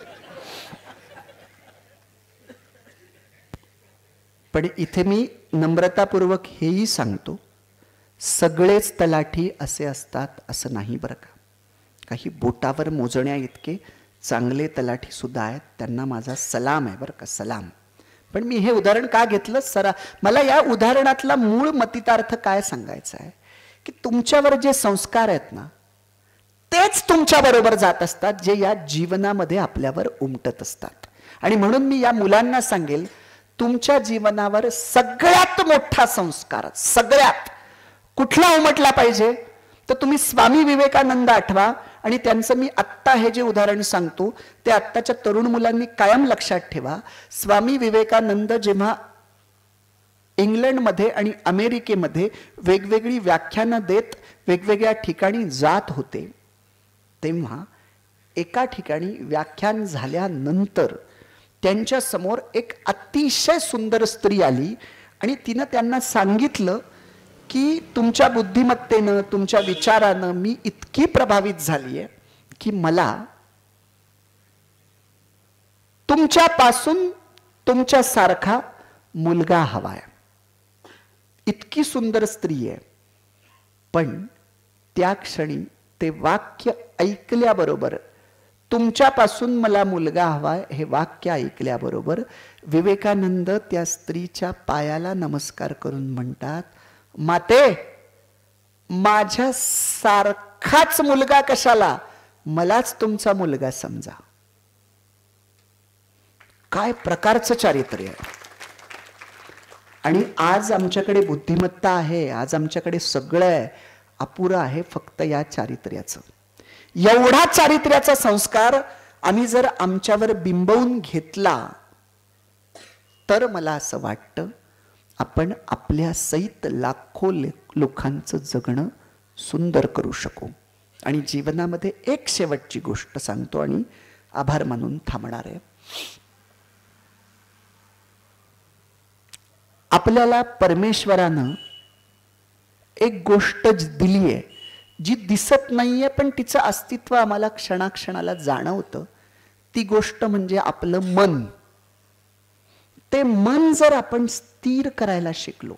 पण इथे मी नम्रतापूर्वक हेही सांगतो, सगळेच तलाठी असे असतात असं नाही बरं का. काही बोटावर मोजण्या इतके चांगले तलाठी सुद्धा आहेत, त्यांना माझा सलाम आहे बरं का, सलाम. पण मी हे उदाहरण का घेतलं, मला या उदाहरणातला मूळ मतितार्थ काय सांगायचा आहे की तुमच्यावर जे संस्कार आहेत ना तेच तुमच्या बरोबर जात असतात, जे या जीवनामध्ये आपल्यावर उमटत असतात. आणि म्हणून मी या मुलांना सांगेल, तुमच्या जीवनावर सगळ्यात मोठा संस्कार, सगळ्यात कुठला उमटला पाहिजे तर तुम्ही स्वामी विवेकानंद आठवा. आणि त्यांचं मी आत्ता हे जे उदाहरण सांगतो ते आत्ताच्या तरुण मुलांनी कायम लक्षात ठेवा. स्वामी विवेकानंद जेव्हा इंग्लंडमध्ये आणि अमेरिकेमध्ये वेगवेगळी व्याख्यानं देत वेगवेगळ्या ठिकाणी जात होते, तेव्हा एका ठिकाणी व्याख्यान झाल्यानंतर त्यांच्या समोर एक अतिशय सुंदर स्त्री आली आणि तिनं त्यांना सांगितलं की तुमच्या बुद्धिमत्तेनं, तुमच्या विचारानं मी इतकी प्रभावित झाली आहे की मला तुमच्यापासून तुमच्यासारखा मुलगा हवाय. इतकी सुंदर स्त्री आहे. पण त्या क्षणी ते वाक्य ऐकल्याबरोबर तुमच्यापासून मला मुलगा हवा हे वाक्य ऐकल्याबरोबर विवेकानंद त्या स्त्रीच्या पायाला नमस्कार करून म्हणतात, माते, माझ्या सारखाच मुलगा कशाला, मलाच तुमचा मुलगा समजा. काय प्रकारचं चारित्र्य आहे. आणि आज आमच्याकडे बुद्धिमत्ता आहे, आज आमच्याकडे सगळं आहे, अपुरं आहे फक्त या चारित्र्याचं. एवढा चारित्र्याचा संस्कार आम्ही जर आमच्यावर बिंबवून घेतला तर मला असं वाटतं आपण आपल्या सहित लाखो लोकांचं जगणं सुंदर करू शकू. आणि जीवनामध्ये एक शेवटची गोष्ट सांगतो आणि आभार मानून थांबणार आहे. आपल्याला परमेश्वरानं एक गोष्ट दिली आहे जी दिसत नाहीये पण तिचं अस्तित्व आम्हाला क्षणाक्षणाला जाणवतं. ती गोष्ट म्हणजे आपलं मन. ते मन जर आपण स्थिर करायला शिकलो,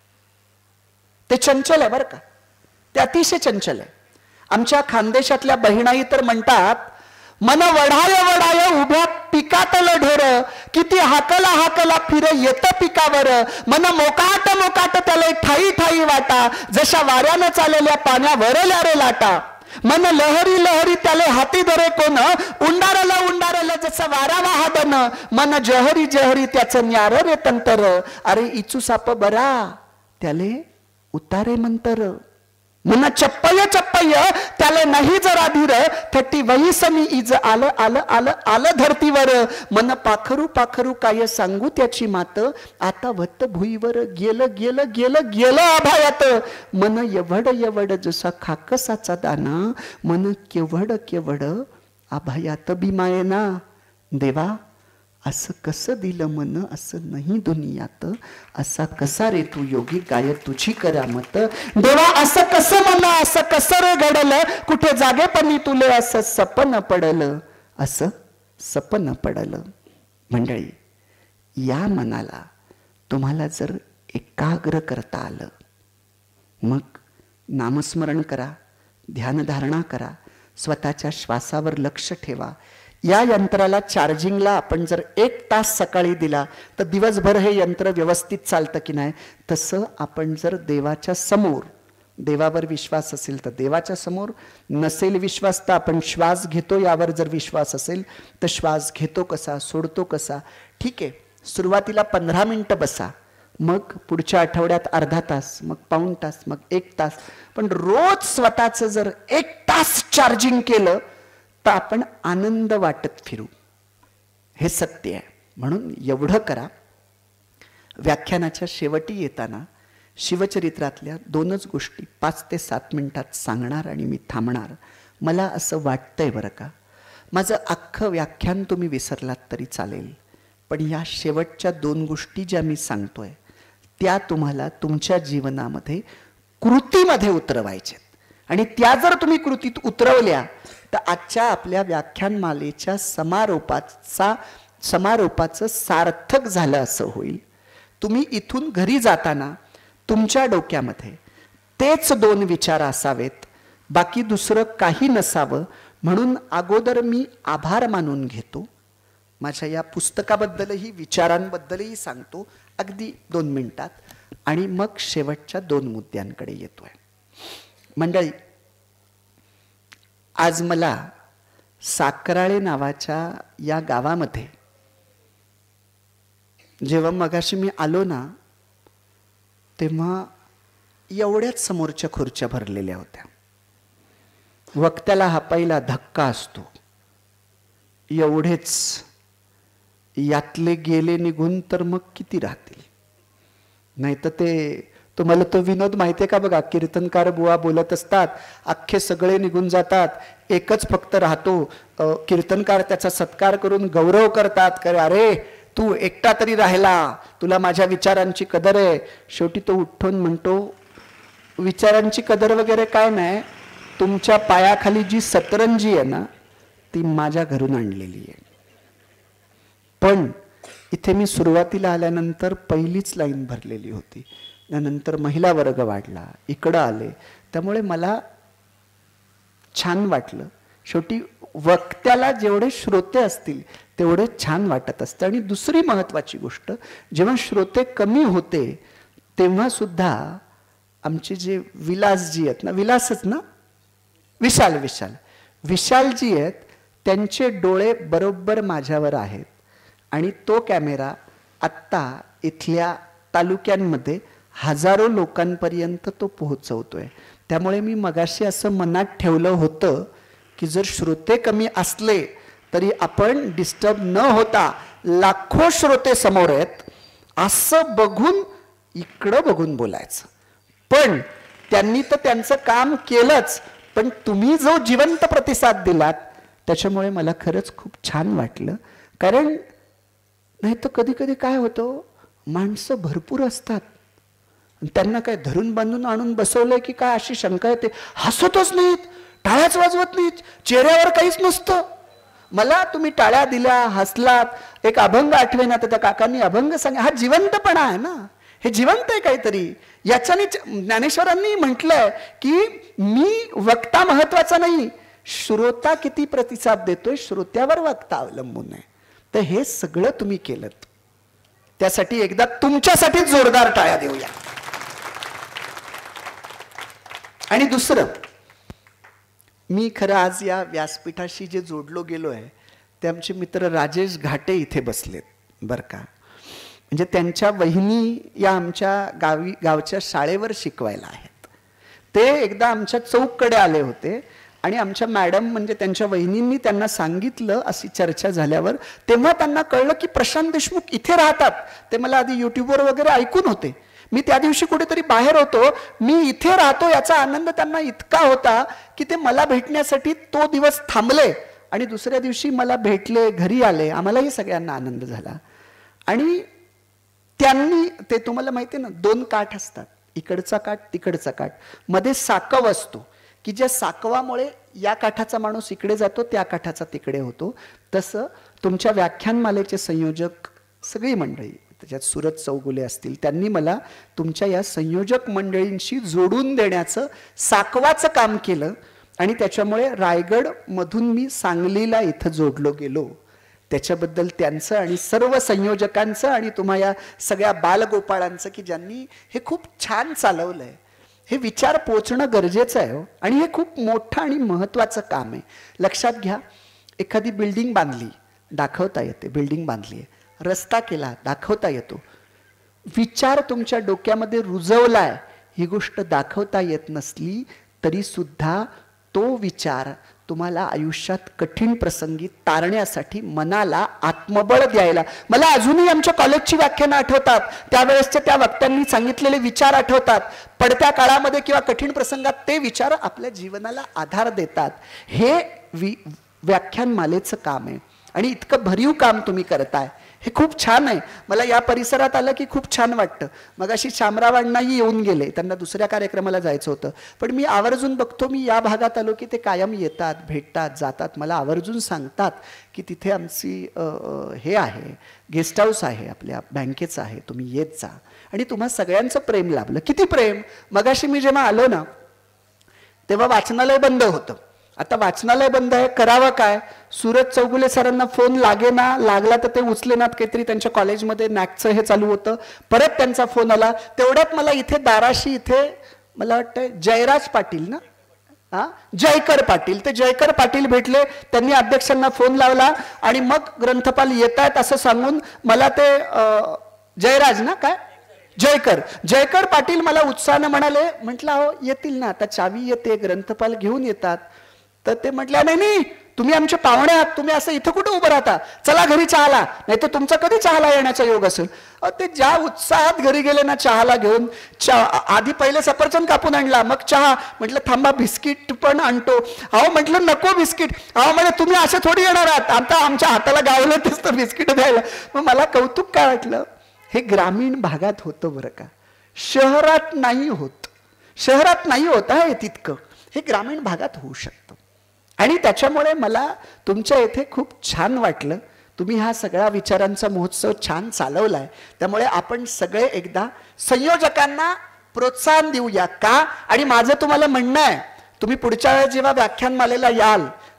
ते चंचल आहे बरं का, ते अतिशय चंचल आहे. आमच्या खानदेशातल्या बहिणाई तर म्हणतात, मन वढाय वढाय उभ्या पिकातलं ढोर, किती हाकला हाकला फिर येत पिकावर, मन मोकाट मोकाट त्याला ठाई ठाई वाटा, जशा वाऱ्यानं चाललेल्या पाण्यावर रे लाटा, मन लहरी लहरी त्याले हाती धरे कोण, उंडारला उंडारला जसं वारा वाहादन, मन जहरी जहरी त्याचं न्यार रे तंतर, अरे इचू साप बरा त्याले उतारे मंतर, मन चप्पय चप्पय त्याला नाही जरा धीर, थट्टी वही समी इज आलं आलं आलं आलं धरतीवर, मन पाखरू पाखरू काय सांगू त्याची मात, आता वत भुईवर गेलं गेलं गेलं गेलं आभायात, मन एवढ एवढ जसा खाकसाचा दाना, मन केवढ केवढ आभायात भीमायना. देवा असं कसं दिलं मन, असं नाही दुनियात, असा कसा रे तू योगी काय तुझी करामत, देवा असं कसं मन, असं कसं रे घडलं, कुठे जागेपणी तुले असं सपन पडलं, असं सपन पडलं. मंडळी, या मनाला तुम्हाला जर एकाग्र करता आलं, मग नामस्मरण करा, ध्यानधारणा करा, स्वतःच्या श्वासावर लक्ष ठेवा. या यंत्राला चार्जिंगला आपण जर 1 तास सकाळी दिला तर दिवसभर हे यंत्र व्यवस्थित चालतं की नाही. तसं आपण जर देवाच्या समोर, देवावर विश्वास असेल तर देवाच्या समोर, नसेल विश्वास तर आपण श्वास घेतो यावर जर विश्वास असेल तर श्वास घेतो कसा, सोडतो कसा. ठीक आहे, सुरुवातीला 15 मिनिटं बसा, मग पुढच्या आठवड्यात अर्धा तास, मग पाऊण तास, मग 1 तास. पण रोज स्वतःचं जर 1 तास चार्जिंग केलं तर आपण आनंद वाटत फिरू. हे सत्य आहे. म्हणून एवढं करा. व्याख्यानाच्या शेवटी येताना शिवचरित्रातल्या 2च गोष्टी 5 ते 7 मिनिटात सांगणार आणि मी थांबणार. मला असं वाटतंय बरं का, माझं अख्खं व्याख्यान तुम्ही विसरलात तरी चालेल, पण या शेवटच्या 2 गोष्टी ज्या मी सांगतोय त्या तुम्हाला तुमच्या जीवनामध्ये कृतीमध्ये उतरवायच्यात. आणि त्या जर तुम्ही कृतीत उतरवल्या तर आजच्या आपल्या व्याख्यानमालेच्या समारोपाचं सार्थक झालं असं होईल. तुम्ही इथून घरी जाताना तुमच्या डोक्यामध्ये तेच 2 विचार असावेत, बाकी दुसरं काही नसावं. म्हणून अगोदर मी आभार मानून घेतो. माझ्या या पुस्तकाबद्दलही विचारांबद्दलही सांगतो अगदी 2 मिनिटात, आणि मग शेवटच्या 2 मुद्द्यांकडे येतोय. मंडळी, आज मला साकराळे नावाच्या या गावामध्ये जेव्हा मगाशी मी आलो ना, तेव्हा एवढ्याच समोरच्या खुर्च्या भरलेल्या होत्या. वक्त्याला हापायला धक्का असतो एवढेच, यातले गेले निघून तर मग किती राहतील. नाही तर ते तुम्हाला तो विनोद माहिती आहे का बघा, कीर्तनकार बुवा बोलत असतात, अख्खे सगळे निघून जातात, एकच फक्त राहतो. कीर्तनकार त्याचा सत्कार करून गौरव करतात, अरे तू एकटा तरी राहिला, तुला माझ्या विचारांची कदर आहे. शेवटी तो उठून म्हणतो, विचारांची कदर वगैरे काय नाही, तुमच्या पायाखाली जी सतरंजी आहे ना ती माझ्या घरून आणलेली आहे. पण इथे मी सुरुवातीला आल्यानंतर पहिलीच लाईन भरलेली होती, त्यानंतर महिला वर्ग वाढला, इकडं आले, त्यामुळे मला छान वाटलं. शेवटी वक्त्याला जेवढे श्रोते असतील तेवढे छान वाटत असतं. आणि दुसरी महत्वाची गोष्ट, जेव्हा श्रोते कमी होते तेव्हा सुद्धा आमचे जे विलासजी आहेत ना, विलासच ना, विशालजी आहेत, त्यांचे डोळे बरोबर माझ्यावर आहेत. आणि तो कॅमेरा आत्ता इथल्या तालुक्यांमध्ये हजारो लोकांपर्यंत तो पोहोचवतोय. त्यामुळे मी मगाशी असं मनात ठेवलं होतं की जर श्रोते कमी असले तरी आपण डिस्टर्ब न होता, लाखो श्रोते समोर आहेत असं बघून, इकडं बघून बोलायचं. पण त्यांनी तर त्यांचं काम केलंच, पण तुम्ही जो जिवंत प्रतिसाद दिलात त्याच्यामुळे मला खरंच खूप छान वाटलं. कारण नाही तर कधी कधी काय होतं, माणसं भरपूर असतात, त्यांना काय धरून बांधून आणून बसवलंय की काय अशी शंका येते. हसतच नाहीत, टाळ्याच वाजवत नाहीत, चेहऱ्यावर काहीच नसतं. मला तुम्ही टाळ्या दिल्या, हसलात, एक अभंग आठवेना तर त्या काकांनी अभंग सांगा. हा जिवंतपणा आहे ना, हे जिवंत आहे काहीतरी. याच्याने ज्ञानेश्वरांनी म्हटलंय की मी वक्ता महत्वाचा नाही, श्रोता किती प्रतिसाद देतोय श्रोत्यावर वक्ता अवलंबून आहे. तर हे सगळं तुम्ही केलं, त्यासाठी एकदा तुमच्यासाठी जोरदार टाळ्या देऊया. आणि दुसरं, मी खरं आज या व्यासपीठाशी जे जोडलो गेलो आहे ते आमचे मित्र राजेश घाटे इथे बसलेत बरं का. म्हणजे त्यांच्या वहिनी या आमच्या गावच्या शाळेवर शिकवायला आहेत. ते एकदा आमच्या चौककडे आले होते आणि आमच्या मॅडम म्हणजे त्यांच्या वहिनींनी त्यांना सांगितलं, अशी चर्चा झाल्यावर तेव्हा त्यांना कळलं की प्रशांत देशमुख इथे राहतात. ते मला आधी युट्यूबवर वगैरे ऐकून होते. मी त्या दिवशी कुठेतरी बाहेर होतो, मी इथे राहतो याचा आनंद त्यांना इतका होता की ते मला भेटण्यासाठी तो दिवस थांबले आणि दुसऱ्या दिवशी मला भेटले, घरी आले. आम्हालाही सगळ्यांना आनंद झाला. आणि त्यांनी, ते तुम्हाला माहिती आहे ना, 2 काठ असतात, इकडचा काठ तिकडचा काठ, मध्ये साकव असतो की ज्या साकवामुळे या काठाचा माणूस इकडे जातो, त्या काठाचा तिकडे होतो. तसं तुमच्या व्याख्यानमालेचे संयोजक सगळी मंडळी, त्याच्यात सुरत चौगुले असतील, त्यांनी मला तुमच्या या संयोजक मंडळींशी जोडून देण्याचं साकवाचं काम केलं. आणि त्याच्यामुळे रायगड मधून मी सांगलीला इथं जोडलो गेलो. त्याच्याबद्दल त्यांचं आणि सर्व संयोजकांचं आणि तुम्हा या सगळ्या बालगोपाळांचं की ज्यांनी हे खूप छान चालवलंय. हे विचार पोचणं गरजेचं आहे. आणि हे खूप मोठं आणि महत्वाचं काम आहे. लक्षात घ्या, एखादी बिल्डिंग बांधली, दाखवता येते, बिल्डिंग बांधली आहे, रस्ता केला, दाखवता येतो. विचार तुमच्या डोक्यामध्ये रुजवलाय, ही गोष्ट दाखवता येत नसली तरी सुद्धा तो विचार तुम्हाला आयुष्यात कठीण प्रसंगी तारण्यासाठी मनाला आत्मबळ द्यायला. मला अजूनही आमच्या कॉलेजची व्याख्यानं आठवतात, त्यावेळेसच्या त्या वक्त्यांनी सांगितलेले विचार आठवतात. पडत्या काळामध्ये किंवा कठीण प्रसंगात ते विचार आपल्या जीवनाला आधार देतात. हे व्याख्यानमालेचं काम आहे आणि इतकं भरीव काम तुम्ही करताय, हे खूप छान आहे. मला या परिसरात आलं की खूप छान वाटतं. मग अशी शामराव अण्णाही येऊन गेले, त्यांना दुसऱ्या कार्यक्रमाला जायचं होतं, पण मी आवर्जून बघतो, मी या भागात आलो की ते कायम येतात, भेटतात, जातात. मला आवर्जून सांगतात की तिथे आमची हे आहे, गेस्ट हाऊस आहे, आपल्या बँकेचं आहे, तुम्ही येत जा. आणि तुम्हा सगळ्यांचं प्रेम लाभलं. किती प्रेम. मगाशी मी जेव्हा आलो ना तेव्हा वाचनालय बंद होतं. आता वाचनालय बंद आहे, करावं काय. सुरत चौगुले सरांना फोन लागेना, लागला तर ते उचलेनात, काहीतरी त्यांच्या कॉलेजमध्ये नॅकचं हे चालू होतं. परत त्यांचा फोन आला. तेवढ्यात मला इथे दाराशी, इथे मला वाटतं जयराज पाटील ना, जयकर पाटील, ते जयकर पाटील भेटले. त्यांनी अध्यक्षांना फोन लावला आणि मग ग्रंथपाल येत आहेत असं सांगून मला ते जयराज ना काय जयकर पाटील मला उत्साहानं म्हणाले. म्हटलं हो येतील ना, आता चावी येते, ग्रंथपाल घेऊन येतात. तर ते म्हटल्या, नाही तुम्ही आमचे पाहुणे आहात, तुम्ही असं इथं कुठे उभं राहता, चला घरी चहाला, नाही तर तुमचा कधी चहाला येण्याचा योग असेल. ते ज्या उत्साहात घरी गेले ना चहाला घेऊन, आधी पहिले सफरचंद कापून आणला, मग चहा. म्हटलं थांबा बिस्किट पण आणतो. अहो म्हटलं नको बिस्किट. अहो म्हणजे तुम्ही असे थोडी येणार आहात, आता आमच्या हाताला गावलं तेच तर बिस्किट द्यायला. मग मला कौतुक काय वाटलं, हे ग्रामीण भागात होतं बरं का, शहरात नाही होत. शहरात नाही होत आहे तितकं, हे ग्रामीण भागात होऊ शकतं. आणि त्याच्यामुळे मला तुमच्या इथे खूप छान वाटलं. तुम्ही हा सगळा विचारांचा महोत्सव छान चालवलाय. त्यामुळे आपण सगळे एकदा संयोजकांना प्रोत्साहन देऊया का. आणि माझं तुम्हाला म्हणणं आहे, तुम्ही पुढच्या वेळेस जेव्हा व्याख्यानमालेला याल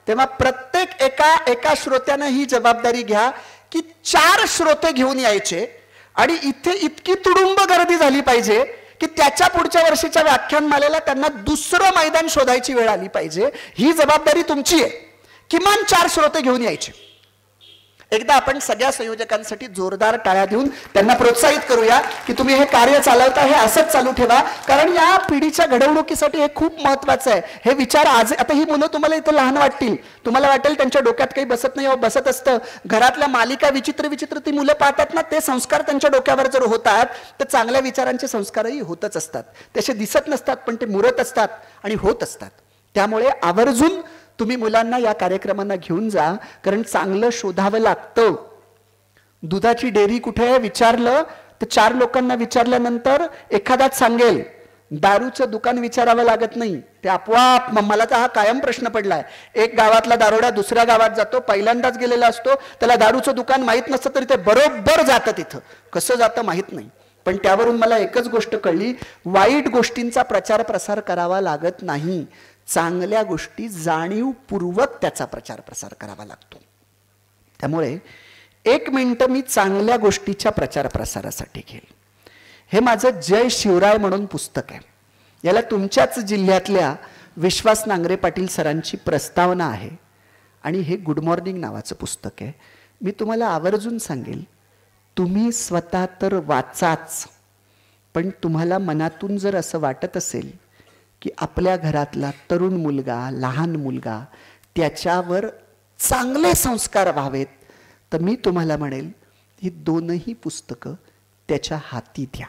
तेव्हा प्रत्येक एका श्रोत्यानं ही जबाबदारी घ्या की 4 श्रोते घेऊन यायचे आणि इथे इतकी तुडुंब गर्दी झाली पाहिजे की त्याच्या पुढच्या वर्षीच्या व्याख्यानमालेला त्यांना दुसरं मैदान शोधायची वेळ आली पाहिजे. ही जबाबदारी तुमची आहे. किमान 4 श्रोते घेऊन यायचे. एकदा आपण सगळ्या संयोजकांसाठी जोरदार टाळ्या देऊन त्यांना प्रोत्साहित करूया की तुम्ही हे कार्य चालवता, हे असंच चालू ठेवा, कारण या पिढीच्या घडवणुकीसाठी हे खूप महत्वाचं आहे. हे विचार आज, आता ही मुलं तुम्हाला इथं लहान वाटतील, तुम्हाला वाटेल त्यांच्या डोक्यात काही बसत नाही, बसत असतं. घरातल्या मालिका विचित्र विचित्र ती मुलं पाहतात ना, ते संस्कार त्यांच्या डोक्यावर जर होतात तर चांगल्या विचारांचे संस्कारही होतच असतात. तसे दिसत नसतात पण ते मुरत असतात आणि होत असतात. त्यामुळे आवर्जून तुम्ही मुलांना या कार्यक्रमांना घेऊन जा, कारण चांगलं शोधावं लागतं. दुधाची डेअरी कुठे आहे विचारलं तर 4 लोकांना विचारल्यानंतर एखादाच सांगेल. दारूचं दुकान विचारावं लागत नाही, ते आपोआप. मला तर हा कायम प्रश्न पडलाय. एक गावातला दारोडा दुसऱ्या गावात जातो, पहिल्यांदाच गेलेला असतो, त्याला दारूचं दुकान माहीत नसतं तरी ते बरोबर जातं. तिथं कसं जातं माहीत नाही, पण त्यावरून मला एकच गोष्ट कळली, वाईट गोष्टींचा प्रचार प्रसार करावा लागत नाही. चांगल्या गोष्टी जाणीवपूर्वक त्याचा प्रचार प्रसार करावा लागतो. त्यामुळे 1 मिनिट मी चांगल्या गोष्टीच्या प्रचार प्रसारासाठी घेईल. हे माझं जय शिवराय म्हणून पुस्तक आहे. याला तुमच्याच जिल्ह्यातल्या विश्वास नांगरे पाटील सरांची प्रस्तावना आहे आणि हे गुड मॉर्निंग नावाचं पुस्तक आहे. मी तुम्हाला आवर्जून सांगेल, तुम्ही स्वतः तर वाचाच, पण तुम्हाला मनातून जर असं वाटत असेल की आपल्या घरातला तरुण मुलगा, लहान मुलगा, त्याच्यावर चांगले संस्कार व्हावेत, तर मी तुम्हाला म्हणेल ही 2ही पुस्तकं त्याच्या हाती द्या.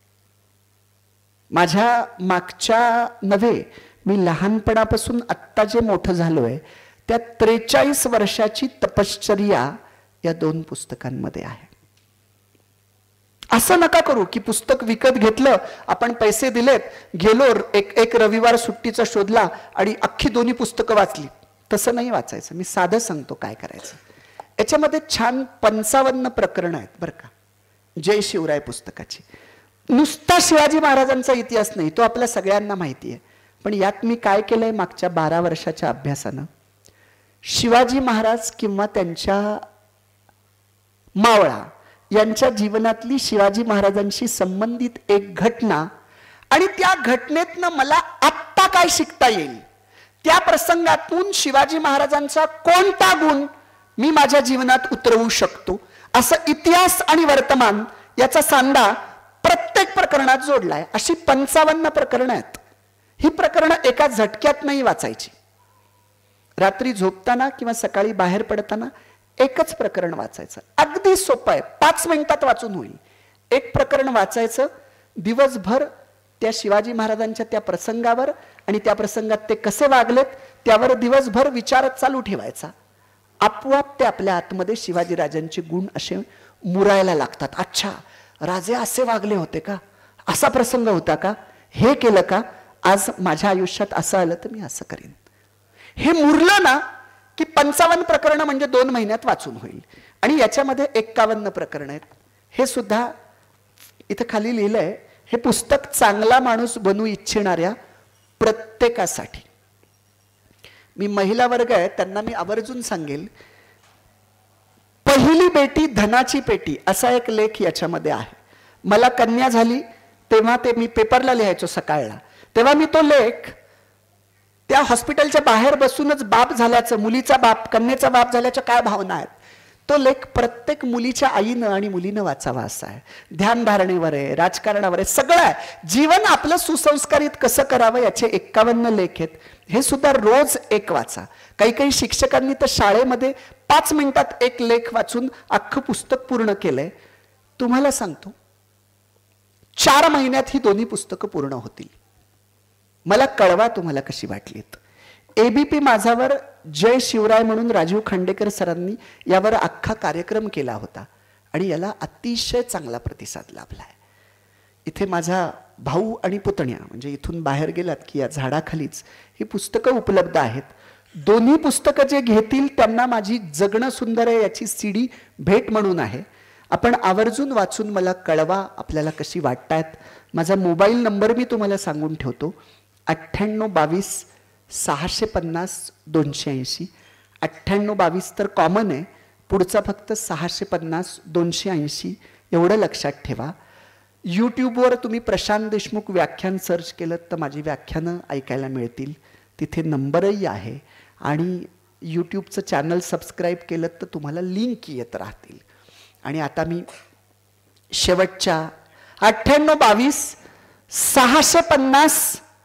माझ्या मागच्या नव्हे, मी लहानपणापासून आत्ता जे मोठं झालोय त्या 43 वर्षाची तपश्चर्या या 2 पुस्तकांमध्ये आहे. असं नका करू की पुस्तक विकत घेतलं, आपण पैसे दिलेत, गेलो, एक रविवार सुट्टीचा शोधला आणि अख्खी 2 पुस्तकं वाचली. तसं नाही वाचायचं. मी साधं सांगतो काय करायचं. याच्यामध्ये छान 55 प्रकरणं आहेत बरं का, जय शिवराय पुस्तकाची. नुसता शिवाजी महाराजांचा इतिहास नाही, तो आपल्या सगळ्यांना माहिती आहे, पण यात मी काय केलंय मागच्या 12 वर्षाच्या अभ्यासानं, शिवाजी महाराज किंवा त्यांच्या मावळा यांच्या जीवनातली शिवाजी महाराजांशी संबंधित एक घटना आणि त्या घटनेतनं मला आत्ता काय शिकता येईल, त्या प्रसंगातून शिवाजी महाराजांचा कोणता गुण मी माझ्या जीवनात उतरवू शकतो, असं इतिहास आणि वर्तमान याचा सांधा प्रत्येक प्रकरणात जोडलाय. अशी 55 प्रकरणं आहेत. ही प्रकरणं एका झटक्यात नाही वाचायची. रात्री झोपताना किंवा सकाळी बाहेर पडताना एकच प्रकरण वाचायचं. अगदी सोपं आहे, 5 मिनिटात वाचून होईल. एक प्रकरण वाचायचं, दिवसभर त्या शिवाजी महाराजांच्या त्या प्रसंगावर आणि त्या प्रसंगात ते कसे वागलेत त्यावर दिवसभर विचार चालू ठेवायचा. आपोआप ते आपल्या आतमध्ये शिवाजीराजांचे गुण असे मुरायला लागतात. अच्छा, राजे असे वागले होते का, असा प्रसंग होता का, हे केलं का, आज माझ्या आयुष्यात असं आलं तर मी असं करीन. हे मुरलं ना की 55 प्रकरणं म्हणजे 2 महिन्यात वाचून होईल. आणि याच्यामध्ये 51 प्रकरणं आहेत. हे सुद्धा इथं खाली लिहिलंय, हे पुस्तक चांगला माणूस बनू इच्छिणाऱ्या प्रत्येकासाठी. मी महिला वर्ग आहे त्यांना मी आवर्जून सांगेल, पहिली बेटी धनाची पेटी असा एक लेख याच्यामध्ये आहे. मला कन्या झाली तेव्हा ते मी पेपरला लिहायचो सकाळला, तेव्हा मी तो लेख त्या हॉस्पिटलच्या बाहेर बसूनच बाप झाल्याचं, मुलीचा बाप कन्येचा बाप झाल्याच्या काय भावना आहेत, तो लेख प्रत्येक मुलीच्या आईनं आणि मुलीनं वाचावा असा आहे. ध्यानधारणेवर आहे, राजकारणावर आहे, सगळं आहे. जीवन आपलं सुसंस्कारित कसं करावं याचे 51 लेख आहेत. हे सुद्धा रोज एक वाचा. काही काही शिक्षकांनी तर शाळेमध्ये 5 मिनिटात एक लेख वाचून अख्खं पुस्तक पूर्ण केलंय. तुम्हाला सांगतो 4 महिन्यात ही 2 पुस्तकं पूर्ण होतील. मला कळवा तुम्हाला कशी वाटलीत. एबीपी माझावर जय शिवराय म्हणून राजीव खांडेकर सरांनी यावर अख्खा कार्यक्रम केला होता आणि याला अतिशय चांगला प्रतिसाद लाभलाय. इथे माझा भाऊ आणि पुतण्या म्हणजे इथून बाहेर गेलात की या झाडाखालीच ही पुस्तकं उपलब्ध आहेत. 2 पुस्तकं जे घेतील त्यांना माझी जगणं सुंदर आहे याची CD भेट म्हणून आहे. आपण आवर्जून वाचून मला कळवा आपल्याला कशी वाटतायत. माझा मोबाईल नंबर मी तुम्हाला सांगून ठेवतो, 9822 650 280. 9822 तर कॉमन आहे, पुढचा फक्त 650 280 एवढं लक्षात ठेवा. यूट्यूबवर तुम्ही प्रशांत देशमुख व्याख्यान सर्च केलं तर माझी व्याख्यानं ऐकायला मिळतील, तिथे नंबरही आहे. आणि यूट्यूबचं चॅनल सबस्क्राईब केलं तर तुम्हाला लिंक येत राहतील. आणि आता मी शेवटच्या 9822 650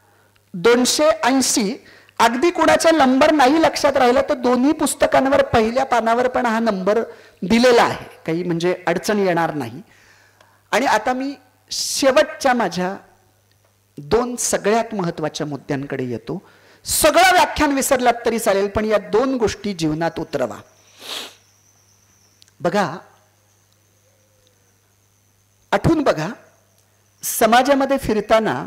280 अगदी कुणाचा नंबर नाही लक्षात राहिला तर दोन्ही पुस्तकांवर पहिल्या पानावर पण हा नंबर दिलेला आहे, काही म्हणजे अडचण येणार नाही. आणि आता मी शेवटच्या माझ्या 2 सगळ्यात महत्वाच्या मुद्द्यांकडे येतो. सगळं व्याख्यान विसरलात तरी चालेल, पण या 2 गोष्टी जीवनात उतरवा. बघा, आठवून बघा, समाजामध्ये फिरताना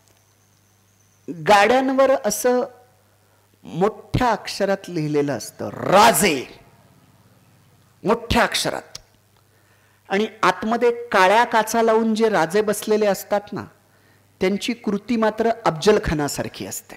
गाड्यांवर असं मोठ्या अक्षरात लिहिलेलं असतं राजे, मोठ्या अक्षरात. आणि आतमध्ये काळ्या काचा लावून जे राजे बसलेले असतात ना, त्यांची कृती मात्र अफजल खानासारखी असते.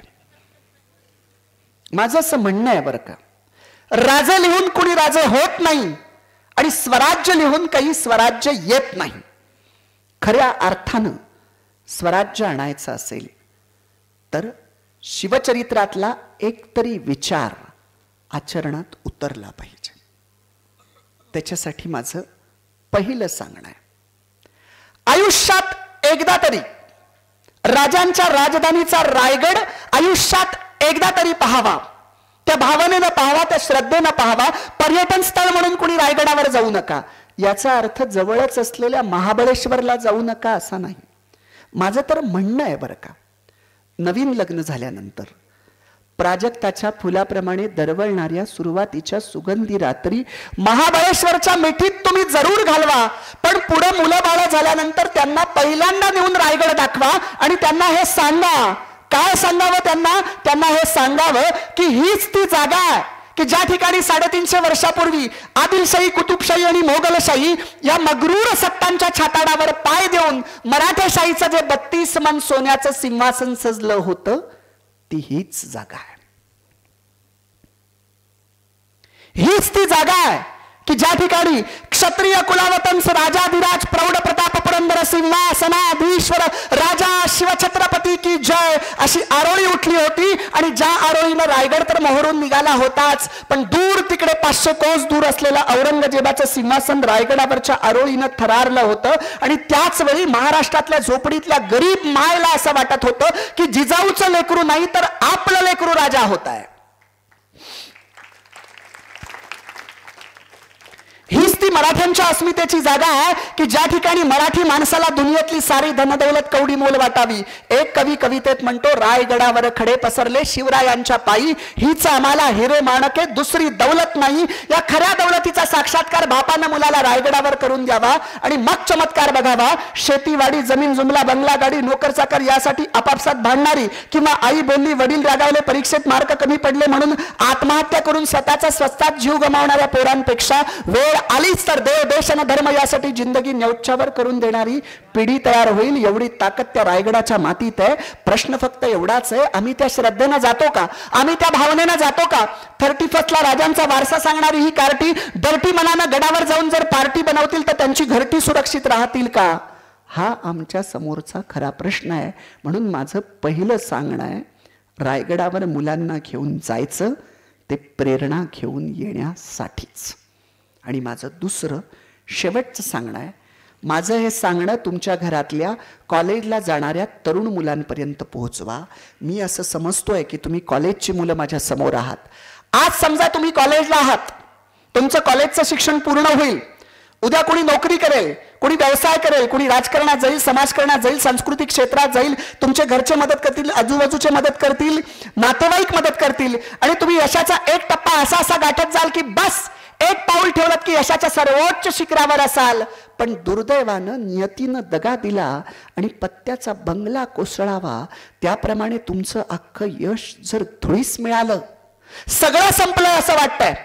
माझं असं म्हणणं आहे बरं का, राजे लिहून कुणी राजे होत नाही आणि स्वराज्य लिहून काही स्वराज्य येत नाही. खऱ्या अर्थानं स्वराज्य आणायचं असेल तर शिवचरित्रातला एक तरी विचार आचरणात उतरला पाहिजे. त्याच्यासाठी माझं पहिलं सांगणं आहे, आयुष्यात एकदा तरी राजांच्या राजधानीचा रायगड आयुष्यात एकदा तरी पाहावा. त्या भावनेनं पाहावा, त्या श्रद्धेनं पाहावा. पर्यटन स्थळ म्हणून कुणी रायगडावर जाऊ नका. याचा अर्थ जवळच असलेल्या महाबळेश्वरला जाऊ नका असा नाही. माझं तर म्हणणं आहे बरं का, नवीन लग्न झाल्यानंतर प्राजक्ताच्या फुलाप्रमाणे दरवळणाऱ्या सुरुवातीच्या सुगंधी रात्री महाबळेश्वरच्या मिठीत तुम्ही जरूर घालवा, पण पुढे मुलं बाळ झाल्यानंतर त्यांना पहिल्यांदा नेऊन रायगड दाखवा आणि त्यांना हे सांगा. काय सांगावं त्यांना? त्यांना हे सांगावं की हीच ती जागा आहे की ज्या ठिकाणी 350 वर्षापूर्वी आदिलशाही, कुतुबशाही आणि मोगलशाही या मगरूर सत्तांच्या छाताडावर पाय देऊन मराठेशाहीचं जे 32 मन सोन्याचं सिंहासन सजलं होतं, ती हीच जागा आहे. हीच ती जागा आहे की ज्या ठिकाणी क्षत्रिय कुलावतंस राजाधिराज प्रौढ प्रताप पुरंदर सिंहासनाधीश्वर राजा शिवछत्रपती की जय अशी आरोळी उठली होती. आणि ज्या आरोळीनं रायगड तर मोहरून निघाला होताच, पण दूर तिकडे 500 कोस दूर असलेलं औरंगजेबाचं सिंहासन रायगडावरच्या आरोळीनं थरारलं होतं. आणि त्याच वेळी महाराष्ट्रातल्या झोपडीतल्या गरीब मायला असं वाटत होतं की जिजाऊचं लेकरू नाही तर आपलं लेकरू राजा होत आहे. हीच ती मराठ्यांच्या अस्मितेची जागा आहे की ज्या ठिकाणी मराठी माणसाला दुनियेतली सारी धनदौलत कवडी मोल वाटावी. एक कवी कवितेत म्हणतो, रायगडावर खडे पसरले शिवरायांच्या पायी, हीच आम्हाला हिरे माणके दुसरी दौलत नाही. या खऱ्या दौलतीचा साक्षात्कार बापानं मुलाला रायगडावर करून द्यावा आणि मग चमत्कार बघावा. शेतीवाडी, जमीन जुमला, बंगला, गाडी, नोकर चाकर यासाठी आपापसात भांडणारी किंवा आई बोलली, वडील रागावले, परीक्षेत मार्क कमी पडले म्हणून आत्महत्या करून स्वतःचा स्वस्तात जीव गमावणाऱ्या पोरांपेक्षा वेळ आलीच तर देव, देश आणि धर्म यासाठी जिंदगी न्यौच्छावर करून देणारी पिढी तयार होईल. एवढी ताकद त्या रायगडाच्या मातीत आहे. प्रश्न फक्त एवढाच आहे, आम्ही त्या श्रद्धेनं जातो का? आम्ही त्या भावनेनं जातो का? 31st ला राजांचा वारसा सांगणारी ही कार्टी डर्टी मनानं गडावर जाऊन जर पार्टी बनवतील तर त्यांची घरटी सुरक्षित राहतील का? हा आमच्या समोरचा खरा प्रश्न आहे. म्हणून माझं पहिलं सांगणं आहे, रायगडावर मुलांना घेऊन जायचं ते प्रेरणा घेऊन येण्यासाठीच. आणि माझं दुसरं शेवटचं सांगणं आहे, माझं हे सांगणं तुमच्या घरातल्या कॉलेजला जाणाऱ्या तरुण मुलांपर्यंत पोहोचवा. मी असं समजतोय की तुम्ही कॉलेजची मुलं माझ्या समोर आहात. आज समजा तुम्ही कॉलेजला आहात, तुमचं कॉलेजचं शिक्षण पूर्ण होईल. उद्या कोणी नोकरी करेल, कोणी व्यवसाय करेल, कोणी राजकारणात जाईल, समाजकारणात जाईल, सांस्कृतिक क्षेत्रात जाईल. तुमचे घरचे मदत करतील, आजूबाजूचे मदत करतील, नातेवाईक मदत करतील आणि तुम्ही यशाचा एक टप्पा असा असा गाठत जाल की बस एक पाऊल ठेवलं की यशाच्या सर्वोच्च शिखरावर असाल. पण दुर्दैवानं नियतीनं दगा दिला आणि पत्त्याचा बंगला कोसळावा, त्याप्रमाणे तुमचं अख्खं यश जर धुळीस मिळालं, सगळं संपलंय असं वाटतंय,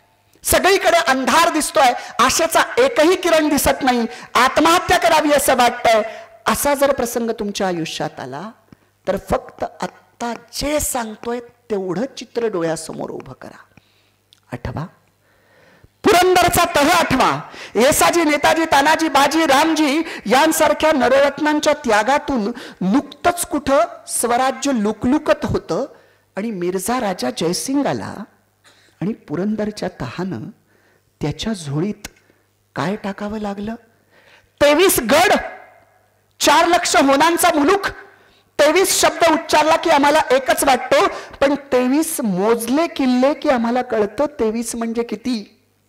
सगळीकडे अंधार दिसतोय, आशेचा एकही किरण दिसत नाही, आत्महत्या करावी असं वाटतंय, असा जर प्रसंग तुमच्या आयुष्यात आला तर फक्त आत्ता जे सांगतोय तेवढं चित्र डोळ्यासमोर उभं करा आठवा. पुरंदरचा तह आठवा. येसाजी, नेताजी, तानाजी, बाजी, रामजी यांसारख्या नररत्नांच्या त्यागातून नुकतंच कुठं स्वराज्य लुकलुकत होतं आणि मिर्झा राजा जयसिंग आला आणि पुरंदरच्या तहानं त्याच्या झोळीत काय टाकावं लागलं? 23 गड, 4 लक्ष होनांचा मुलूक. 23 शब्द उच्चारला की आम्हाला एकच वाटतो, पण 23 मोजले किल्ले की आम्हाला कळतं 23 म्हणजे किती.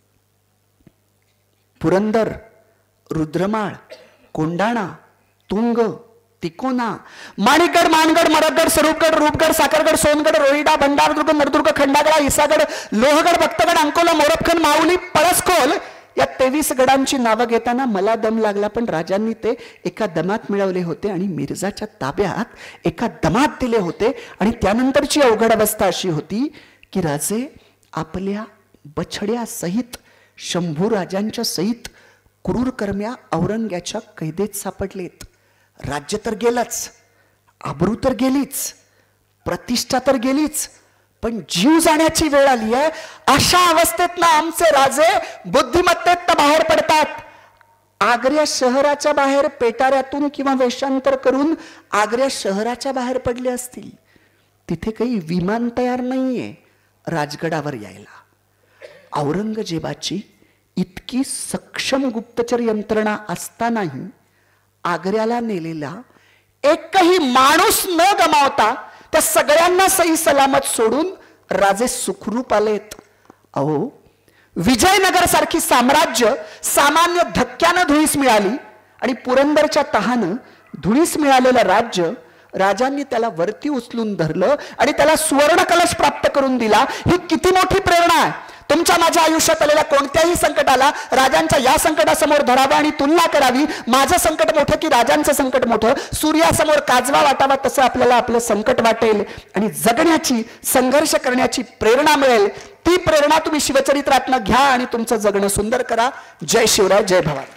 पुरंदर, रुद्रमाळ, कोंडाणा, तुंग, तिकोना, माणिकगड, मानगड, मरदगड, स्वरूपगड, रूपगड, साखरगड, सोनगड, रोहिडा, भंडारदुर्ग, नरदुर्ग, खंडागडा, इसागड, लोहगड, भक्तगड, अंकोला, मोरपखन, माऊली, पळसखोल या 23 गडांची नावं घेताना मला दम लागला, पण राजांनी ते एका दमात मिळवले होते आणि मिर्झाच्या ताब्यात एका दमात दिले होते. आणि त्यानंतरची अवघड अवस्था अशी होती की राजे आपल्या बछड्या सहित, शंभू राजांच्या सहित क्रूरकर्म्या औरंग्याच्या कैदेत सापडलेत. राज्य तर गेलंच, आबरू तर गेलीच, प्रतिष्ठा तर गेलीच, पण जीव जाण्याची वेळ आली आहे. अशा अवस्थेत ना आमचे राजे बुद्धिमत्तेत बाहेर पडतात. आग्र्या शहराच्या बाहेर पेटाऱ्यातून किंवा वेषांतर करून आग्र्या शहराच्या बाहेर पडले असतील. तिथे काही विमान तयार नाहीये राजगडावर यायला. औरंगजेबाची इतकी सक्षम गुप्तचर यंत्रणा असतानाही आग्र्याला नेलेला एकही माणूस न गमावता त्या सगळ्यांना सही सलामत सोडून राजे सुखरूप आलेत. अहो, विजयनगर सारखी साम्राज्य सामान्य धक्क्यानं धुळीस मिळाली आणि पुरंदरच्या तहानं धुळीस मिळालेलं राज्य राजांनी त्याला वरती उचलून धरलं आणि त्याला सुवर्ण कलश प्राप्त करून दिला. ही किती मोठी प्रेरणा आहे. तुमच्या माझ्या आयुष्यात आलेल्या कोणत्याही संकटाला राजांच्या या संकटासमोर धरावं आणि तुलना करावी. माझं संकट मोठं की राजांचं संकट मोठं. सूर्यासमोर काजवा वाटावा तसं आपल्याला आपलं संकट वाटेल आणि जगण्याची, संघर्ष करण्याची प्रेरणा मिळेल. ती प्रेरणा तुम्ही शिवचरित्रातनं घ्या आणि तुमचं जगणं सुंदर करा. जय शिवराय, जय भवानी.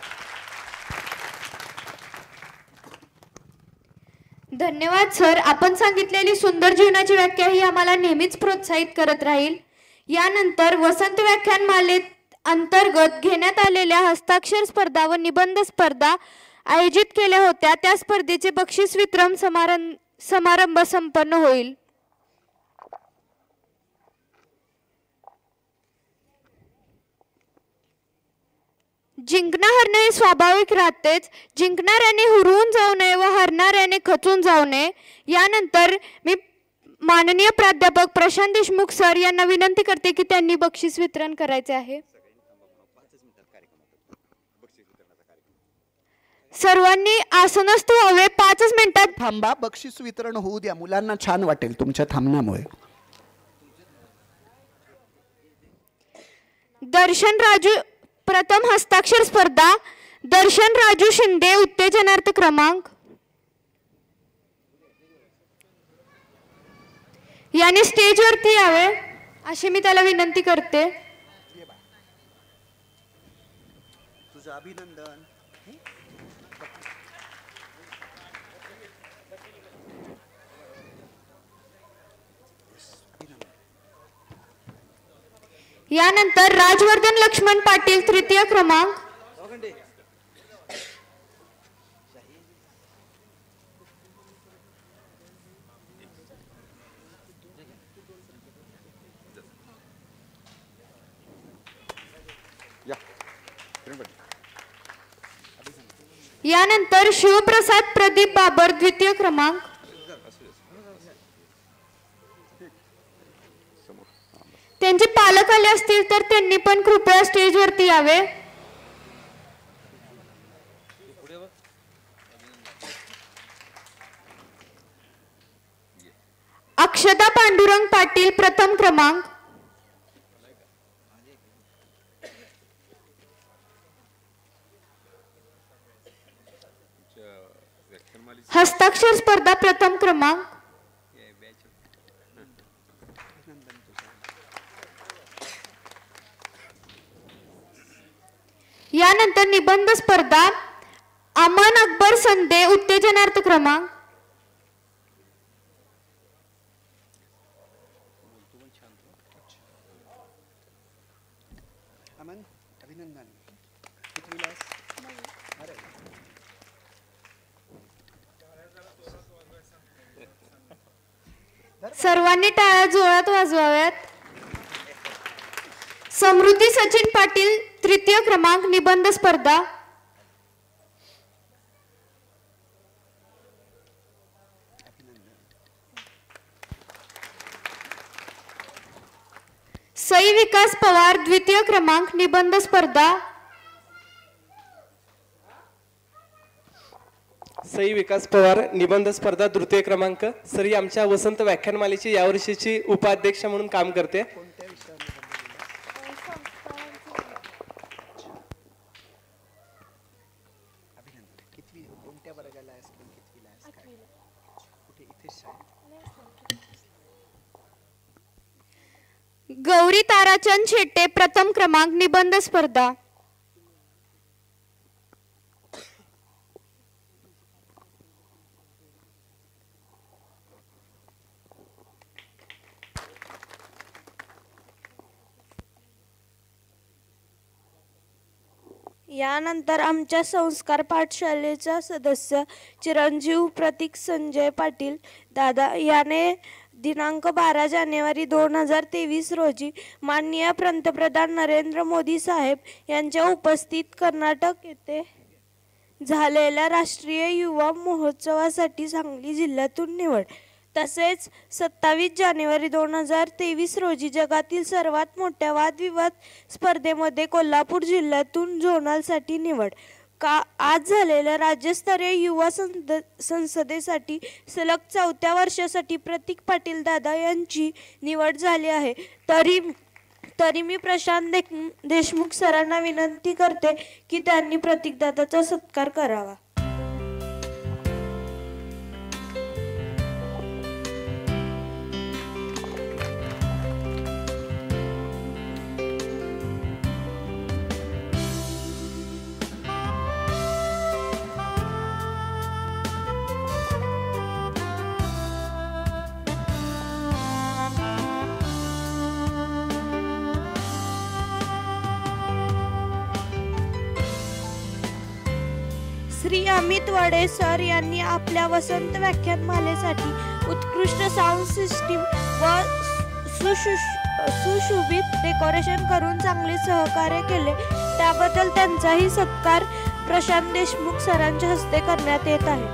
धन्यवाद सर. आपण सांगितलेली सुंदर जीवनाची व्याख्या ही आम्हाला नेहमीच प्रोत्साहित करत राहील. यानंतर वसंत व्याख्यान मालेत अंतर्गत घेण्यात आलेल्या हस्ताक्षर स्पर्धा व निबंध स्पर्धा आयोजित केल्या होत्या. त्या स्पर्धेचे बक्षीस वितरण समारंभ संपन्न होईल. जिंकणं हरणं हे स्वाभाविक राहतेच. जिंकणाऱ्याने हुरवून जाऊ नये व हरणाऱ्याने खचून जाऊ नये. यानंतर मी माननीय प्राध्यापक प्रशांत देशमुख सर यांना विनंती करते की त्यांनी बक्षीस वितरण करायचे आहे. सर्वांनी आसनस्थ व्हावे. 5 मिनिटात
थांबा, बक्षीस वितरण होऊ द्या. मुलांना छान वाटेल तुमच्या थांबण्यामुळे.
दर्शन राजू प्रथम हस्ताक्षर स्पर्धा. दर्शन राजू शिंदे, उत्तेजनार्थ क्रमांक. याने स्टेजवरती यावे अशी मी त्याला विनंती करते.
तुझं अभिनंदन.
यानंतर राजवर्धन लक्ष्मण पाटील, तृतीय क्रमांक. यानंतर शिवप्रसाद प्रदीप बाबर, द्वितीय क्रमांक. त्यांचे पालक आले असतील तर त्यांनी पण कृपया स्टेजवरती यावे. अक्षता पांडुरंग पाटील, प्रथम क्रमांक. हस्ताक्षर स्पर्धा, प्रथम क्रमांक. यानंतर निबंध स्पर्धा. अमन अकबर संदे, उत्तेजनार्थ क्रमांक. सर्वांनी टाळ्या जोरात वाजवाव्यात. समृद्धी सचिन पाटील, तृतीय क्रमांक, निबंध स्पर्धा. सई विकास पवार, द्वितीय क्रमांक, निबंध स्पर्धा.
सई विकास पवार, निबंध स्पर्धा, तृतीय क्रमांक. सर ही आमच्या वसंत व्याख्यानमालेची यावर्षीची उपाध्यक्ष म्हणून काम करते.
गौरी ताराचंद शेट्टे, प्रथम क्रमांक, निबंध स्पर्धा.
यानंतर आमच्या संस्कार पाठशालेचा सदस्य चिरंजीव प्रतीक संजय पाटील दादा याने दिनांक 12 जानेवारी 2023 रोजी माननीय पंतप्रधान नरेंद्र मोदी साहेब यांच्या उपस्थित कर्नाटक येथे झालेल्या राष्ट्रीय युवा महोत्सवासाठी सांगली जिल्ह्यातून निवड, तसेच 27 जानेवारी 2023 रोजी जगातील सर्वात मोठ्या वादविवाद स्पर्धेमध्ये कोल्हापूर जिल्ह्यातून झोनलसाठी निवड. आज झालेल्या राज्यस्तरीय युवा संसदेसाठी सलग 4थ्या वर्षासाठी प्रतीक पाटील दादा यांची निवड झाली आहे. तरी मी प्रशांत देशमुख सरांना विनंती करते की त्यांनी प्रतीक दादाचा सत्कार करावा. श्री अमित वडे सर यांनी आपल्या वसंत व्याख्यानमालेसाठी उत्कृष्ट साऊंड सिस्टीम व सुशोभित डेकोरेशन करून चांगले सहकार्य केले, त्याबद्दल त्यांचाही सत्कार प्रशांत देशमुख सरांच्या हस्ते करण्यात येत आहे.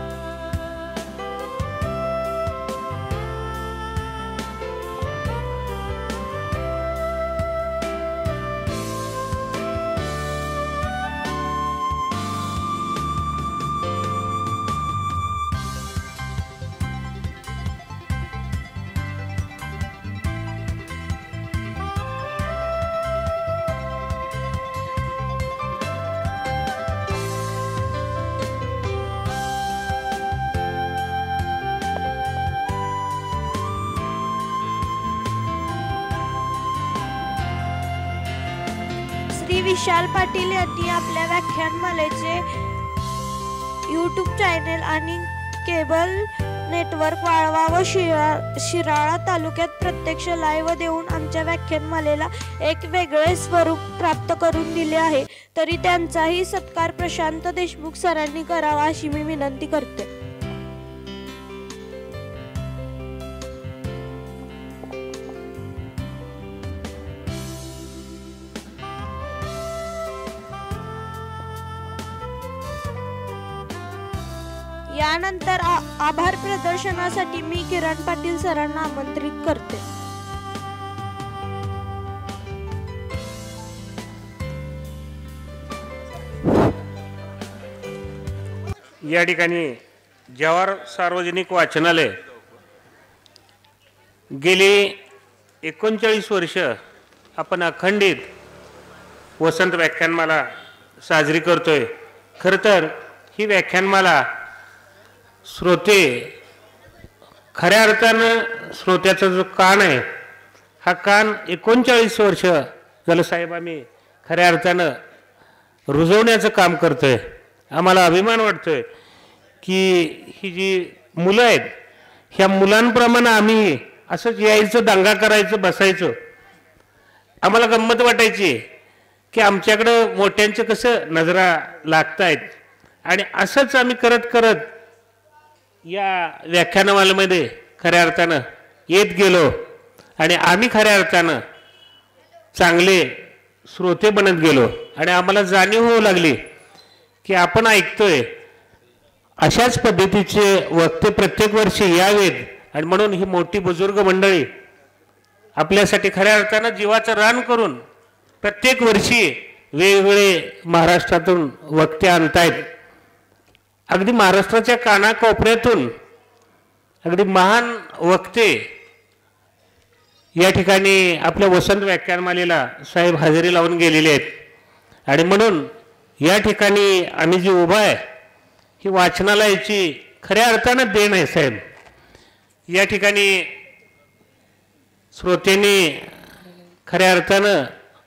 श्री विशाल पाटील यांनी आपल्या व्याख्यानमालेचे यूट्यूब चॅनेल आणि केबल नेटवर्क वाळवा व शिराळा तालुक्यात प्रत्यक्ष लाईव्ह देऊन आमच्या व्याख्यानमालेला एक वेगळे स्वरूप प्राप्त करून दिले आहे. तरी त्यांचाही सत्कार प्रशांत देशमुख सरांनी करावा अशी मी विनंती करते. यानंतर आभार प्रदर्शनासाठी मी किरण पाटील सरांना आमंत्रित करते.
या ठिकाणी जवाहर सार्वजनिक वाचनालय गेली 39 वर्ष आपण अखंडित वसंत व्याख्यानमाला साजरी करतोय. खरं तर ही व्याख्यानमाला श्रोते खऱ्या अर्थानं श्रोत्याचा जो कान आहे हा कान 39 वर्ष झालं साहेब आम्ही खऱ्या अर्थानं रुजवण्याचं काम करतोय. आम्हाला अभिमान वाटतोय की ही जी मुलं आहेत ह्या मुलांप्रमाणे आम्ही असंच यायचं, दंगा करायचं, बसायचं. आम्हाला गंमत वाटायची की आमच्याकडं मोठ्यांचं कसं नजरा लागतायत, आणि असंच आम्ही करत करत या व्याख्यानमालेमध्ये खऱ्या अर्थानं येत गेलो आणि आम्ही खऱ्या अर्थानं चांगले श्रोते बनत गेलो आणि आम्हाला जाणीव होऊ लागली की आपण ऐकतोय अशाच पद्धतीचे वक्ते प्रत्येक वर्षी यावेत, आणि म्हणून ही मोठी बुजुर्ग मंडळी आपल्यासाठी खऱ्या अर्थानं जीवाचं रान करून प्रत्येक वर्षी वेगवेगळे महाराष्ट्रातून वक्ते आणतायत. अगदी महाराष्ट्राच्या कानाकोपऱ्यातून अगदी महान वक्ते या ठिकाणी आपल्या वसंत व्याख्यानमालेला साहेब हजेरी लावून गेलेले आहेत, आणि म्हणून या ठिकाणी आम्ही जी उभा आहे ही वाचनालयाची खऱ्या अर्थानं देण आहे साहेब. या ठिकाणी श्रोत्यांनी खऱ्या अर्थानं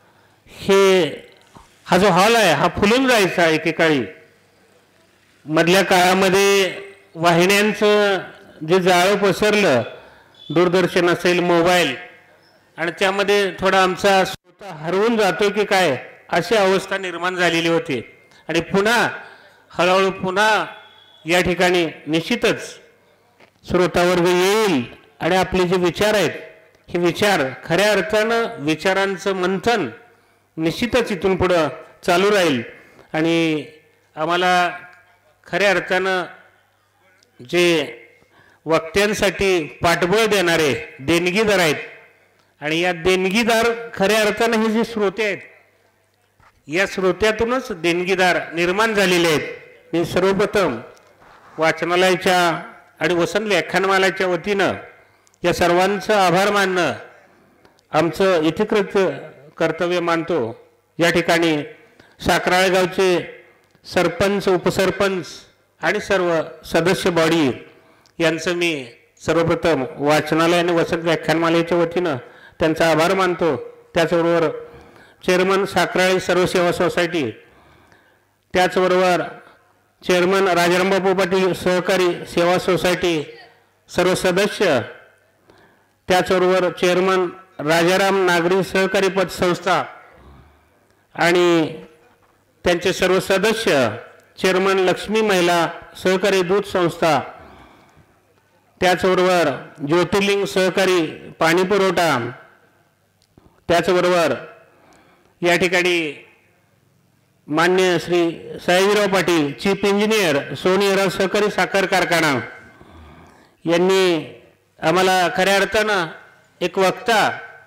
हा जो हॉल आहे हा फुलून जायचा एकेकाळी. मधल्या काळामध्ये वाहिन्यांचं जे जाळं पसरलं, दूरदर्शन असेल, मोबाईल, आणि त्यामध्ये थोडा आमचा श्रोता हरवून जातो की काय अशी अवस्था निर्माण झालेली होती. आणि पुन्हा हळूहळू पुन्हा या ठिकाणी निश्चितच श्रोतावर्ग येईल आणि आपले जे विचार आहेत हे विचार खऱ्या अर्थानं विचारांचं मंथन निश्चितच इथून पुढं चालू राहील. आणि आम्हाला खऱ्या अर्थानं जे वक्त्यांसाठी पाठबळ देणारे देणगीदार आहेत, आणि या देणगीदार खऱ्या अर्थानं हे जे श्रोते आहेत या श्रोत्यातूनच देणगीदार निर्माण झालेले आहेत. मी सर्वप्रथम वाचनालयाच्या आणि वसंत व्याख्यानमालाच्या वतीनं या सर्वांचं आभार मानणं आमचं इतिकृत कर्तव्य मानतो. या ठिकाणी साखराळे गावचे सरपंच, उपसरपंच आणि सर्व सदस्य बॉडी यांचं मी सर्वप्रथम वाचनालय आणि वसंत व्याख्यानमालेच्या वतीनं त्यांचा आभार मानतो. त्याचबरोबर चेअरमन साखराळे सर्व सेवा सोसायटी, त्याचबरोबर चेअरमन राजारामबापू पाटील सहकारी सेवा सोसायटी सर्व सदस्य, त्याचबरोबर चेअरमन राजाराम नागरी सहकारी पतसंस्था आणि त्यांचे सर्व सदस्य, चेअरमन लक्ष्मी महिला सहकारी दूध संस्था, त्याचबरोबर ज्योतिर्लिंग सहकारी पाणी पुरवठा, त्याचबरोबर या ठिकाणी मान्य श्री सयाजीराव पाटील चीफ इंजिनियर सोनीराव सहकारी साखर कारखाना यांनी आम्हाला खऱ्या अर्थानं एक वक्ता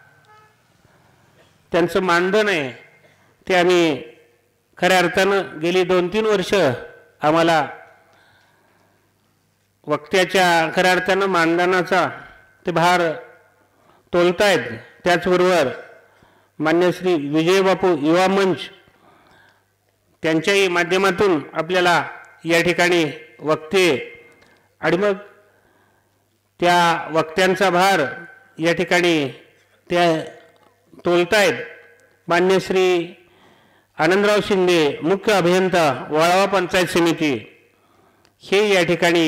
त्यांचं मानधन आहे ते आम्ही खऱ्या अर्थानं गेली 2-3 वर्ष आम्हाला वक्त्याच्या खऱ्या अर्थानं मानधनाचा ते भार तोलतायत. त्याचबरोबर मान्य श्री विजयबापू युवा मंच त्यांच्याही माध्यमातून आपल्याला या ठिकाणी वक्ते आणि मग त्या वक्त्यांचा भार या ठिकाणी त्या तोलतायत. मान्य श्री आनंदराव शिंदे मुख्य अभियंता वाळवा पंचायत समिती हे या ठिकाणी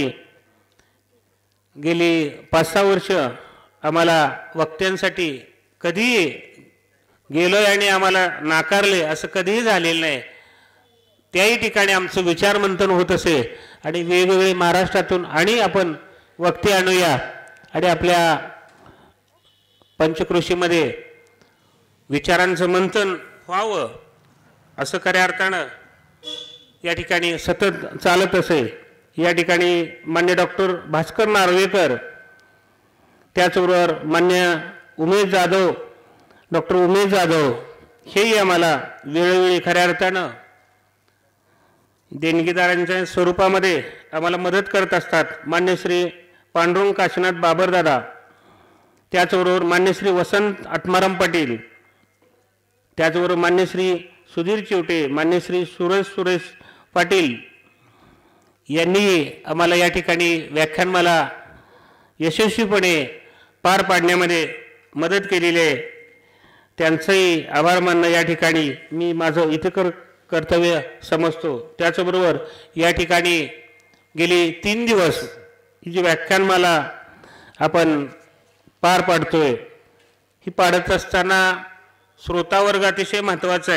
गेली 5-6 वर्ष आम्हाला वक्त्यांसाठी कधीही गेलोय आणि आम्हाला नाकारले असं कधीही झालेलं नाही. त्याही ठिकाणी आमचं विचारमंथन होत असे आणि वेगवेगळे महाराष्ट्रातून आणि आपण वक्ते आणूया आणि आपल्या पंचक्रोशीमध्ये विचारांचं मंथन व्हावं असं खऱ्या अर्थानं या ठिकाणी सतत चालत असे. या ठिकाणी मान्य डॉक्टर भास्कर नार्वेकर, त्याचबरोबर मान्य उमेश जाधव, डॉक्टर उमेश जाधव हेही आम्हाला वेळोवेळी खऱ्या अर्थानं देणगीदारांच्या स्वरूपामध्ये आम्हाला मदत करत असतात. मान्य श्री पांडुरंग काशीनाथ बाबरदादा, त्याचबरोबर मान्य श्री वसंत आत्माराम पाटील, त्याचबरोबर मान्य श्री सुधीर चिवटे, मान्य श्री सुरेश पाटील यांनी आम्हाला या ठिकाणी व्याख्यानमाला यशस्वीपणे पार पाडण्यामध्ये मदत केलेली आहे. त्यांचंही आभार मानणं या ठिकाणी मी माझं इतर कर्तव्य समजतो. त्याचबरोबर या ठिकाणी गेली 3 दिवस ही जी व्याख्यानमाला आपण पार पाडतोय ही पाडत असताना श्रोतावर्ग अतिशय महत्त्वाचा आहे.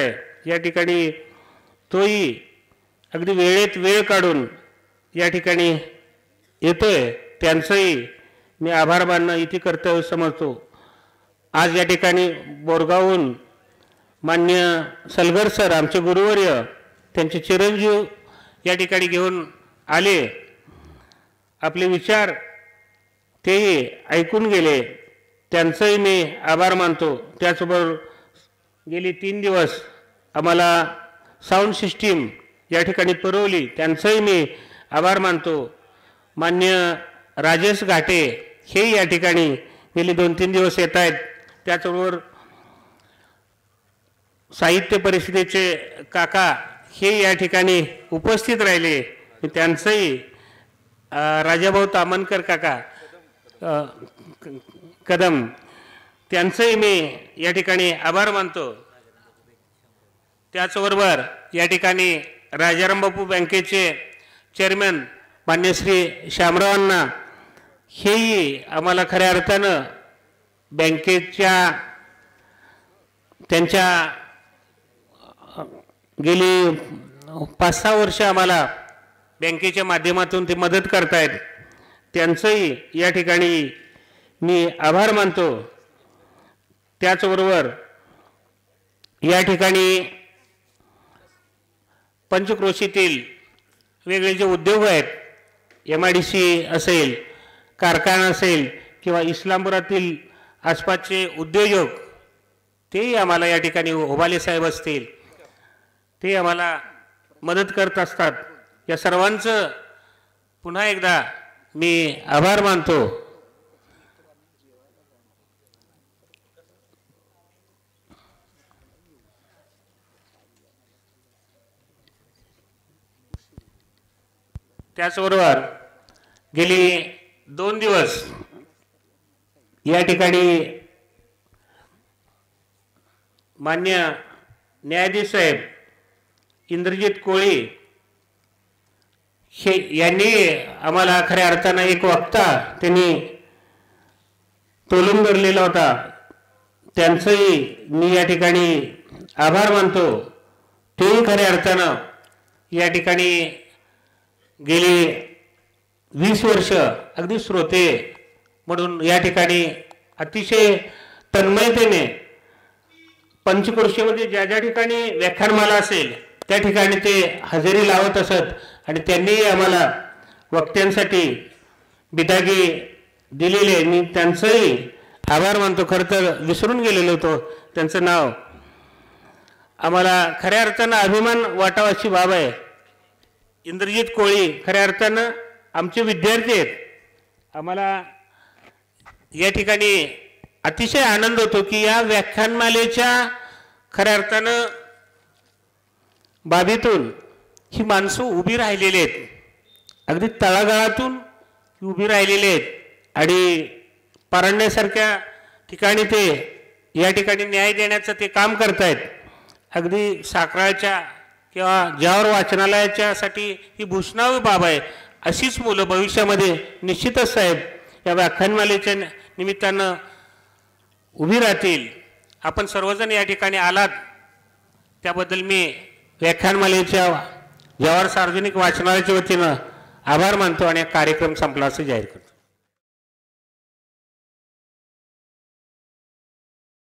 या ठिकाणी तोही अगदी वेळेत वेळ काढून या ठिकाणी येतोय, त्यांचंही मी आभार मानणं इथे कर्तव्य समजतो. आज या ठिकाणी बोरगावहून मान्य सलगर सर आमचे गुरुवर्य त्यांचे चिरंजीव या ठिकाणी घेऊन आले, आपले विचार तेही ऐकून गेले, त्यांचंही मी आभार मानतो. त्याचबरोबर गेली 3 दिवस आम्हाला साऊंड सिस्टीम या ठिकाणी पुरवली, त्यांचंही मी आभार मानतो. मान्य राजेश घाटे हे या ठिकाणी गेली 2-3 दिवस येत आहेत. त्याचबरोबर साहित्य परिषदेचे काका हे या ठिकाणी उपस्थित राहिले, त्यांचंही राजाभाऊ तामनकर काका कदम त्यांचंही मी या ठिकाणी आभार मानतो. त्याचबरोबर या ठिकाणी राजाराम बापू बँकेचे चेअरमॅन मान्य श्री श्यामरावांना हेही आम्हाला खऱ्या अर्थानं बँकेच्या त्यांच्या गेली 5-6 वर्ष आम्हाला बँकेच्या माध्यमातून ते मदत करतायत, त्यांचंही या ठिकाणी मी आभार मानतो. त्याचबरोबर या ठिकाणी पंचक्रोशीतील वेगळे जे उद्योग आहेत, MIDC असेल, कारखाना असेल किंवा इस्लामपुरातील आसपासचे उद्योजक तेही आम्हाला या ठिकाणी ओबाले साहेब असतील ते आम्हाला मदत करत असतात. या सर्वांचं पुन्हा एकदा मी आभार मानतो. त्याचबरोबर गेली 2 दिवस या ठिकाणी मान्य न्यायाधीश साहेब इंद्रजित कोळी हे यांनी आम्हाला खऱ्या अर्थानं एक वक्ता त्यांनी तोलून धरलेला होता, त्यांचंही मी या ठिकाणी आभार मानतो. तेही खऱ्या अर्थानं या ठिकाणी गेली 20 वर्ष अगदी श्रोते म्हणून या ठिकाणी अतिशय तन्मयतेने पंचक्रोशीमध्ये ज्या ज्या ठिकाणी व्याख्यानमाला असेल त्या ठिकाणी ते हजेरी लावत असत आणि त्यांनी आम्हाला वक्त्यांसाठी बिदागी दिलेले, मी त्यांचंही आभार मानतो. खरं तर विसरून गेलेलो होतो त्यांचं नाव. आम्हाला खऱ्या अर्थानं अभिमान वाटावा अशी बाब आहे. इंद्रजित कोळी खऱ्या अर्थानं आमचे विद्यार्थी आहेत. आम्हाला या ठिकाणी अतिशय आनंद होतो की या व्याख्यानमालेच्या खऱ्या अर्थानं बाबीतून ही माणसं उभी राहिलेली आहेत, अगदी तळागाळातून उभी राहिलेली आहेत आणि पारण्यासारख्या ठिकाणी ते या ठिकाणी न्याय देण्याचं ते काम करतायत. अगदी साखराच्या किंवा ज्यावर वाचनालयाच्यासाठी ही भूषणावी बाब आहे. अशीच मुलं भविष्यामध्ये निश्चितच साहेब या व्याख्यानमालेच्या निमित्तानं उभी राहतील. आपण सर्वजण या ठिकाणी आलात त्याबद्दल मी व्याख्यानमालेच्या जवाहर सार्वजनिक वाचनालयाच्या वतीनं आभार मानतो आणि कार्यक्रम संपला असं जाहीर करतो.